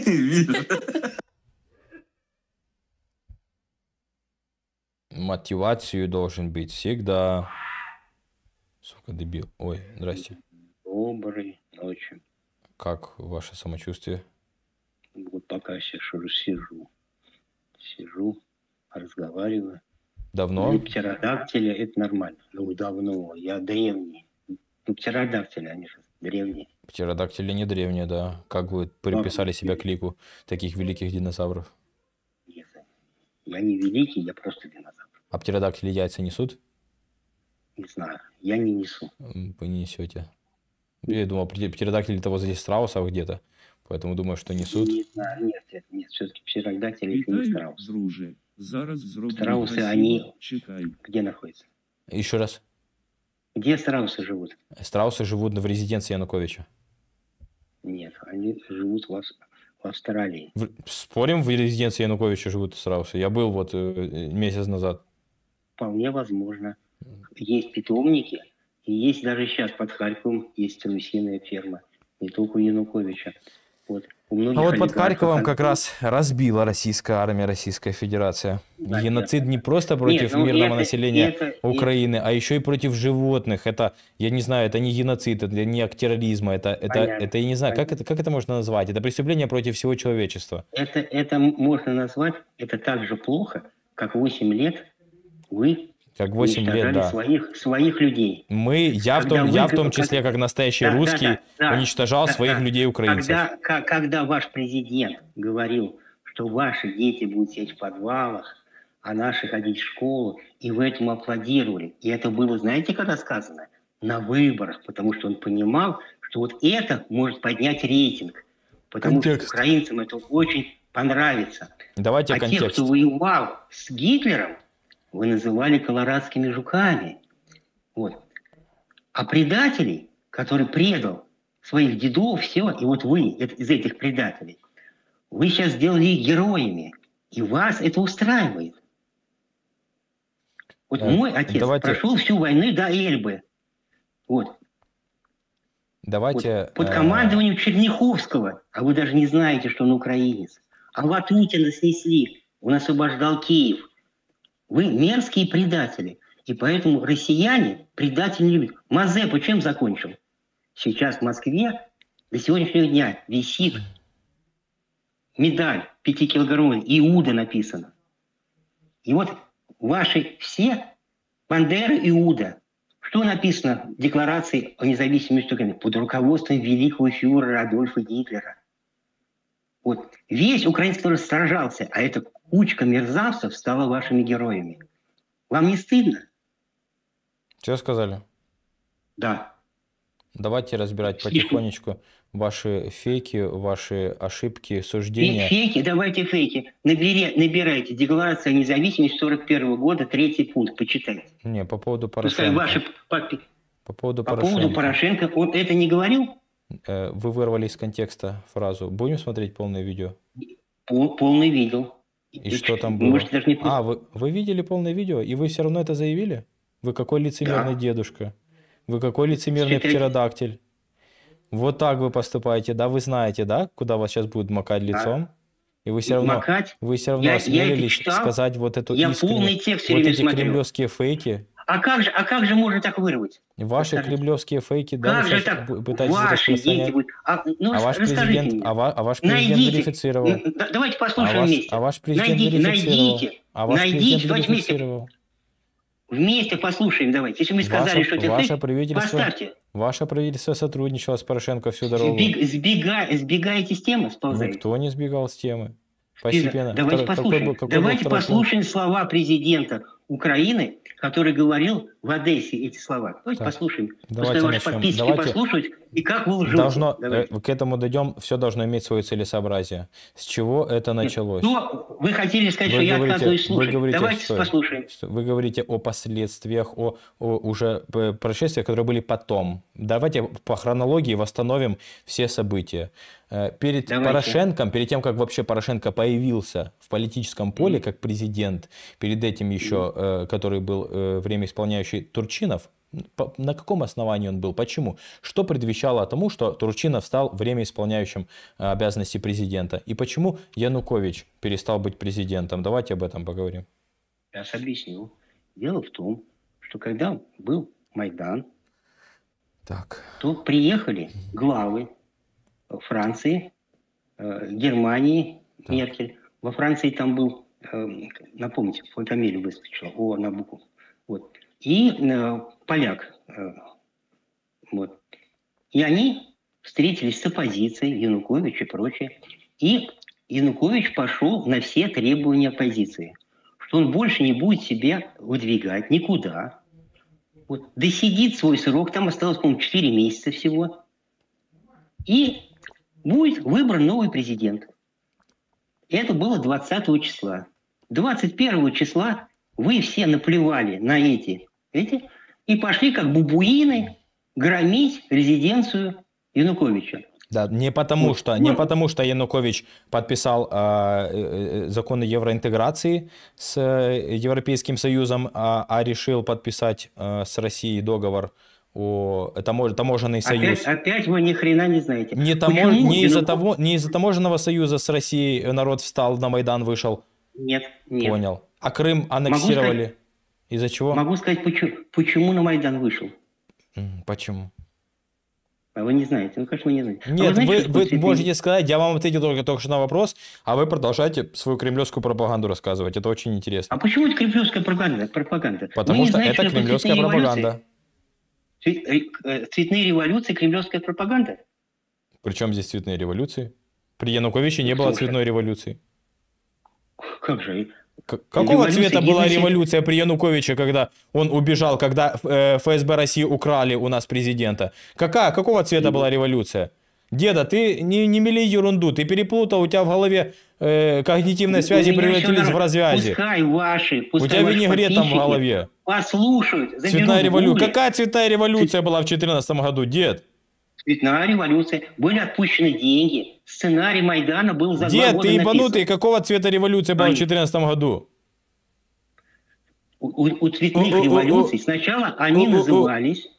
Мотивацию должен быть всегда. Сука, дебил. Ой, здрасте. Доброй ночи. Как ваше самочувствие? Вот пока сейчас уже сижу. Сижу, разговариваю. Давно? Ну, птеродактили это нормально. Ну, давно. Я древний. Ну, птеродактили, они же древние. Птеродактили не древние, да. Как вы приписали себя к лику таких великих динозавров? Я не великий, я просто динозавр. А птеродактили яйца несут? Не знаю, я не несу. Вы не несете. Я думал, птеродактили того здесь страусов где-то, поэтому думаю, что несут. Не знаю, нет, нет, нет, все-таки птеродактили это не страусы. Друже, зараз зроблю Страусы, красиво. они Чекай. где находятся? Еще раз. Где страусы живут? Страусы живут в резиденции Януковича. Нет, они живут в, Ав- в Австралии. В- Спорим, в резиденции Януковича живут страусы? Я был вот э, месяц назад. Вполне возможно. Есть питомники, и есть даже сейчас под Харьковом есть страусиная ферма. Не только у Януковича. Вот. У многих А вот под олигархов Харьковом она- как раз разбила российская армия, Российская Федерация. Да, Геноцид не просто против Нет, ну мирного это- населения это- Украины, а еще и против животных. Это, я не знаю, это не геноцид, это не акт терроризма, это, это, Понятно, это, я не знаю, как это, как это можно назвать? Это преступление против всего человечества. Это, это можно назвать, это так же плохо, как восемь лет вы Как восемь лет, уничтожали да. своих, своих людей. Мы, я в Когда том, вы- я в том как- числе, как настоящий Да, да, русский, да, да. уничтожал Да, своих да. людей украинцев. Когда, ка- когда ваш президент говорил, что ваши дети будут сидеть в подвалах, а наши ходить в школу, и вы этому аплодировали. И это было, знаете, когда сказано? На выборах, потому что он понимал, что вот это может поднять рейтинг. Потому Контекст. что украинцам это очень понравится. Давайте а контекст. тех, кто воевал с Гитлером, вы называли колорадскими жуками. Вот. А предателей, который предал своих дедов, все, и вот вы это- из этих предателей, вы сейчас сделали их героями, и вас это устраивает. Вот Э, мой отец давайте- прошел всю войну до Эльбы. Вот. Давайте... Под э, командованием Черняховского, а вы даже не знаете, что он украинец. А Ватутина снесли, он освобождал Киев. Вы мерзкие предатели. И поэтому россияне предателей любят. Мазепа чем закончил? Сейчас в Москве до сегодняшнего дня висит медаль пятикилограммовая, Иуда написано. И вот ваши все Бандера Иуда. Что написано в Декларации о независимости Украины? Под руководством великого фюрера Адольфа Гитлера. Вот весь украинец, который сражался, а эта кучка мерзавцев стала вашими героями. Вам не стыдно? Что сказали? Да. Давайте разбирать Слишком- потихонечку ваши фейки, ваши ошибки, Фе- суждения. Фейки, давайте фейки. Набери, набирайте Декларация о независимости сорок первого года, третий пункт, почитайте. Не, по поводу Пускай Порошенко. ваши подпи- По поводу По Порошенко. поводу Порошенко, он это не говорил? Э, Вы вырвали из контекста фразу. Будем смотреть полное видео? Пол- полный видел. И что там было? Можете даже не... А, вы, вы видели полное видео, и вы все равно это заявили? Вы какой лицемерный Да. дедушка? Вы какой лицемерный Считайте- птеродактиль? Вот так вы поступаете, да? Вы знаете, да, куда вас сейчас будут макать лицом? И вы все равно, Макать? вы все равно Я- я это осмелились читал. сказать вот эту Я искреннюю- полный текст всё вот время эти смотрю. кремлевские фейки. А как же, а как же можно так вырвать? Ваши Расскажите. кремлевские фейки, да, Как вы же сейчас так? бу- пытаетесь Ваши распространять. дети будут... А, ну, А ваш расскажите президент, мне. а, ва- а ваш президент Найдите. верифицировал. М, да- Давайте А послушаем ваш, вместе. а ваш президент Найдите, верифицировал. найдите. А ваш Найдите, президент давайте вместе. верифицировал. Вместе послушаем, давайте. Если вы сказали, Ваше, что это ваше фейк, правительство, поставьте. ваше правительство сотрудничало с Порошенко всю дорогу. Сбег- сбега- сбегаете с темы, сползаете. Никто не сбегал с темы. Лиза, Постепенно. давайте Второй- какой послушаем, был- какой был давайте второй послушаем слова президента Украины, который говорил в Одессе эти слова. Давайте Так, послушаем. давайте Пускай ваши начнем. подписчики Давайте- послушают, и как вы лжете. Должно, Давайте. э, к этому дойдем, все должно иметь свое целесообразие. С чего это началось? Ну, вы хотели сказать, Вы что я говорите- отказываюсь вы слушать. говорите, Давайте стой. послушаем. Что- Вы говорите о последствиях, о, о уже п- происшествиях, которые были потом. Давайте по хронологии восстановим все события. Э, Перед Давайте. Порошенком, перед тем, как вообще Порошенко появился в политическом поле как президент, перед этим еще, э, который был э, время исполняющий Турчинов, По- на каком основании он был? Почему? Что предвещало тому, что Турчинов стал время исполняющим э, обязанности президента? И почему Янукович перестал быть президентом? Давайте об этом поговорим. Сейчас объясню. Дело в том, что когда был Майдан, так. то приехали главы Франции, э, Германии, так. Меркель. Во Франции там был, э, напомните, фамилию выскочила, О, на букву. Вот. И э, поляк. Э, вот. И они встретились с оппозицией, Янукович и прочее. И Янукович пошел на все требования оппозиции, что он больше не будет себя выдвигать никуда. Вот. Досидит свой срок, там осталось, по-моему, четыре месяца всего. И будет выбран новый президент. Это было двадцатого числа. двадцать первого числа вы все наплевали на эти, эти и пошли как бубуины громить резиденцию Януковича. Да, не потому, Вот. что, не потому что Янукович подписал э, э, законы евроинтеграции с э, Европейским Союзом, а, а решил подписать э, с Россией договор о тамо- таможенный союз. Опять, опять вы ни хрена не знаете. Не, тамо- Почему не из-за Януко- того, не из-за таможенного союза с Россией народ встал на Майдан, вышел. Нет, нет. Понял. А Крым аннексировали. сказать- Из-за чего? Могу сказать, почему, почему на Майдан вышел. М, Почему? А вы не знаете. Ну, конечно, вы не знаете. А Нет, знаете, вы, что вы цветные- можете сказать, я вам ответил только, только что на вопрос, а вы продолжаете свою кремлевскую пропаганду рассказывать. Это очень интересно. А почему это кремлевская пропаганда? пропаганда? Потому Вы не что знаете, это такое кремлевская цветные пропаганда. революции? Цвет- э, э, Цветные революции, кремлевская пропаганда? Причем здесь цветные революции? При Януковиче не было Слушай. цветной революции. Как же? К- Какого Революция цвета была геноцид. революция при Януковиче, когда он убежал, когда э, эф эс бэ России украли у нас президента? Какая, какого цвета была революция? Деда, ты не, не мели ерунду, ты переплутал, у тебя в голове э, когнитивные связи У меня всё превратились в нормально. развязи. Пускай ваши, У пускай тебя ваши винегрет там в подписчики голове. послушают. заберут Цветная в революция. гугле. Какая цветная революция была в две тысячи четырнадцатом году, дед? Цветная революция. Были отпущены деньги. Сценарий Майдана был за два Дед, года ты написан. ебанутый, какого цвета революция была в две тысячи четырнадцатом году? У, у- у цветных У- у- у- революций сначала они у- у- у- назывались...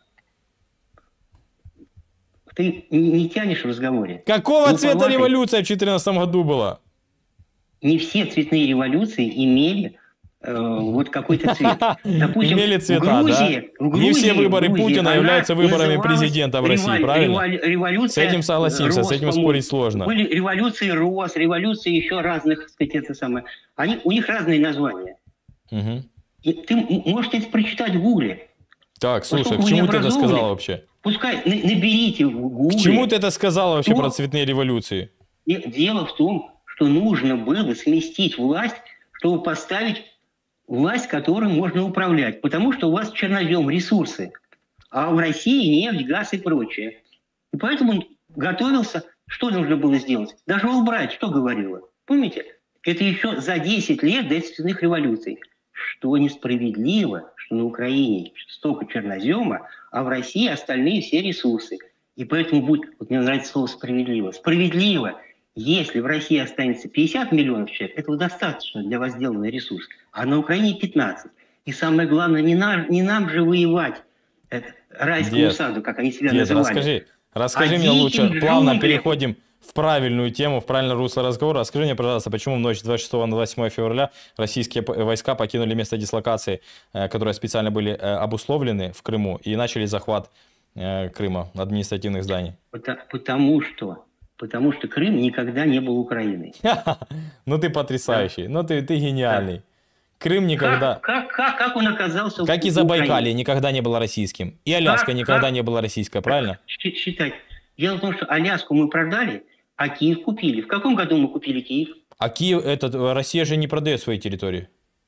Ты не, не тянешь в разговоре. Какого Ну, цвета по вашей- революция в две тысячи четырнадцатом году была? Не все цветные революции имели э, вот какой-то цвет. Допустим, Имели в цвета, Грузии, да? в Грузии, Не все выборы в Грузии Путина она являются выборами называлась президента в России, револю- правильно? револю- революция С этим согласимся, роз, с этим по-моему. спорить сложно. Были революции роз, революции еще разных, так сказать, это самое. Они, у них разные названия. Мгм. И ты м- можете это прочитать в Гугле. Так, слушай, Поскольку к вы чему ты это необразованный, сказала вообще? Пускай на- наберите в Гугле. К чему ты это сказала вообще Что? про цветные революции? И дело в том, что нужно было сместить власть, чтобы поставить власть, которой можно управлять. Потому что у вас чернозем, ресурсы, а в России нефть, газ и прочее. И поэтому он готовился, что нужно было сделать? Даже Олбрайт что говорила? Помните? Это еще за десять лет до цветных революций. Что несправедливо, что на Украине столько чернозема, а в России остальные все ресурсы. И поэтому будет, вот мне нравится слово «справедливо». Справедливо, если в России останется пятьдесят миллионов человек, этого достаточно для возделанного ресурса, а на Украине пятнадцать. И самое главное, не, на, не нам же воевать это, райскому Дед, саду, как они себя Дед, называли. расскажи, расскажи А мне лучше, диким плавно джунглям- переходим в правильную тему, в правильное русло разговора. Расскажи мне, пожалуйста, почему в ночь с двадцать шестого на двадцать седьмое февраля российские п- войска покинули место дислокации, э, которые специально были э, обусловлены в Крыму, и начали захват э, Крыма, административных зданий? Пота- Потому что, потому что Крым никогда не был Украиной. Ну ты потрясающий, ну ты, ты гениальный. Крым никогда... Как, как, как он оказался Как в и Забайкалье Украине? никогда не было российским. И Аляска Как- никогда как? не была российской, правильно? Щ- Считать. Дело в том, что Аляску мы продали, а Киев купили. В каком году мы купили Киев? А Киев, этот, Россия же не продает свои территории.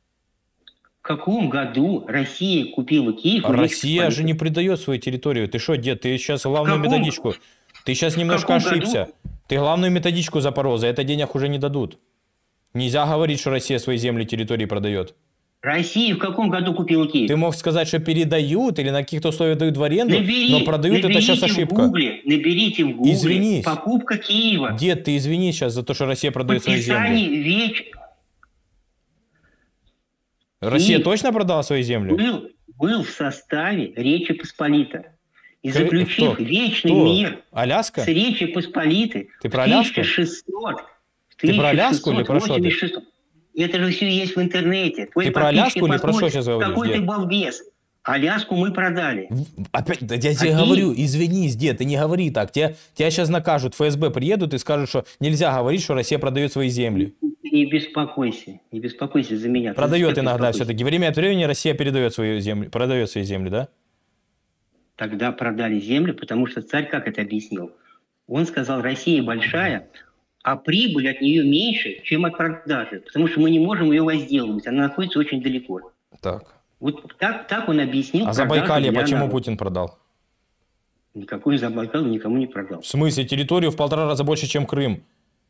В каком году Россия купила Киев? у Россия Речи же не предает свою территорию. Ты что, дед, ты сейчас главную В каком- методичку... Ты сейчас немножко каком году? ошибся. Ты главную методичку запорол, за это денег уже не дадут. Нельзя говорить, что Россия свои земли, территории продает. Россия в каком году купила Киев? Ты мог сказать, что передают или на каких-то условиях дают в аренду, Набери- но продают, это наберите сейчас в ошибка. Гугле, наберите в Гугле. Извинись. Покупка Киева. Дед, ты извини сейчас за то, что Россия продает свои земли. Подписание веч... Россия Киев точно продала свои земли? был, был в составе Речи Посполитой. И Кры- заключив кто? вечный Кто? мир Аляска? с Речи Посполитой Ты в про Аляску? тысяча шестьсот Ты про Аляску или про что ты? восемьдесят шестом. Это же все есть в интернете. Твой Ты про подписчик Аляску или про посмотрит, что сейчас говоришь, какой дед? ты балбес. Аляску мы продали. Опять, да я тебе А ты- говорю, извинись, дед, ты не говори так. Тебя, тебя сейчас накажут, ФСБ приедут и скажут, что нельзя говорить, что Россия продает свои земли. Не беспокойся, не беспокойся за меня. Ты Продает зачем иногда беспокойся? все-таки. Время от времени Россия передает свои земли, продает свои земли, да? Тогда продали землю, потому что царь как это объяснил? Он сказал, Россия большая, а прибыль от нее меньше, чем от продажи, потому что мы не можем ее возделывать, она находится очень далеко. Так. Вот так, так он объяснил. А продажу Забайкалье для почему народа. Путин продал? Никакой Забайкал никому не продал. В смысле, территорию в полтора раза больше, чем Крым?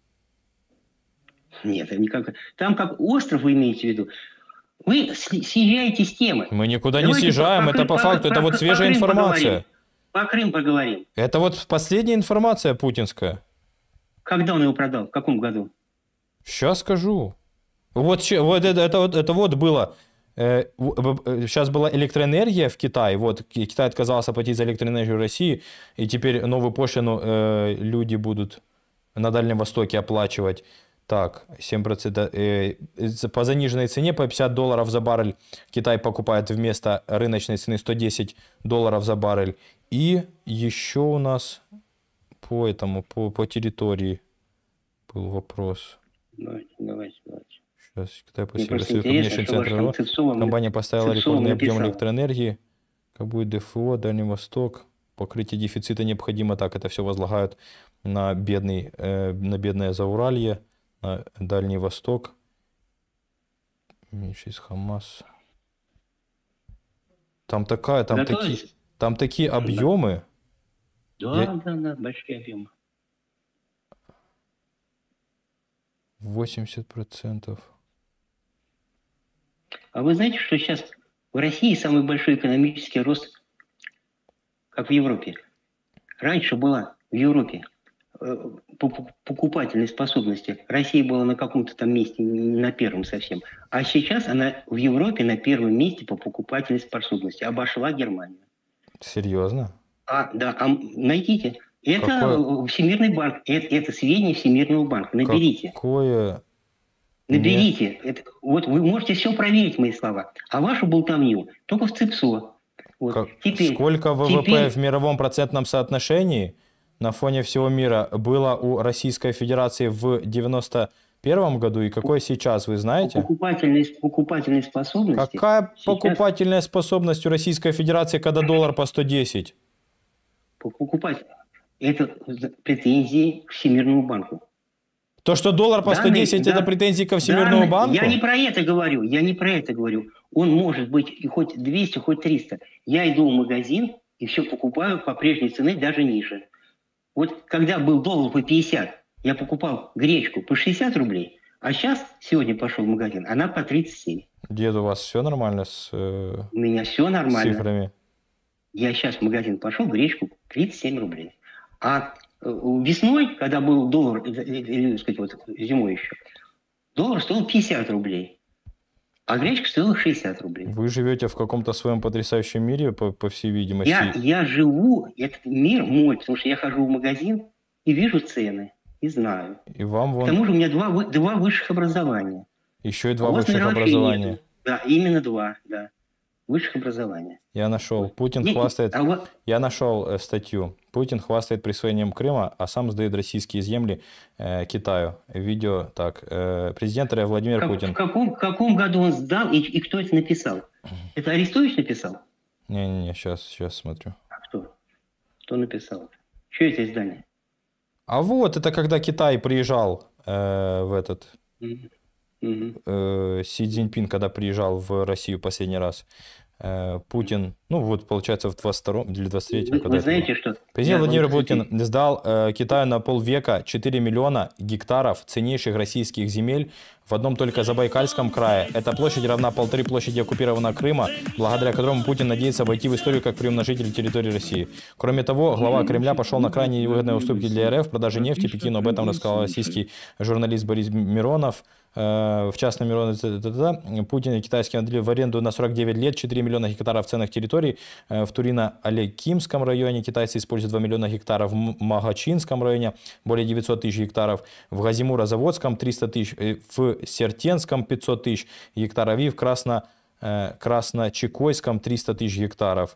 Нет, никак. Там как остров вы имеете в виду. Вы с- съезжаете с темы. Мы никуда не Давайте съезжаем, по- это по по- факту, по- это вот по свежая Крым информация. поговорим. По Крым поговорим. Это вот последняя информация путинская. Когда он его продал? В каком году? Сейчас скажу. Вот, ща- вот это, это, вот, это вот было. э, в- в- э, Сейчас была электроэнергия в Китае. Вот Ки- Китай отказался платить за электроэнергию России. И теперь новую пошлину э, люди будут на Дальнем Востоке оплачивать. Так, семь процентов. Э, за- по заниженной цене, по пятьдесят долларов за баррель, Китай покупает вместо рыночной цены сто десять долларов за баррель. И еще у нас по этому, по, по территории был вопрос. Давайте, давайте, давайте. Сейчас, Китай Мне посетил просто Россию, интересно, крупнейший что ваш центр там РО. Цепцова мне- Компания поставила Цепцова рекордный объем написала. электроэнергии. Как будет ДФО, Дальний Восток. Покрытие дефицита необходимо. Так, это все возлагают на, бедный, э, на бедное Зауралье, на Дальний Восток. Меньше из Хамас. Там такая, там Готовится? такие, там такие объемы. Да, Я- да, да, большие объемы. восемьдесят процентов. А вы знаете, что сейчас в России самый большой экономический рост, как в Европе? Раньше была в Европе э, по по- покупательной способности. Россия была на каком-то там месте, не на первом совсем. А сейчас она в Европе на первом месте по покупательной способности. Обошла Германию. Серьезно? А, да, а м- найдите. Это Какое? э, Всемирный банк. Это, это сведения Всемирного банка. Наберите. Какое? Наберите. Это, вот вы можете все проверить, мои слова. А вашу болтовню только в ЦИПСО. Вот. Как- Теперь, Сколько ВВП теперь- в мировом процентном соотношении на фоне всего мира было у Российской Федерации в девяносто первом году и какой сейчас, вы знаете? покупательной, покупательной способности. Какая сейчас покупательная способность у Российской Федерации, когда доллар по сто десять? покупать это претензии к Всемирному банку. То, что доллар по сто десять, Данные- это да- претензии ко Всемирному данные- банку? Я не про это говорю, я не про это говорю. Он может быть и хоть двести, хоть триста. Я иду в магазин и все покупаю по прежней цене, даже ниже. Вот когда был доллар по пятьдесят, я покупал гречку по шестьдесят рублей, а сейчас, сегодня пошел в магазин, она по тридцать семь. Дед, у вас все нормально с э, У меня все нормально. цифрами? Я сейчас в магазин пошел, гречку тридцать семь рублей. А э, весной, когда был доллар, э, э, или, так сказать, вот зимой еще, доллар стоил пятьдесят рублей, а гречка стоила шестьдесят рублей. Вы живете в каком-то своем потрясающем мире, по, по всей видимости. Я, я живу, этот мир мой, потому что я хожу в магазин и вижу цены, и знаю. И вам К вон тому же у меня два, вы- два высших образования. еще и А два у вас, высших наверное, вообще образования. нету. Да, именно два, да. Высших образования. Я нашел. Путин Не- хвастает. а вот- Я нашел э, статью. Путин хвастает присвоением Крыма, а сам сдает российские земли э, Китаю. Видео так. Э, президент РФ Владимир Как- Путин. В каком, в каком году он сдал и, и кто это написал? Это Арестович написал? Не-не-не, сейчас, сейчас смотрю. А кто? Кто написал? Что это издание? А вот это когда Китай приезжал э, в этот Мгм. Мгм. э, Си Цзиньпин, когда приезжал в Россию последний раз. э, Путин, ну вот получается в двадцать втором или двадцать третьем. Вы, когда вы это знаете, было. что... Президент я Владимир вам, кстати, Путин сдал э, Китаю на полвека четыре миллиона гектаров ценнейших российских земель в одном только Забайкальском крае. Эта площадь равна полторы площади оккупированного Крыма, благодаря которому Путин надеется войти в историю как приумножитель территории России. Кроме того, глава Кремля пошел на крайне невыгодные уступки для РФ в продаже нефти Пекину. Об этом рассказал российский журналист Борис Миронов. в частном миллионе, Путин и китайские отдали в аренду на сорок девять лет четыре миллиона гектаров ценных территорий. В Турино-Алекимском районе китайцы используют два миллиона гектаров, в Магачинском районе более девятьсот тысяч гектаров, в Газимуро-Заводском триста тысяч, в Сертенском пятьсот тысяч гектаров и в Красно Красночекойском триста тысяч гектаров.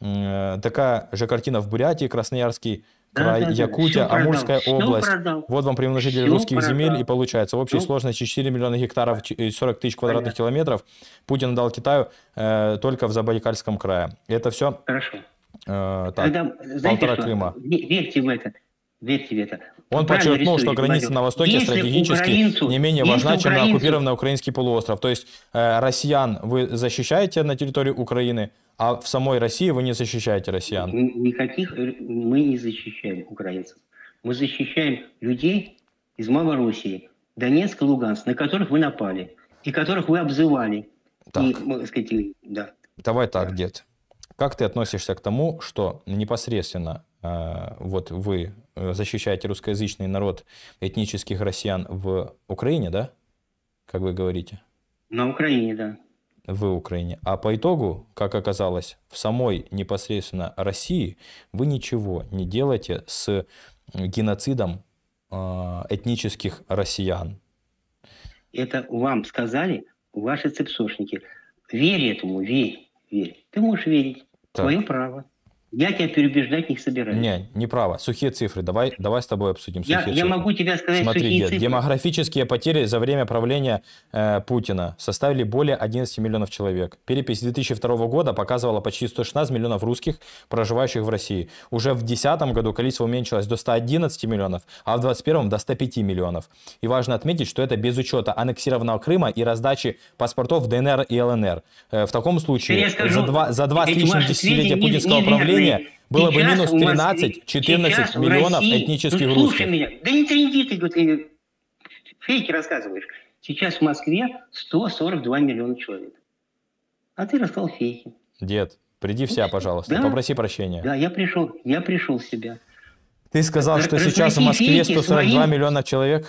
Такая же картина в Бурятии, Красноярский край, да, да, Якутия, да. Амурская продал. область. Вот вам примножитель русских продал. земель, и получается в общей ну. сложности четыре миллиона гектаров, сорок тысяч квадратных Понятно. километров Путин дал Китаю э, только в Забайкальском крае. Это все Хорошо. Э, так, Тогда, полтора что? Крыма. Верьте в это. Верьте в это. Он подчеркнул, что граница на Востоке Если стратегически не менее важна, чем на оккупированный украинский полуостров. То есть э, россиян вы защищаете на территории Украины, а в самой России вы не защищаете россиян. Никаких мы не защищаем украинцев. Мы защищаем людей из Малороссии, Донецк и Луганск, на которых вы напали, и которых вы обзывали. Так. И, мы, сказать, да. Давай так, дед. Как ты относишься к тому, что непосредственно э, вот вы защищаете русскоязычный народ этнических россиян в Украине, да? Как вы говорите? На Украине, да. В Украине. А по итогу, как оказалось, в самой непосредственно России вы ничего не делаете с геноцидом э, этнических россиян. Это вам сказали ваши цепсошники. Верь этому, верь, верь. Ты можешь верить. Так. Твое право. Я тебя переубеждать не собираюсь. Не, не право. Сухие цифры. Давай, давай с тобой обсудим я, сухие я цифры. Я могу тебе сказать Смотри, сухие дед, цифры. Демографические потери за время правления э, Путина составили более одиннадцати миллионов человек. Перепись две тысячи второго года показывала почти сто шестнадцать миллионов русских, проживающих в России. Уже в две тысячи десятом году количество уменьшилось до ста одиннадцати миллионов, а в две тысячи двадцать первом до ста пяти миллионов. И важно отметить, что это без учета аннексированного Крыма и раздачи паспортов в ДНР и ЛНР. Э, в таком случае скажу, за два, за два с лишним десятилетия путинского не, правления было бы минус тринадцать-четырнадцать миллионов России, этнических ну, русских. Меня. Да не тренди ты, ты фейки рассказываешь. Сейчас в Москве сто сорок два миллиона человек. А ты рассказал фейки. Дед, приди в себя, пожалуйста, да? Попроси прощения. Да, я пришел, я пришел в себя. Ты сказал, что Разноси сейчас в Москве сто сорок два своим... миллиона человек?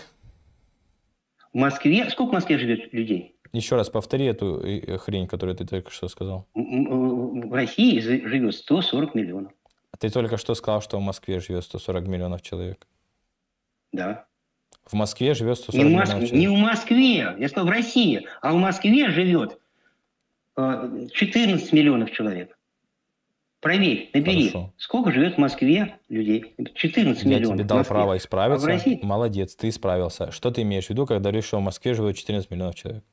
В Москве? Сколько в Москве живет людей? Еще раз повтори эту хрень, которую ты только что сказал. В России живет сто сорок миллионов. Ты только что сказал, что в Москве живет сто сорок миллионов человек. Да. В Москве живет сто сорок не миллионов человек. Не в Москве, я сказал в России, а в Москве живет четырнадцать миллионов человек. Проверь, набери. Хорошо. Сколько живет в Москве людей? четырнадцать я миллионов. Я тебе дал право исправиться. А в России? Молодец, ты исправился. Что ты имеешь в виду, когда говоришь, что в Москве живет четырнадцать миллионов человек?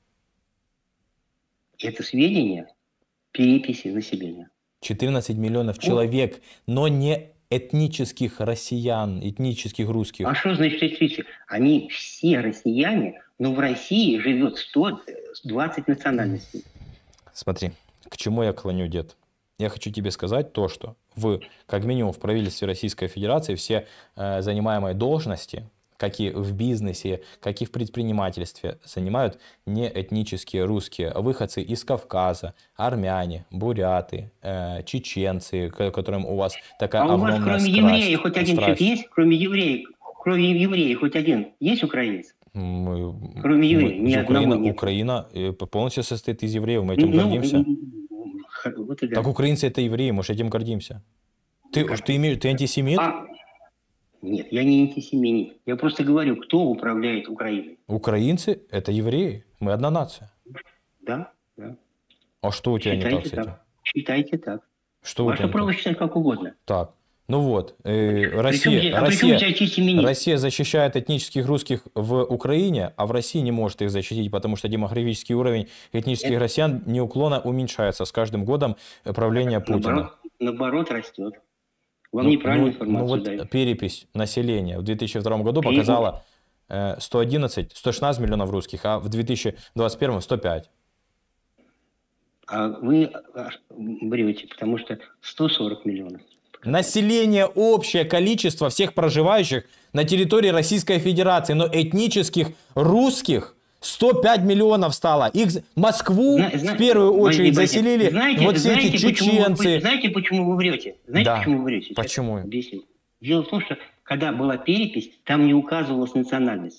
Это сведения переписи населения. четырнадцать миллионов человек, но не этнических россиян, этнических русских. А что значит этнических? Они все россияне, но в России живет сто двадцать национальностей. Смотри, к чему я клоню, дед? Я хочу тебе сказать то, что в, как минимум в правительстве Российской Федерации все э, занимаемые должности, как и в бизнесе, как и в предпринимательстве, занимают не этнические русские, а выходцы из Кавказа, армяне, буряты, э, чеченцы, к которым у вас такая а огромная огромная страсть. А у вас кроме евреев хоть один человек есть? Кроме евреев, кроме евреев хоть один есть украинец? Мы, кроме евреев, мы, ни Украина, нет. Украина полностью состоит из евреев, мы этим ну, гордимся. Вот да. Так украинцы это евреи, мы же этим гордимся. Ты, ты, имеешь, ты антисемит? А, нет, я не антисемит. Я просто говорю, кто управляет Украиной. Украинцы это евреи, мы одна нация. Да, да. А что у тебя Считайте не так с этим? Так. Считайте так. Что Ваше право считать как угодно. Так. Ну вот, э, Россия, а Россия, Россия защищает этнических русских в Украине, а в России не может их защитить, потому что демографический уровень этнических Это... россиян неуклонно уменьшается с каждым годом правления Путина. Наоборот, наоборот растет. Вам ну, неправильную ну, информацию ну вот дают. Перепись населения в две тысячи втором году показала э, сто одиннадцать, сто шестнадцать миллионов русских, а в две тысячи двадцать первом сто пять. А вы врете, потому что сто сорок миллионов. Население, общее количество всех проживающих на территории Российской Федерации, но этнических русских сто пять миллионов стало. Их Москву Зна, в первую очередь знаете, заселили знаете, вот все эти чеченцы. Почему вы, знаете, почему вы врете? Знаете, да. почему вы врете? Сейчас почему? Объясню. Дело в том, что когда была перепись, там не указывалась национальность.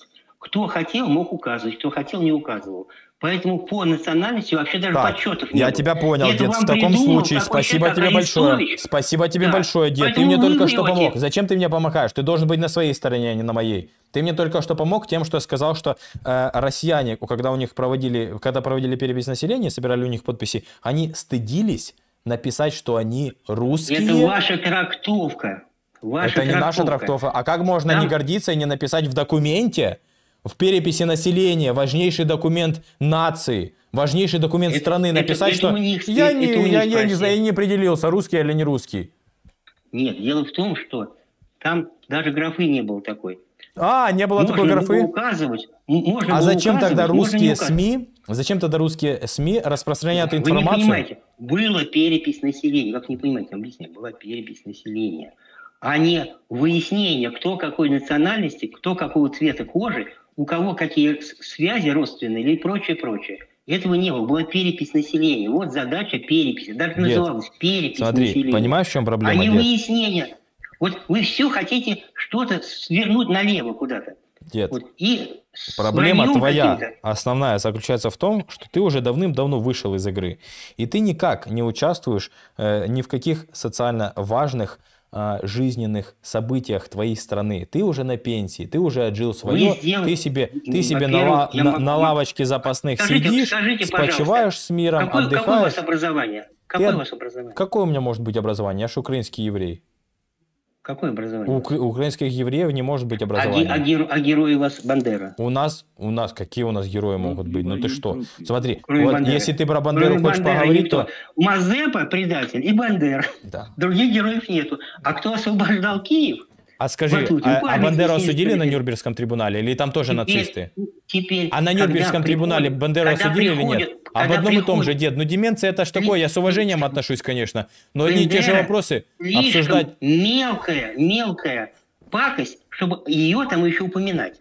Кто хотел, мог указывать, кто хотел, не указывал. Поэтому по национальности вообще даже Так, подсчетов не я было. тебя понял, Это дед. вам В таком придумал случае какой-то спасибо тебе большое. Арестович. Спасибо тебе Да. большое, дед. Ты Поэтому мне вы только что врете. помог. Зачем ты мне помогаешь? Ты должен быть на своей стороне, а не на моей. Ты мне только что помог тем, что сказал, что э, россияне, когда у них проводили, когда проводили перепись населения, собирали у них подписи, они стыдились написать, что они русские. Это ваша трактовка. Ваша Это не наша трактовка. А как можно Там- не гордиться и не написать в документе, в переписи населения, важнейший документ нации, важнейший документ Это- страны, это- написать, это что у них спи- я, не, это у них я, я не спроси. знаю, я не определился, русский или не русский. Нет, дело в том, что там даже графы не было такой. А, не было Можно такой было графы? указывать, м- можно А было зачем тогда указывать, можно не русские указывать. СМИ, зачем тогда русские СМИ распространяют Вы не информацию? понимаете, была перепись населения, как не понимаете, объясняю, была перепись населения, а не выяснение, кто какой национальности, кто какого цвета кожи, у кого какие с- связи родственные или прочее, прочее. Этого не было, была перепись населения. Вот задача переписи, даже Дед, называлась перепись смотри, населения. понимаешь, в чем проблема, А не дед? выяснение. Вот вы все хотите что-то свернуть налево куда-то. Дед, Вот, и с проблема враньем твоя каким-то. основная заключается в том, что ты уже давным-давно вышел из игры. И ты никак не участвуешь э, ни в каких социально важных э, жизненных событиях твоей страны. Ты уже на пенсии, ты уже отжил свое, сделали- ты себе, ты себе на, Во-первых, ла- я на, могу- на лавочке запасных Скажите, сидишь, скажите, пожалуйста, спочиваешь с миром, какое, какое у отдыхаешь. вас образование? Какое Ты- у вас образование? Какое у меня может быть образование? Я же украинский еврей. Какое У образование? укра- у украинских евреев не может быть А, ге- образования. а геро- а герой у вас Бандера? У нас, у нас, какие у нас герои могут быть? Ну ты что? Смотри, Кроме вот Бандеры. если ты про Бандеру Кроме хочешь Бандеры поговорить, никто. то... Мазепа предатель и Бандера. Да. Других героев нету. А кто освобождал Киев? А скажи, Ватутин, а, а памятник Бандеру снесли осудили на справедливо. Нюрнбергском трибунале? Или там тоже Теперь- нацисты? Теперь, А на когда Нюрнбергском трибунале приходит- Бандеру когда осудили или нет? приходит- Об когда одном и том же, приходит- дед. Ну деменция это ж такое, я с уважением отношусь, конечно. Но одни и те же Бандера вопросы слишком обсуждать... мелкая, мелкая пакость, чтобы ее там еще упоминать.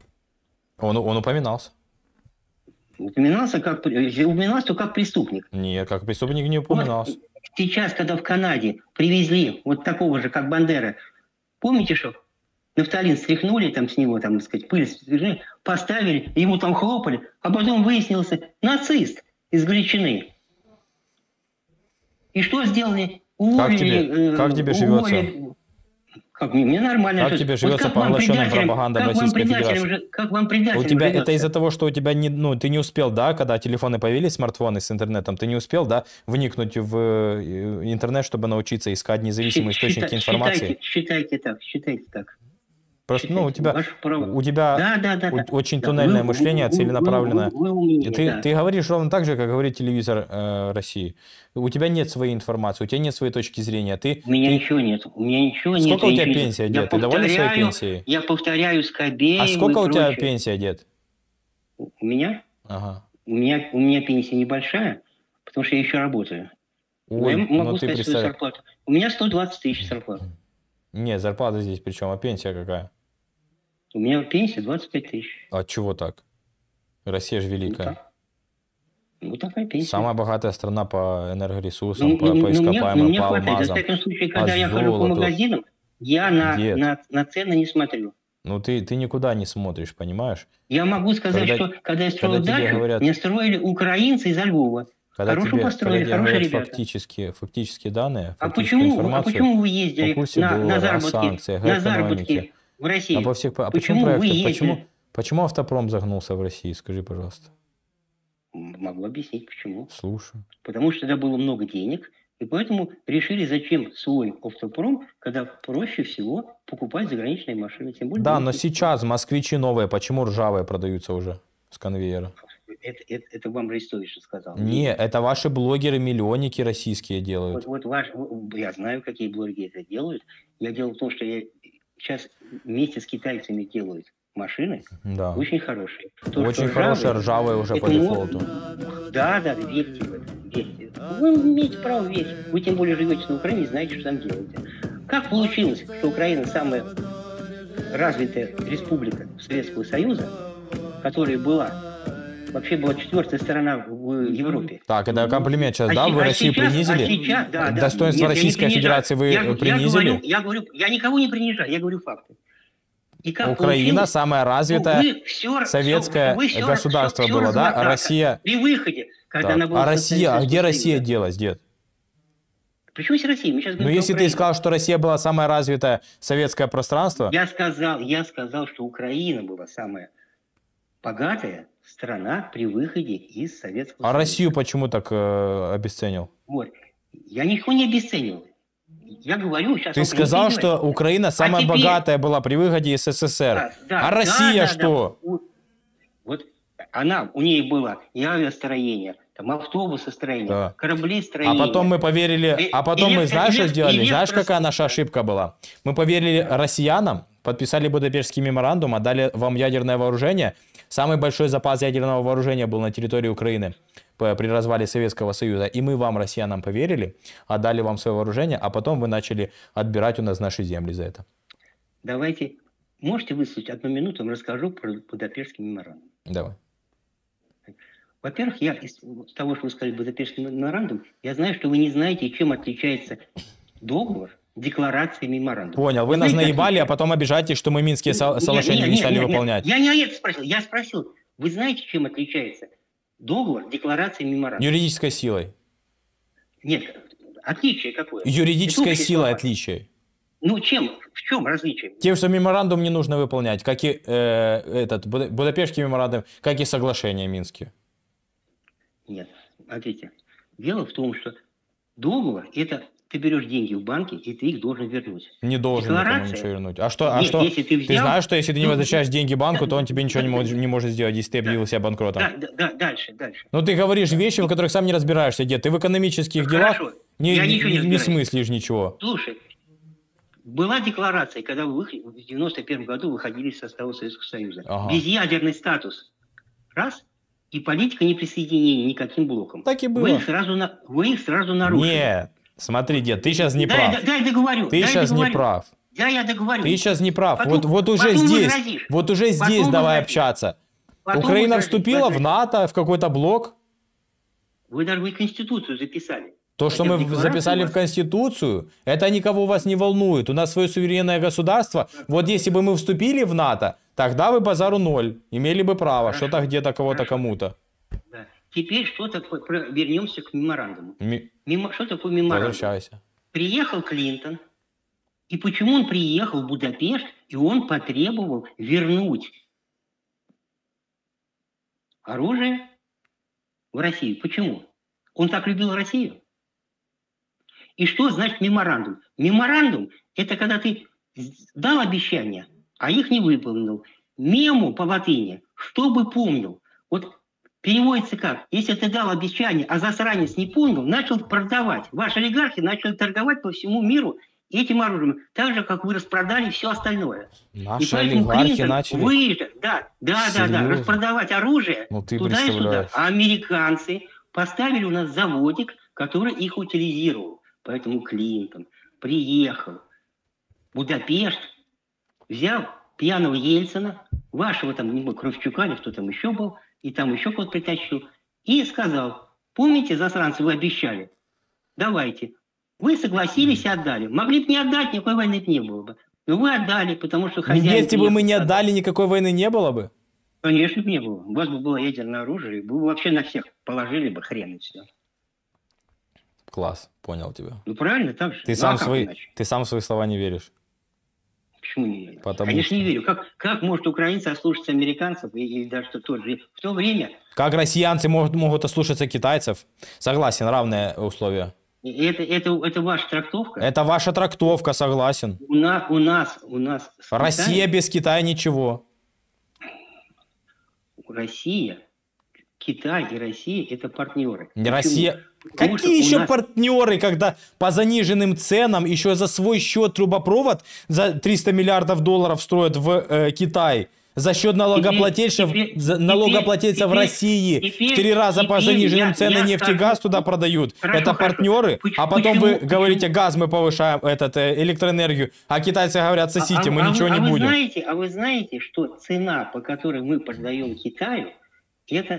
Он, он упоминался. Упоминался как, при- упоминался только как преступник. Нет, как преступник не упоминался. Сейчас, когда в Канаде привезли вот такого же, как Бандера, помните, что нафталин стряхнули там с него, там, так сказать, пыль стряхнули, поставили, ему там хлопали, а потом выяснился нацист из Галичины. И что сделали? Уволили, тебе- э, как тебе живется? уволили- Как мне, мне нормально. Как что- тебе вот живется как вам, поглощенным предателям, пропагандой как вам, Российской предателям, Федерации? же- как вам предателям У тебя живется? это из-за того, что у тебя не, ну, ты не успел, да, когда телефоны появились, смартфоны с интернетом, ты не успел, да, вникнуть в э, интернет, чтобы научиться искать независимые Считай- источники информации? Считайте, считайте так, считайте так. Просто, ну, у тебя, Ваше право. у тебя Да, да, да, о- да. очень Да, туннельное вы- мышление, вы- вы- целенаправленное. вы- вы умнее, И ты, да. ты говоришь ровно так же, как говорит телевизор э, России. У тебя нет своей информации, у тебя нет своей точки зрения. Ты, У меня ты- ничего нет. У меня ничего нет. Сколько у я тебя ничего не- пенсия, я дед? Ты доволен своей повторяю- пенсией? Я повторяю Скобееву А сколько и у тебя прочее. пенсия, дед? У меня? Ага. У меня, у меня пенсия небольшая, потому что я еще работаю. Но Ой, я могу ну ты сказать свою представь. зарплату. У меня сто двадцать тысяч зарплата. Нет, зарплата здесь причем, а пенсия какая? У меня пенсия двадцать пять тысяч. А чего так? Россия же великая. Ну, такая пенсия. Самая богатая страна по энергоресурсам, Ну, по, ну, по ну, мне, ну, ископаемым, мне по хватает. В алмазам, всяком случае, по когда я хожу по золоту. магазинам, я на, Дед. на, на цены не смотрю. Ну ты, ты никуда не смотришь, понимаешь? Я могу сказать, Когда- что когда я строил когда тебе дачу, говорят- мне строили украинцы из Львова. Когда Хорошо тебе, построили, когда тебе хорошие говорят ребята. фактические, фактические данные, А фактическую почему, а информацию почему вы о ездили курсе на, доллара, на о заработки, санкциях, на о заработки экономике, в России? а по всех, а Почему почему вы проекты, ездили? почему, почему автопром загнулся в России, скажи, пожалуйста. Могу объяснить, почему. Слушаю. Потому что тогда было много денег, и поэтому решили, зачем свой автопром, когда проще всего покупать заграничные машины. Тем более, Да, денег но нет. сейчас москвичи новые, почему ржавые продаются уже с конвейера? Это, это, это вам Арестович сказал. Не, это ваши блогеры-миллионники российские делают. Вот, вот ваш, я знаю, какие блогеры это делают. Я дело в том, что я сейчас вместе с китайцами делают машины, Да. очень хорошие. То, Очень что хорошие, ржавые, ржавые уже по это мо- дефолту. Да, да, верьте в это, верьте. Вы имеете право верить. Вы тем более живете на Украине и знаете, что там делаете. Как получилось, что Украина самая развитая республика Советского Союза, которая была, вообще была четвертая страна в Европе. Так, это комплимент сейчас, А да? се- Вы а Россию сейчас- принизили? а сейчас, да, да. Достоинство Нет, я не Российской принижаю. Федерации вы Я- я принизили? говорю- Я говорю, я никого не принижаю, я говорю факты. И как Украина получилось? самое развитое Ну, вы всё- советское всё- вы всё- государство всё- всё было, да? А размотали. Россия... При выходе, когда Так, она была а Россия, а социалистической где Россия Союза. делась, дед? Причем здесь Россия? Мы сейчас Ну, говорим про если ты Украину. сказал, что Россия была самое развитое советское пространство, Я сказал, я сказал, что Украина была самая богатая страна при выходе из Советского а Союза. Россию почему так э, обесценил? Вот. Я ничего не обесценивал. Я говорю сейчас... Ты сказал, что Украина самая теперь- богатая была при выходе из СССР. Да, да, а да, Россия да, что? да. У- Вот она, у нее было и авиастроение, там автобусостроение, Да. кораблестроение. А потом мы поверили, Э, а потом мы, электро- знаешь, что электро- сделали? Знаешь, электро- какая наша ошибка была? Мы поверили россиянам, подписали Будапештский меморандум, отдали вам ядерное вооружение. Самый большой запас ядерного вооружения был на территории Украины п- при развале Советского Союза. И мы вам, россиянам, поверили, отдали вам свое вооружение, а потом вы начали отбирать у нас наши земли за это. Давайте, можете выслушать одну минуту, я вам расскажу про Будапештский меморандум. Давай. Во-первых, я из того, что вы сказали, Будапештский меморандум, я знаю, что вы не знаете, чем отличается договор, декларация, меморандум. Понял, вы нас знаете, наебали, отличие? а потом обижаетесь, что мы Минские со- Нет, соглашения нет, не нет, стали нет, нет. выполнять. Я не это спросил, я спросил, вы знаете, чем отличается договор, декларация, меморандум? Юридической силой. Нет, отличие какое? Юридической Это общие силой слова. отличие. Ну, чем, в чем различие? Тем, что меморандум не нужно выполнять, как и э, этот Буда- Будапештский меморандум, как и соглашения Минские. Нет, смотрите. Дело в том, что договор – это ты берешь деньги в банке, и ты их должен вернуть. Не должен никому Декларация- ничего вернуть. А что? А Нет, что? если ты Ты взял- знаешь, что если ты не Ну, возвращаешь деньги банку, то он тебе ничего не да, может, не может сделать, если ты объявил себя банкротом. Да, да, да, дальше, дальше. Ну ты говоришь вещи, в которых сам не разбираешься, дед. Ты в экономических делах Хорошо, не, я не, ничего не не разбираюсь. смыслишь ничего. Слушай, была декларация, когда вы выход- в девяносто первом году выходили из состава Советского Союза. Ага. Безъядерный статус. Раз. И политика неприсоединения никаким блоком. Так и было. Вы их сразу, на, вы их сразу нарушили. Нет, смотри, дед, ты сейчас не дай, прав. дай, дай договорю. Ты дай сейчас не договорю. прав. Да, я договорю. Ты сейчас не прав. Потом- вот, вот уже потом здесь, возразишь. вот уже Потом здесь давай возразишь. общаться. Потом Украина возразишь, вступила в возразишь. НАТО, в какой-то блок. Вы даже вы Конституцию записали. То, что Хотя мы в декларации записали у в вас- Конституцию, это никого вас не волнует. У нас свое суверенное государство. Вот если бы мы вступили в НАТО, тогда вы базару ноль. Имели бы право что-то где-то, кого-то, кому-то. Да. Теперь что такое? Про- Вернемся к меморандуму. Ми- Мемо- Что такое меморандум? Возвращайся. Приехал Клинтон, и почему он приехал в Будапешт, и он потребовал вернуть оружие в Россию. Почему? Он так любил Россию? И что значит меморандум? Меморандум – это когда ты дал обещания, а их не выполнил. Мему по латыни, чтобы помнил. Вот переводится как? Если ты дал обещание, а засранец не помнил, начал продавать. Ваши олигархи начали торговать по всему миру этим оружием. Так же, как вы распродали все остальное. Наши И поэтому олигархи Клинтон начали? выезжал, да, да, да, да, Серьезно? распродавать оружие Ну ты туда и сюда. представляешь. А американцы поставили у нас заводик, который их утилизировал. Поэтому Клинтон приехал в Будапешт, взял пьяного Ельцина, вашего там, не знаю, Кравчука или кто там еще был, и там еще кого-то притащил, и сказал: помните, засранцы, вы обещали? Давайте. Вы согласились и отдали. Могли бы не отдать, никакой войны бы не было бы. Но вы отдали, потому что хозяин... Если бы мы не приехал, отдали, никакой войны не было бы. Конечно бы не было. У вас бы было ядерное оружие, и вы бы вообще на всех положили бы хрен и все. Класс, понял тебя. Ну правильно, так же. Ты Ну, сам, а как свои, иначе? ты сам в свои слова не веришь. Почему не верю? Потому Конечно, что... не верю. Как, как может украинцы ослушаться американцев и, и даже тот же... В то время Как россиянцы могут, могут ослушаться китайцев? Согласен, равные условия. и это, это, это ваша трактовка. Это ваша трактовка, согласен. У, на, у нас, у нас с Россия Китаем- без Китая ничего. Россия, Китай и Россия – это партнеры. Не Почему? Россия. Потому что Какие у еще нас- партнеры, когда по заниженным ценам еще за свой счет трубопровод за триста миллиардов долларов строят в э, Китай? За счет налогоплательцев, теперь- за- налогоплательцев теперь- России теперь- в три раза по теперь заниженным я- ценам я нефть и скажу- газ туда продают. Хорошо, Это хорошо. партнеры. Поч- А потом вы почему- говорите, газ мы повышаем, этот, э, электроэнергию. А китайцы говорят, сосите, мы а ничего вы, не а вы будем. Знаете, а вы знаете, что цена, по которой мы продаем Китаю, это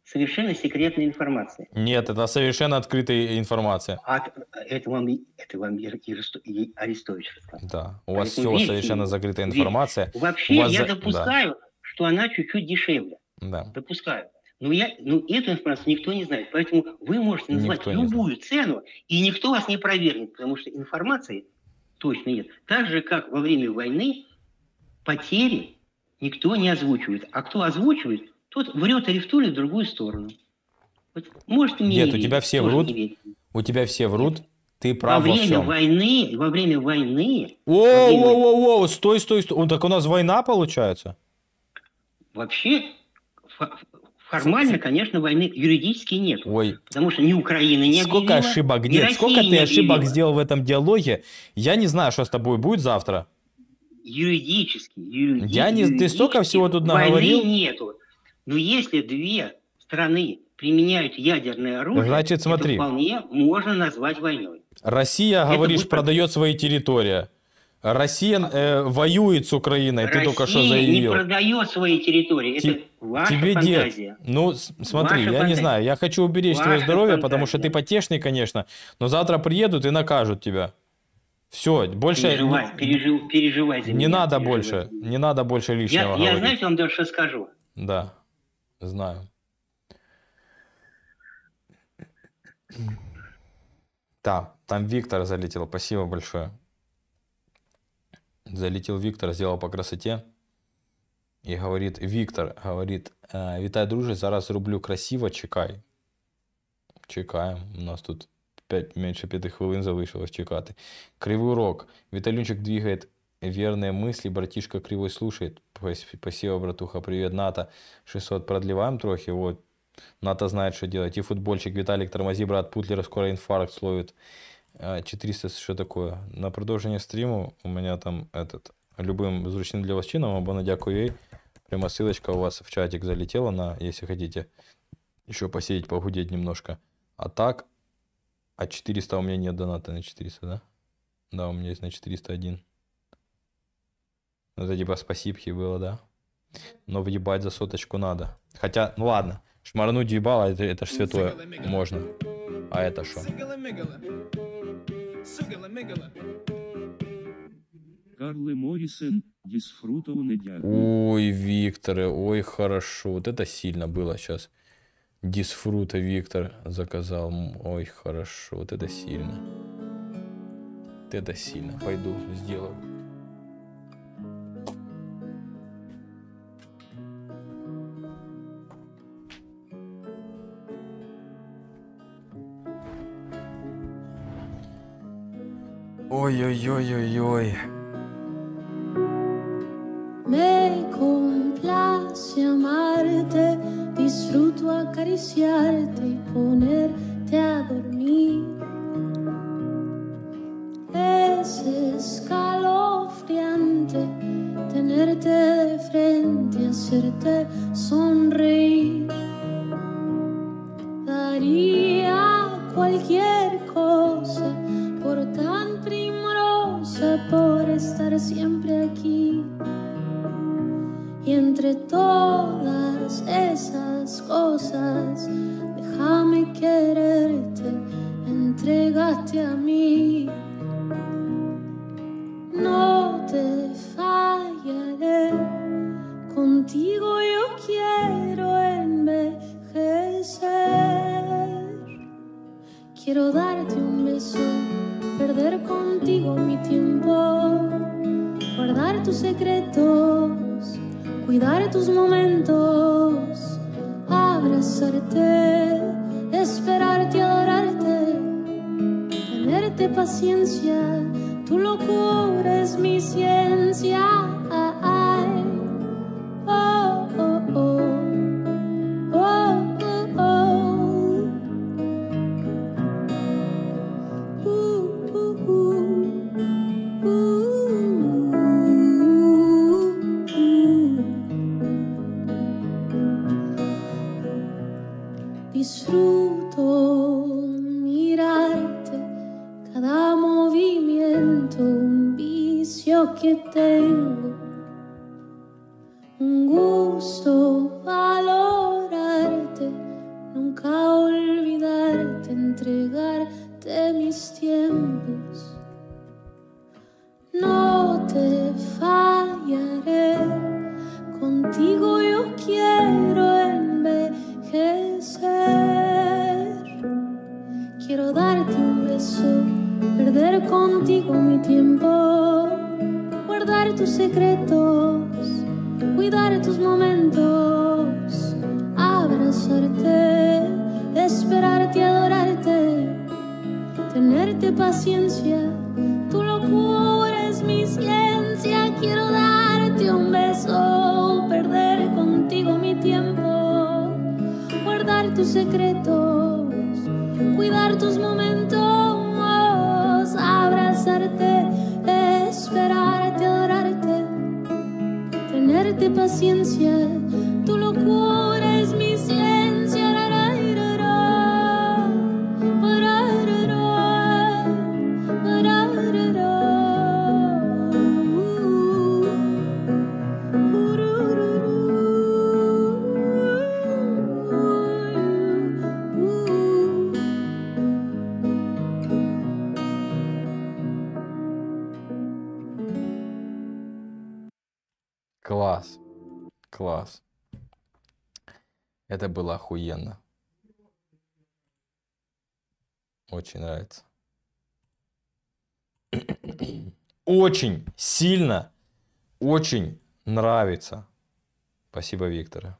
совершенно секретная информация. Нет, это совершенно открытая информация. А это вам, это вам Арестович рассказал. Да, у вас Поэтому все верьте совершенно ему. закрытая Верьте. информация. Вообще, У вас я за- допускаю, что она чуть-чуть дешевле. Да. Допускаю. Но, я, но эту информацию никто не знает. Поэтому вы можете назвать Никто не любую цену, и никто вас не провернет, потому что информации точно нет. Так же, как во время войны, потери никто не озвучивает. А кто озвучивает, тот врет или в ту, или в другую сторону. Вот можете мне Нет, не у верить, тебя все можете врут. не верить. У тебя все врут. Ты Во прав во время всем. войны, во время войны, О, во время- о, о, о, стой, стой, стой. Так у нас война получается? вообще фо- формально, конечно, войны юридически нет. Ой, Потому что ни Украина не сколько объявила, ошибок ни нет, Россия сколько не ты ошибок объявила. сделал в этом диалоге. Я не знаю, что с тобой будет завтра. Юридически, юриди- Я не, ты столько юридически всего тут войны наговорил. нету. Но если две страны применяют ядерное оружие, Значит, смотри. это вполне можно назвать войной. Россия, Это говоришь, будет- продает свои территории. Россия э, воюет с Украиной, ты только что Россия не заявил. продает свои территории. Те- Это ваша Тебе фантазия. дед. Ну, с- смотри, Ваша я не фантазия. знаю, я хочу уберечь твое Ваша здоровье, фантазия. потому что ты потешный, конечно, но завтра приедут и накажут тебя. Все, больше Переживай, не, пережив- переживай за не меня, надо переживай больше, за меня. не надо больше Я, лишнего я говорить. знаете, вам даже что скажу. Да, знаю. Да, там Виктор залетел, спасибо большое. Залетел Виктор, сделал по красоте. І говорить, Віктор, говорить, «Е, вітай, друже, зараз роблю красиво, чекай. Чекаємо, у нас тут п'ять, менше п'яти хвилин залишилось чекати. Кривий урок. Виталюнчик двигает верные мысли, братишка кривой слушает. Спасибо, братуха, привет, Ната. шестьсот продлеваем трохи, вот. Ната знает, что делать. И футбольчик, Виталик, тормози, брат, Путлера скоро инфаркт словит. Е, четыреста, что такое? На продовження стріму у меня там этот, любым зручным для вас чином, або на дякую їй. Прямо ссылочка у вас в чатик залетела, на, если хотите еще посидеть, погудеть немножко. А так, а четыреста у меня нет доната на четыреста, да? Да, у меня есть на четыреста один. Это типа спасибки было, да? Но въебать за соточку надо. Хотя, ну ладно, шмарнуть въебало, это, это ж святое, можно. А это что? Карли Моррисен, Дисфруто не дякую. Ой, Викторе, ой, хорошо. Вот это сильно было сейчас. Дисфрута Виктор заказал. М, Ой, хорошо. Вот это сильно. Вот это сильно. Пойду сделаю. Ой-ой-ой-ой-ой. Me complace amarte, disfruto acariciarte y ponerte a dormir. Es escalofriante tenerte de frente, hacerte sonreír. Daría cualquier cosa por tan primorosa, por estar siempre aquí. Y entre todas esas cosas, déjame quererte, entregate a mí. No te fallaré, contigo yo quiero envejecer. Quiero darte un beso, perder contigo mi tiempo, guardar tus secretos, cuidar tus momentos, abrazarte, esperarte, adorarte, tenerte paciencia, tu locura es mi ciencia. Ay, oh, oh, oh, oh, oh, oh. Uh, uh, uh, Disfruto mirarte, cada movimiento, un vicio que tengo, un gusto valorarte, Quiero darte un beso, perder contigo mi tiempo, guardar tus secretos, cuidar tus momentos, abrazarte, esperarte, adorarte, tenerte paciencia, tu locura es mi ciencia. Quiero darte un beso, perder contigo mi tiempo, guardar tus secretos, cuidar tus momentos, abrazarte, esperarte, adorarte, tenerte paciencia, tu locura es mi ciencia. Ra, ra, ra, ra, ra, ra, ra, ra, ra, ra. Класс. Класс. Это было охуенно. Очень нравится. Очень сильно, очень нравится. Спасибо, Виктора.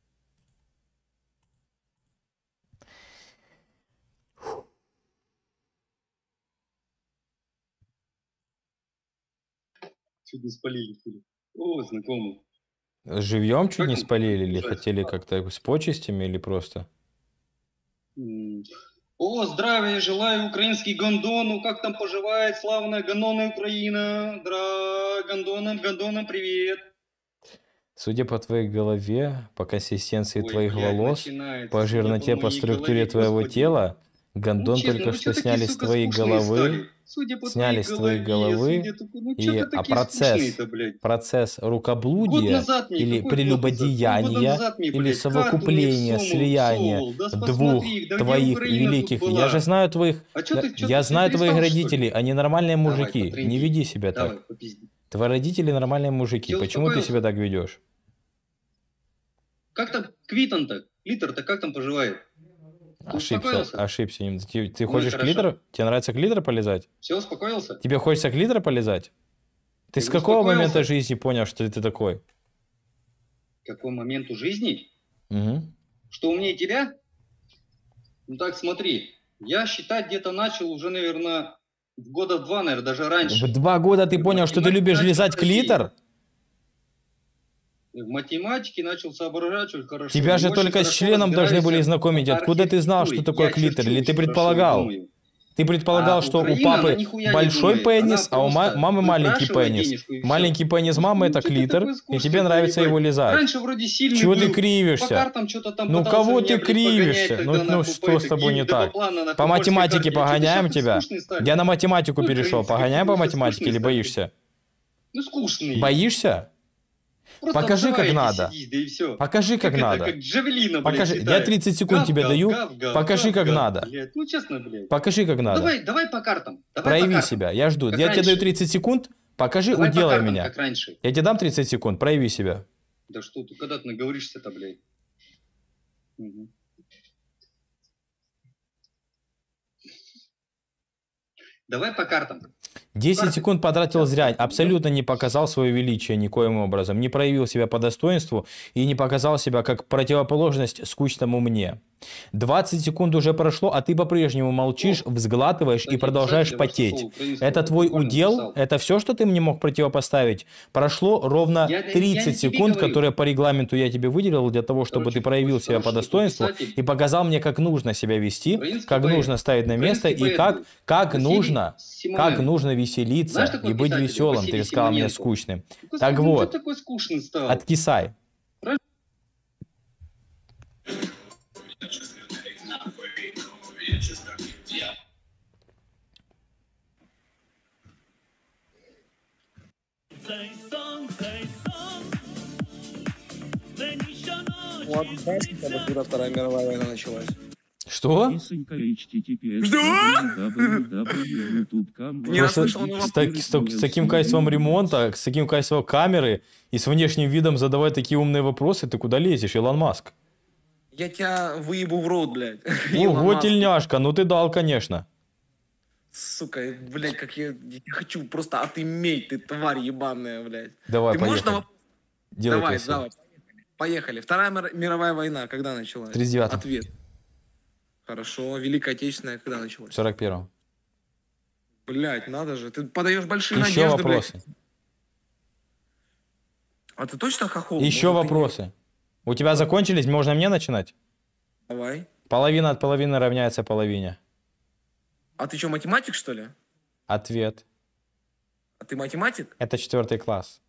Чуть не спалили, Филипп. О, знакомый. Живьем чуть Как не он спалили или называется? хотели как-то с почестями или просто? М. О, здравия желаю, украинский гондону. Как там поживает славная гондонная Украина? Дра, гондонам, гондонам, привет. Судя по твоей голове, по консистенции Ой, твоих блядь, волос, начинается. по Судя по жирноте, по моей структуре голове, твоего господи. тела, Ну, гондон честно, только вы что чё такие, сняли с сука, твоей скучные головы, стали? Судя по сняли твоей с твоей голове, головы, судя по... Ну, и, чё ты а такие процесс, скучные-то, блядь? процесс Год рукоблудия назад мне, или какой год назад? прелюбодеяния Полгода назад мне, или блядь, карту мне совокупления, всунул, слияния всовывал. Да двух посмотри, да где твоих Украина тут великих... Я же была? знаю твоих... А чё да, ты, чё Я ты, ты знаю твоих перестал, что ли? родителей, они нормальные Давай, мужики. Не потрынди. веди себя Давай, так. попизди. Твои родители нормальные мужики. Всё, Почему ты себя успокоился? так ведешь? Как там Квитон-то? Литр-то как там поживает? Ты Ошибся, успокоился? ошибся. Не- Ты, ты Ну и хочешь хорошо. клитор? Тебе нравится клитор полезать? Все, успокоился? Тебе хочется клитор полезать? Ты Ты с какого успокоился? момента жизни понял, что ты такой? К какому моменту жизни? Мгм. Что умнее тебя? Ну так, смотри. Я считать где-то начал уже, наверное, в года два, наверное, даже раньше. В два года ты понял, что ты любишь начал лизать ходить. клитор? В математике начал соображать очень хорошо. Тебя и же очень только с хорошо членом должны были разбираюсь знакомить. в Откуда ты знал, что архитектуре. такое Я клитор? черчу Или ты очень хорошо предполагал? думаю. Ты предполагал, А что у Украина, она папы нихуя не большой думает. Она пенис, а у ма- просто мамы маленький выпрашивает пенис. денежку и всё. Маленький пенис мамы это Чё ты клитор, такой и скучный, тебе нравится ебать? его лизать. Раньше вроде сильный Чего был. ты По кривишься? картам что-то там Ну пытался кого меня, ты блядь, погонять кривишься? тогда Ну, ну нахуй что по с этой тобой не гильдии так? Плана, нахуй, По польской математике карте. Чё ты погоняем сейчас тебя? скучный стали? Я на математику Ну, перешел. украинский, Погоняем по какой-то математике скучный или стали. боишься? Ну скучный. Боишься? Просто Покажи, как обзываете надо. сидишь, да и все. Покажи, как это, надо. как джавелина, блядь, Покажи. Я летает. тридцать секунд Гав, тебе гав, даю. гав, гав, Покажи, гав, как гав, надо. блядь. Ну честно, блядь. Покажи, как надо. Давай, давай по картам. Давай по Прояви картам. себя. Я жду. Как Я тебе даю раньше. тридцать секунд. Покажи, Давай по уделай картам, меня. как раньше. Я тебе дам тридцать секунд. Прояви себя. Да что ты, когда ты наговоришься-то, блядь? Мгм. Давай по картам. десять Карты. секунд потратил зря. Абсолютно не показал свое величие никоим образом. Не проявил себя по достоинству и не показал себя как противоположность скучному мне. двадцать секунд уже прошло, а ты по-прежнему молчишь, взглатываешь и продолжаешь потеть. Это твой удел? Это все, что ты мне мог противопоставить? Прошло ровно Я- я не тридцать тебе секунд, говорю. которые по регламенту я тебе выделил для того, чтобы ты проявил себя по достоинству и показал мне, как нужно себя вести, как поэт. нужно ставить на место Украинский и поэт как, был. как Василий нужно, Симоненко. как нужно веселиться Знаешь такого и быть писателя, веселым. Василий Ты сказал мне Симоненко? скучным. Господи, Так ну чё вот, ты такой скучный стал? откисай. Ладно, знаешь, когда Вторая мировая война началась? Что? Не Просто расслышал, но с, так- с так- с таким качеством ремонта, с таким качеством камеры и с внешним видом задавать такие умные вопросы, ты куда лезешь, Илон Маск? Я тебя выебу в рот, блядь. Ого, тельняшка, ну ты дал, конечно. Сука, блядь, как я, я хочу просто отыметь, ты тварь ебаная, блядь. Давай, ты поехали. Можешь на... Делай давай, красиво. давай, поехали. Вторая мир- мировая война когда началась? В тридцать девятом. Ответ. Хорошо. Великая Отечественная когда началась? В сорок первом. Блядь, надо же. Ты подаешь большие Еще надежды, вопросы. блядь. А ты точно хохол? Еще Может, ты не- вопросы. У тебя закончились, можно мне начинать? Давай. Половина от половины равняется половине. А ты что, математик, что ли? Ответ. А ты математик? Это четвертый класс.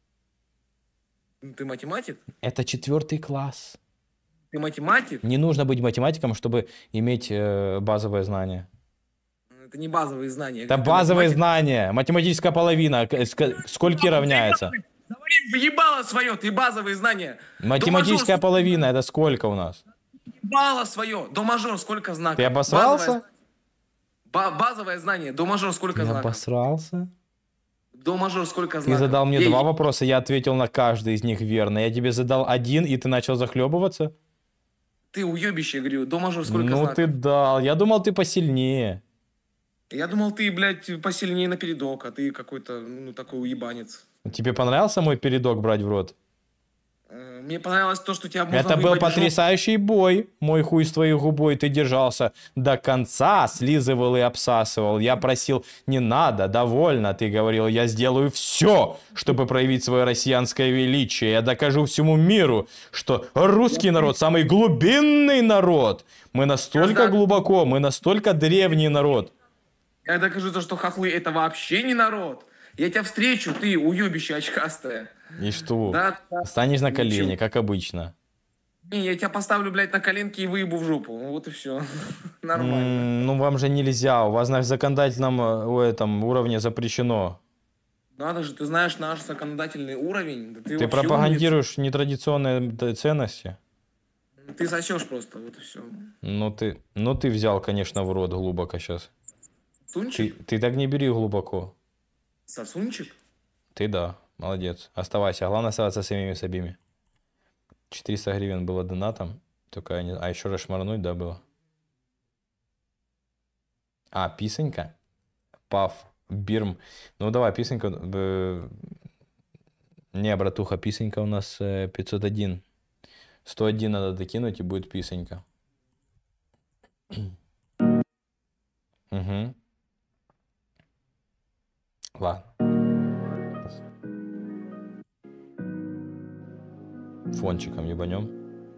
Ты математик? Это четвертый класс. Ты математик? Не нужно быть математиком, чтобы иметь э, базовые знания. Это не базовые знания. Это Ты базовые математик? знания. Математическая половина. К, ск- скольки равняется? Говори, въебало свое, ты базовые знания. Математическая До мажор, половина. Это сколько у нас? въебало свое. До мажор сколько знаков? Ты обосрался? Базовое, ба- базовое знание. До мажор сколько Ты знаков? обосрался? До мажор сколько Ты знаков? задал мне Ей, два вопроса, я ответил на каждый из них верно. Я тебе задал один, и ты начал захлебываться? Ты уебище, говорю. До мажор сколько Ну знаков? ты дал. Я думал, ты посильнее. Я думал, ты, блядь, посильнее напередок, а ты какой-то, ну, такой уебанец. Тебе понравился мой передок брать в рот? Э, Мне понравилось то, что тебя можно Это был выебать в жопу. потрясающий бой. Мой хуй с твоей губой. Ты держался до конца, слизывал и обсасывал. Я просил, не надо, довольно. Ты говорил, я сделаю все, чтобы проявить свое россиянское величие. Я докажу всему миру, что русский народ самый глубинный народ. Мы настолько глубоко, мы настолько древний народ. Я докажу то, что хохлы это вообще не народ. Я тебя встречу, ты уебище очкастое. И что? Да, да. Станешь на колени, Ничего. как обычно. Не, я тебя поставлю, блядь, на коленки и выебу в жопу. Вот и все. Нормально. М, Ну, вам же нельзя. У вас на законодательном э, о, этом уровне запрещено. Надо же, ты знаешь наш законодательный уровень. Да ты Ты вообще пропагандируешь нетрадиционные д- ценности. умница. Ты сосешь просто, вот и все. Ну ты, ну ты взял, конечно, в рот глубоко сейчас. Ты, Сунчик? ты так не бери глубоко. Сосунчик? Ты да, молодец. Оставайся. Главное оставаться самими собими. четыреста гривен было донатом. Только я не... А еще раз шмарнуть, да, было? А, писанька? Пав. Бирм. Ну давай, писанька. э, Не, братуха, писанька у нас э, пятьсот один. сто один надо докинуть, и будет писанька. Угу. Ладно. Фончиком ебанем.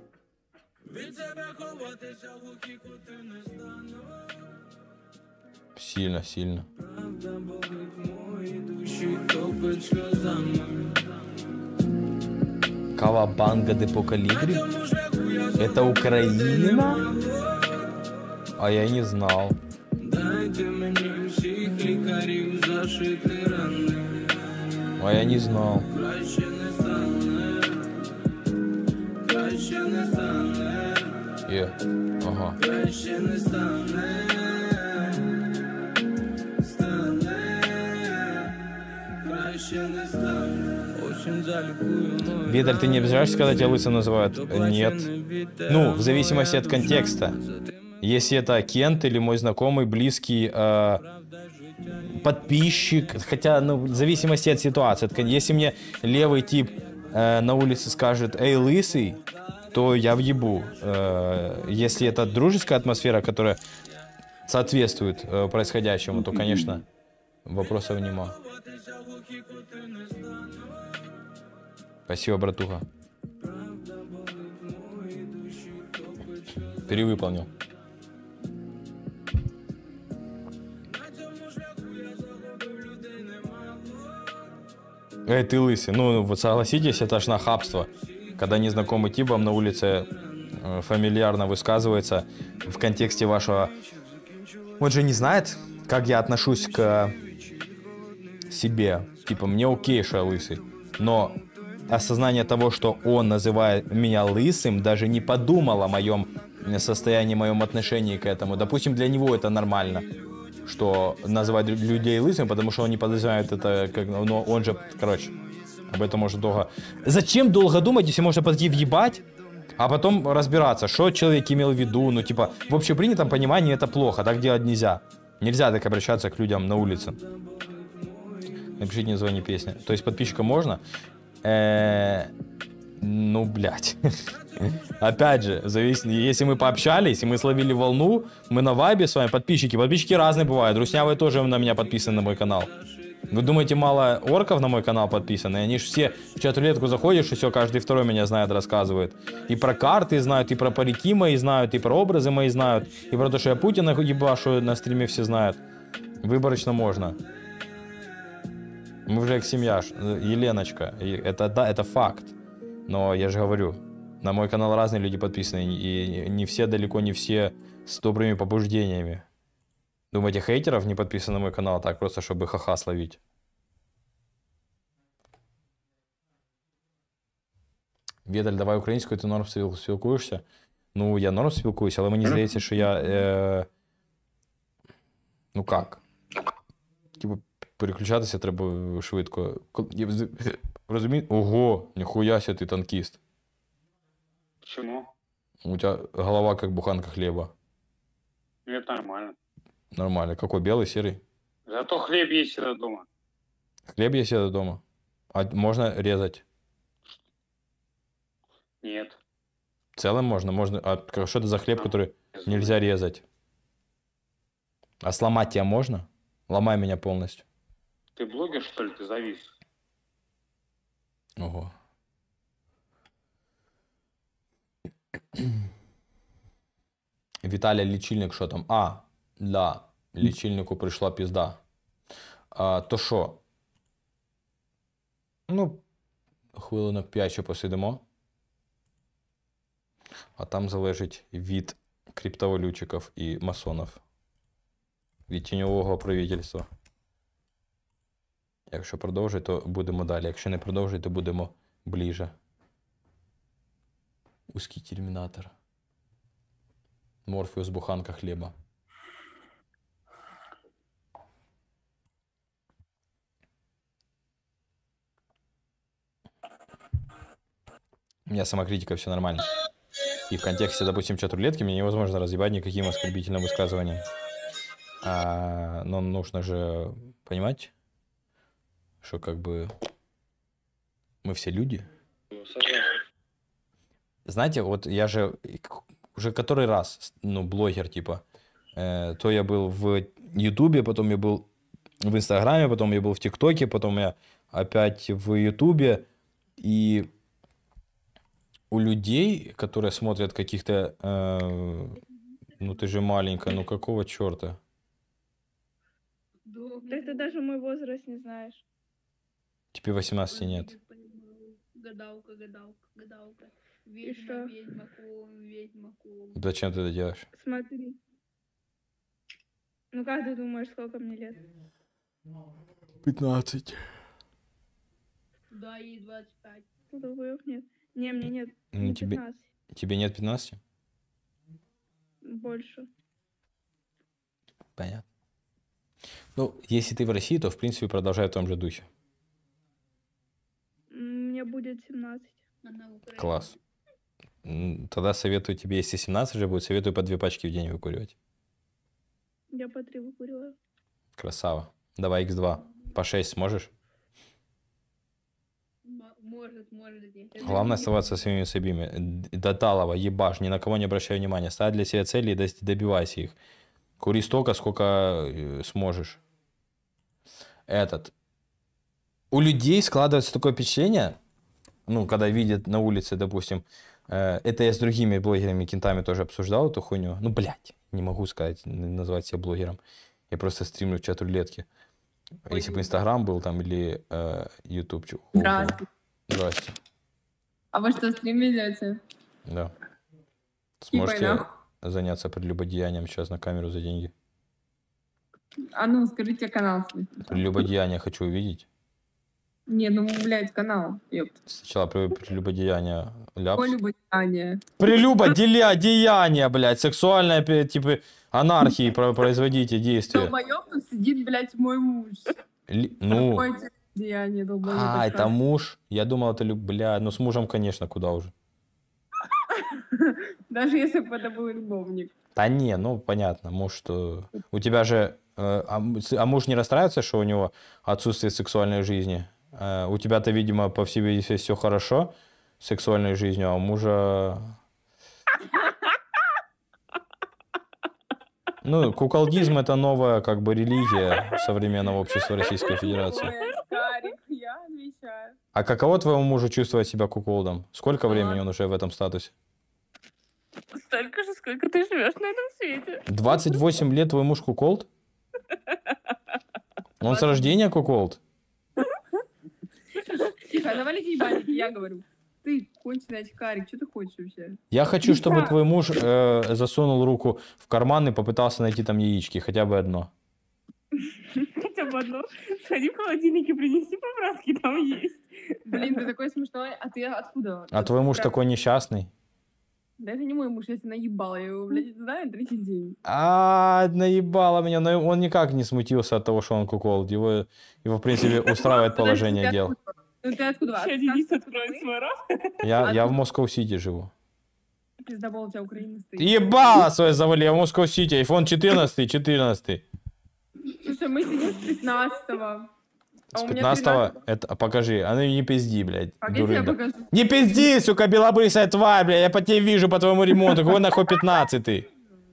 Сильно, сильно. Кавабанга де по калибре? Это Украина? А я не знал. А я не знал. Е, ага. Виталь, ты не обижаешься, когда тебя лысым называют? Нет. Ну, в зависимости от контекста. Если это Кент или мой знакомый, близкий э, подписчик, хотя, ну, в зависимости от ситуации. Если мне левый тип э, на улице скажет «Эй, лысый», то я въебу. Э, если это дружеская атмосфера, которая соответствует э, происходящему, то, конечно, вопросов нема. Спасибо, братуха. Перевыполнил. Эй, ты лысый. Ну, вот согласитесь, это ж нахабство. Когда незнакомый тип вам на улице э, фамильярно высказывается в контексте вашего... Он же не знает, как я отношусь к себе. Типа, мне окей, что я лысый. Но осознание того, что он называет меня лысым, даже не подумал о моем состоянии, моем отношении к этому. Допустим, для него это нормально, что называть людей лысым, потому что он не подразумевает это, как, но он же, короче, об этом может долго... Зачем долго думать, если можно подойти въебать, А потом разбираться, что человек имел в виду. Ну, типа, в общепринятом понимании это плохо, так делать нельзя. Нельзя так обращаться к людям на улице. Напишите, не звони, песня. То есть подписчикам можно? Э-э- ну, блядь. Опять же, зависит, если мы пообщались, и мы словили волну, мы на вайбе с вами, подписчики. Подписчики разные бывают. Руснявые тоже на меня подписаны на мой канал. Вы думаете, мало орков на мой канал подписаны? Они же все в чат-рулетку заходишь, и все, каждый второй меня знает, рассказывает. И про карты знают, и про парики мои знают, и про образы мои знают, и про то, что я Путина ебашу на стриме все знают. Выборочно можно. Мы уже как семья, Еленочка. Это, да, это факт. Но я же говорю, на мой канал разные люди подписаны, и не все, далеко не все с добрыми побуждениями. Думаете, хейтеров не подписаны на мой канал так, просто чтобы ха-ха словить? Ведаль, давай українською, ти норм спілкуєшся? Ну, я норм спілкуюсь, але мені здається, що я... Е... Ну, як? Типу, переключатися треба швидко. Розумієте? Ого, ніхуя себе, ти танкіст. Почему? У тебя голова как буханка хлеба. Это нормально. Нормально. Какой, белый, серый? Зато хлеб есть всегда дома. Хлеб есть всегда дома? А можно резать? Нет. Целым можно? Можно. А что это за хлеб, который нельзя резать? А сломать тебя можно? Ломай меня полностью. Ты блогер, что ли? Ты завис. Ого. Виталий, лічильник, що там? А, да, лічильнику прийшла пізда. А, то що? Ну, хвилинок п'ять ще посидимо. А там залежить від криптовалютчиків і масонів. Від тіньового правительства. Якщо продовжить, то будемо далі. Якщо не продовжить, то будемо ближче. Узкий терминатор. Морфеус, буханка хлеба. У меня самокритика, все нормально. И в контексте, допустим, чат-рулетки меня невозможно разъебать никаким оскорбительным высказыванием. А, но нужно же понимать, что как бы мы все люди. Знаете, вот я же уже который раз, ну, блогер, типа, э, то я был в Ютубе, потом я был в Инстаграме, потом я был в ТикТоке, потом я опять в Ютубе, и у людей, которые смотрят каких-то, э, ну, ты же маленькая, ну, какого черта? Так ты даже мой возраст не знаешь. Тебе восемнадцати нет. Гадалка, гадалка, гадалка. Ведьма, ведьма, кум, ведьма, кум. Зачем ты это делаешь? Смотри. Ну как ты думаешь, сколько мне лет? пятнадцать. Да, ей двадцать пять. Ну, долбоёб нет. Не, мне нет. Ну, Мне тебе, пятнадцать. тебе нет пятнадцати? Больше. Понятно. Ну, если ты в России, то, в принципе, продолжай в том же духе. Мне будет семнадцать. Класс. М, Тогда советую тебе, если семнадцать уже будет, советую по две пачки в день выкуривать. Я по три выкуриваю. Красава. Давай икс два. По шесть сможешь? Может, может. Главное оставаться своими собими. Д- Доталово, ебашь, ни на кого не обращай внимания. Ставь для себя цели и дос- добивайся их. Кури столько, сколько э, сможешь. Этот. У людей складывается такое впечатление, ну, когда видят на улице, допустим, э, это я с другими блогерами, кентами тоже обсуждал эту хуйню. Ну, блядь, не могу сказать, н- назвать себя блогером. Я просто стримлю в чат-рулетке. Если бы Инстаграм был там или э, Ютубчик. Здравствуйте. Здрасте. А вы что, стрим ведете? Да. И Сможете нахуй. заняться прелюбодеянием сейчас на камеру за деньги? А ну, скажите канал свой. Прелюбодеяние хочу увидеть. Не, ну, блядь, канал. Ёпт. Сначала при- прелюбодеяние ляпс. Полюбодеяние. Прелюбодеяние, блядь. Сексуальное, пе- типа, анархии про- производите действия. Долбоёб, тут сидит, блядь, мой муж. Ли- Ну, Какое тебе деяние, долбоёб? а, это муж? Я думал, это, люб- бля, ну с мужем, конечно, куда уже. Даже если бы это был любовник. Да не, ну понятно, муж, что... У тебя же... э, А, м- с- а муж не расстраивается, что у него отсутствие сексуальной жизни? Э, У тебя-то, видимо, по всей видимости, все хорошо с сексуальной жизнью, а у мужа... Ну, куколдизм — это новая как бы религия современного общества Российской Федерации. Ой, Карик, я отвечаю. А каково твоему мужу чувствовать себя куколдом? Сколько времени он уже в этом статусе? Столько же, сколько ты живешь на этом свете. двадцать восемь лет твой муж куколд? Он с рождения куколд? Тихо, навалите ебальники, я говорю. Ты конченый очкарик, что ты хочешь вообще? Я хочу, чтобы твой муж э, засунул руку в карман и попытался найти там яички, хотя бы одно. Хотя бы одно. Сходи в холодильник и принеси по-братски, там есть. Блин, ты такой смешной, а ты откуда? А твой муж такой несчастный? Да это не мой муж, я тебя наебала, я его, блядь, знаю третий день. А, наебало меня, но он никак не смутился от того, что он куколд. Его, его в принципе, устраивает положение дел. Ну ты откуда? Сейчас Денис откроет свой рот. Я, я в Москва-Сити живу. Пиздобол, у тебя Украина стоит. Ебало свое завали, я в Москва-Сити, айфон четырнадцать, четырнадцать. Слушай, мы сидим с пятнадцатого. С пятнадцатого, это, покажи, а ну не пизди, блядь, Погоди, я дурында. покажу. Не пизди, сука, белобрысая тварь, блядь, я по тебе вижу по твоему ремонту, какой нахуй пятнадцатый?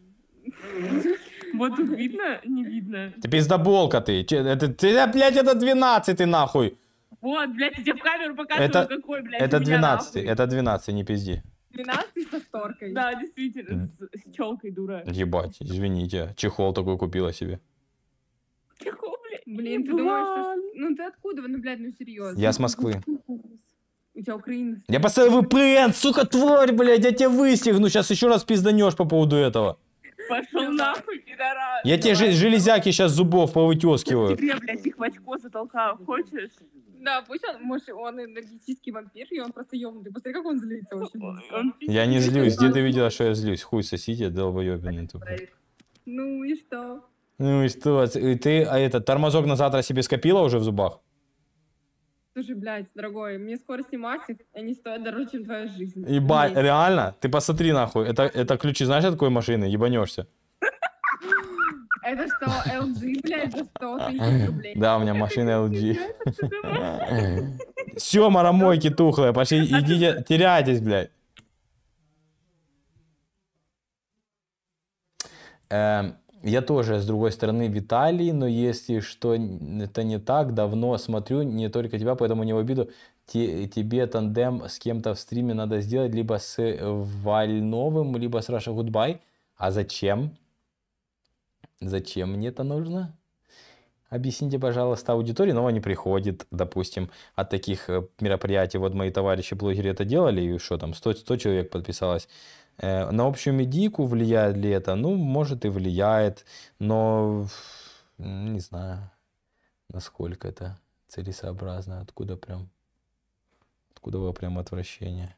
Вот тут видно, не видно. Ты пиздоболка ты, Че- это, ты, блядь, это двенадцатый нахуй. Вот, блядь, я тебе в камеру показываю, Это, какой, блядь, это у меня двенадцатый, нахуй. это двенадцатый, не пизди. двенадцатый со шторкой. Да, действительно, с, с челкой, дура. Ебать, извините, чехол такой купила себе. Чехол, блядь. Блин, ты думаешь, что... Ну ты откуда? Ну, блядь, ну серьезно. Я с Москвы. У тебя Украина. Я поставил ви пи эн, сука, тварь, блядь, я тебя выстегну, сейчас еще раз пизданешь по поводу этого. Пошел нахуй, пидорас. Я тебе же- железяки сейчас зубов повытескиваю. Тебе, блядь, их в очко затолкал, хочешь? Да, пусть он, может, он энергетический вампир, и он просто ёбнутый. Посмотри, как он злится очень быстро. Я не злюсь, где ты видела, что я злюсь? Хуй сосите, долбоёбиный тупой. Ну и что? Ну и что, и ты, а это, тормозок на завтра себе скопила уже в зубах? Слушай, блядь, дорогой, мне скоро снимать их, они стоят дороже, чем твоя жизнь. Ебать, Умей. реально? Ты посмотри нахуй, это, это ключи, знаешь, от какой машины? Ебанешься. Это что, эл джи, блядь, за сто тысяч рублей? Да, у меня машина эл джи. Все, марамойки тухлые, пошли, идите, теряйтесь, блядь. Эм, Я тоже, с другой стороны, в Италии, но если что, это не так, давно смотрю не только тебя, поэтому не в обиду. Те- тебе тандем с кем-то в стриме надо сделать либо с Вальновым, либо с Раша Гудбай. А зачем? Зачем мне это нужно? Объясните, пожалуйста, аудитории, но не приходит, допустим, от таких э, мероприятий. Вот мои товарищи-блогеры это делали, и что там, сто, сто человек подписалось. Э, На общую медийку влияет ли это? Ну, может и влияет, но м, не знаю, насколько это целесообразно, откуда прям, откуда во прям отвращение.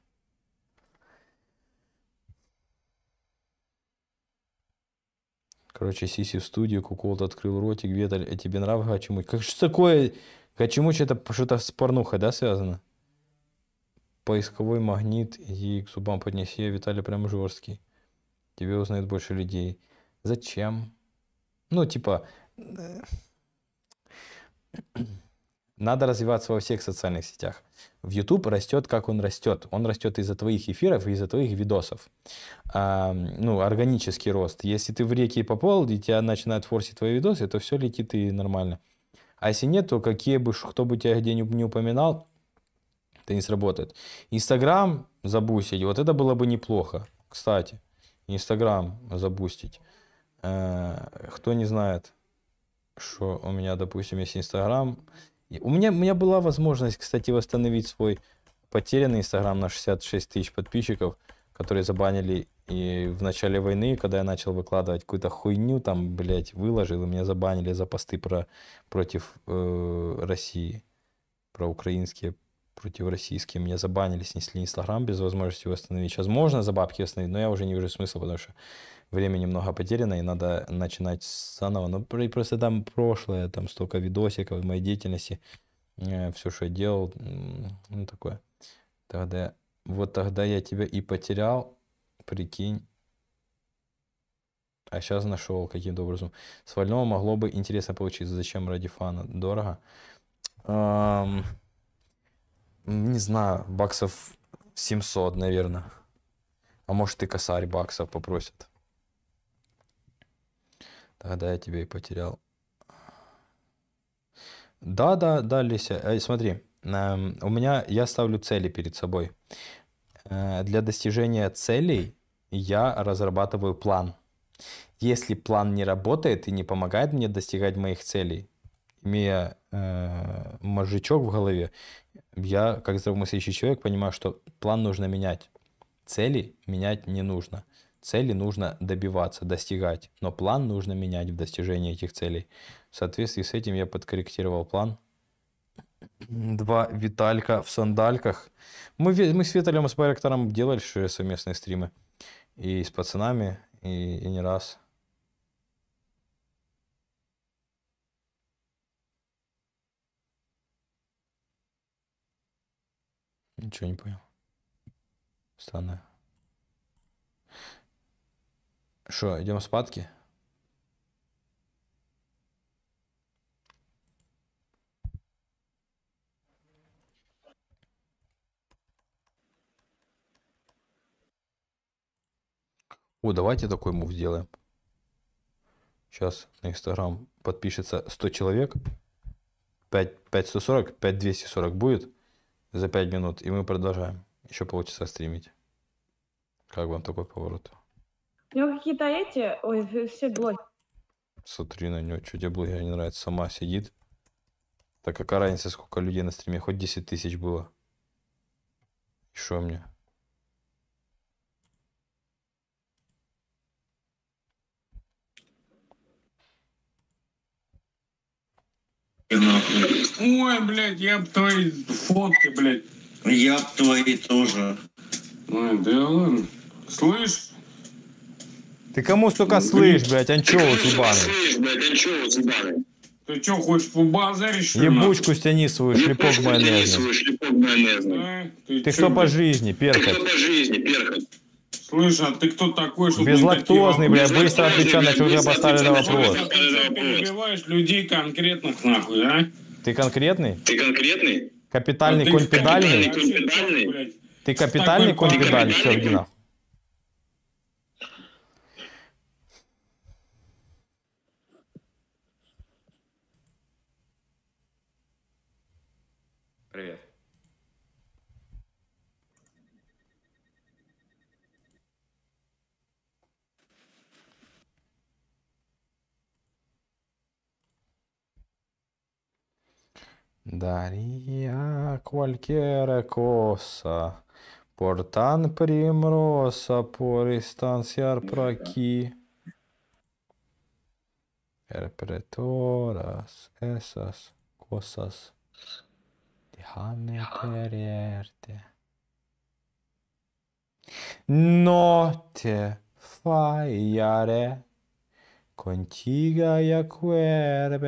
Короче, Сиси в студию, Куколд открыл ротик, Веталь, а тебе нравится Гачимуч? Как что такое? Гачимуч это что-то с порнухой, да, связано? Поисковой магнит, и к зубам поднеси, а Виталий прям жесткий. Тебе узнает больше людей. Зачем? Ну, типа, э, надо развиваться во всех социальных сетях. В YouTube растет, как он растет. Он растет из-за твоих эфиров и из-за твоих видосов. А, ну, органический рост. Если ты в реке попал, и тебя начинают форсить твои видосы, то все летит и нормально. А если нет, то какие бы, ш- кто бы тебя где не, не упоминал, это не сработает. Инстаграм забустить, вот это было бы неплохо. Кстати, Инстаграм забустить. Э, Кто не знает, что у меня, допустим, есть Инстаграм. И У меня, у меня была возможность, кстати, восстановить свой потерянный Инстаграм на шестьдесят шесть тысяч подписчиков, которые забанили и в начале войны, когда я начал выкладывать какую-то хуйню, там, блядь, выложил, и меня забанили за посты про, против э, России, про украинские, против российские. Меня забанили, снесли Инстаграм без возможности восстановить. Сейчас можно за бабки восстановить, но я уже не вижу смысла, потому что время немного потеряно, и надо начинать заново. Но про- просто там прошлое, там столько видосиков моей деятельности, все, что я делал, м, ну такое. Тогда, вот тогда я тебя и потерял, Прикинь. А сейчас нашел каким-то образом. С вольного могло бы интересно получиться. Зачем ради фана? Дорого. Ам, Не знаю, баксов семьсот, наверное. А может и косарь баксов попросят. Тогда я тебя и потерял. Да, да, да, Леся. Эй, смотри, эм, у меня я ставлю цели перед собой. Э, Для достижения целей я разрабатываю план. Если план не работает и не помогает мне достигать моих целей, имея э, мозжечок в голове, я, как здравомыслящий человек, понимаю, что план нужно менять. Цели менять не нужно. Цели нужно добиваться, достигать. Но план нужно менять в достижении этих целей. В соответствии с этим я подкорректировал план. Два Виталька в сандальках. Мы, ве- мы с Виталем и с Байрактаром делали что ли, совместные стримы. И с пацанами, и, и не раз. Ничего не понял. Странно. Что, идем спадки? О, давайте такой мув сделаем. Сейчас на Инстаграм подпишется сто человек. пять, пять сто сорок, пять двести сорок будет за пять минут. И мы продолжаем. Еще полчаса стримить. Как вам такой поворот? У него какие-то эти... Ой, все блоки. Смотри на нее. Что тебе блогер не нравится? Сама сидит. Так какая разница, сколько людей на стриме? Хоть десять тысяч было. И шо мне? Ой, блядь, я б твои фотки, блядь. Я б твои тоже. Ой, да ладно. Слышь? Ты кому столько слышь, блядь, анчоус ебаный? Ты что, хочешь побазарить, что ли? Ебучку стяни свою, шлепок майонезный. А? Ты чё, кто по блядь? жизни, перхоть? Слышь, а ты кто такой, что Безлактозный, блядь, быстро отвечай на чужой поставленный вопрос. Ты перебиваешь людей конкретных, нахуй, а? Ты конкретный? Ты конкретный? Капитальный А ты конь педальный? капитальный, блядь. Ты капитальный Такой конь педальный? Все, капитальный? иди нахуй. Привет. Daría cualquier cosa por tan primorosa por estanciar por aquí. Pero todas esas cosas, déjame quererte. No te fallaré. Contigo ya cuervo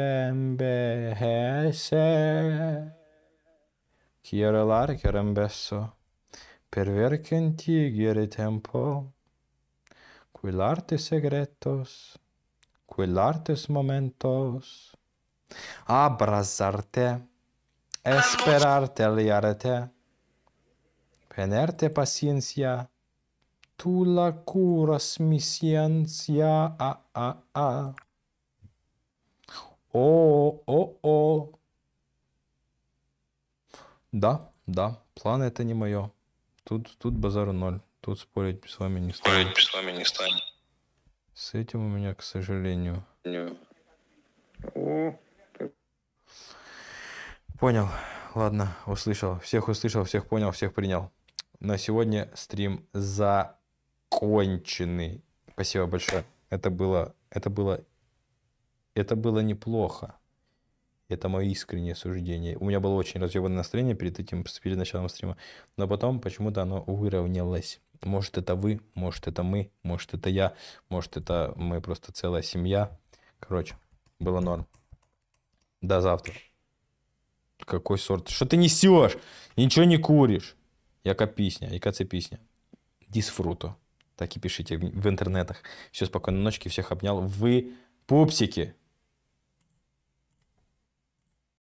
envejece. Quiero largar un beso per ver contigo el tiempo. Cuidarte secretos, cuidarte momentos. Abrazarte, esperarte, liarte. Tenerte paciencia. Tú la curas mi ciencia. Ah, ah, ah. О, о, о. Да, да, план это не мое. Тут, тут базару ноль. Тут спорить с вами не стану. Спорить с вами не станет. С этим у меня, к сожалению. О, Понял. Ладно, услышал. Всех услышал, всех понял, всех принял. На сегодня стрим законченный. Спасибо большое. Это было, это было, это было неплохо. Это мое искреннее суждение. У меня было очень разъебанное настроение перед этим, перед началом стрима. Но потом почему-то оно выровнялось. Может это вы, может это мы, может это я, может это мы просто целая семья. Короче, было норм. До завтра. Какой сорт? Что ты несешь? Ничего не куришь. Яка пісня, яка це пісня? Дісфруто. Так и пишите в интернетах. Все, спокойной ночки, всех обнял. Вы пупсики.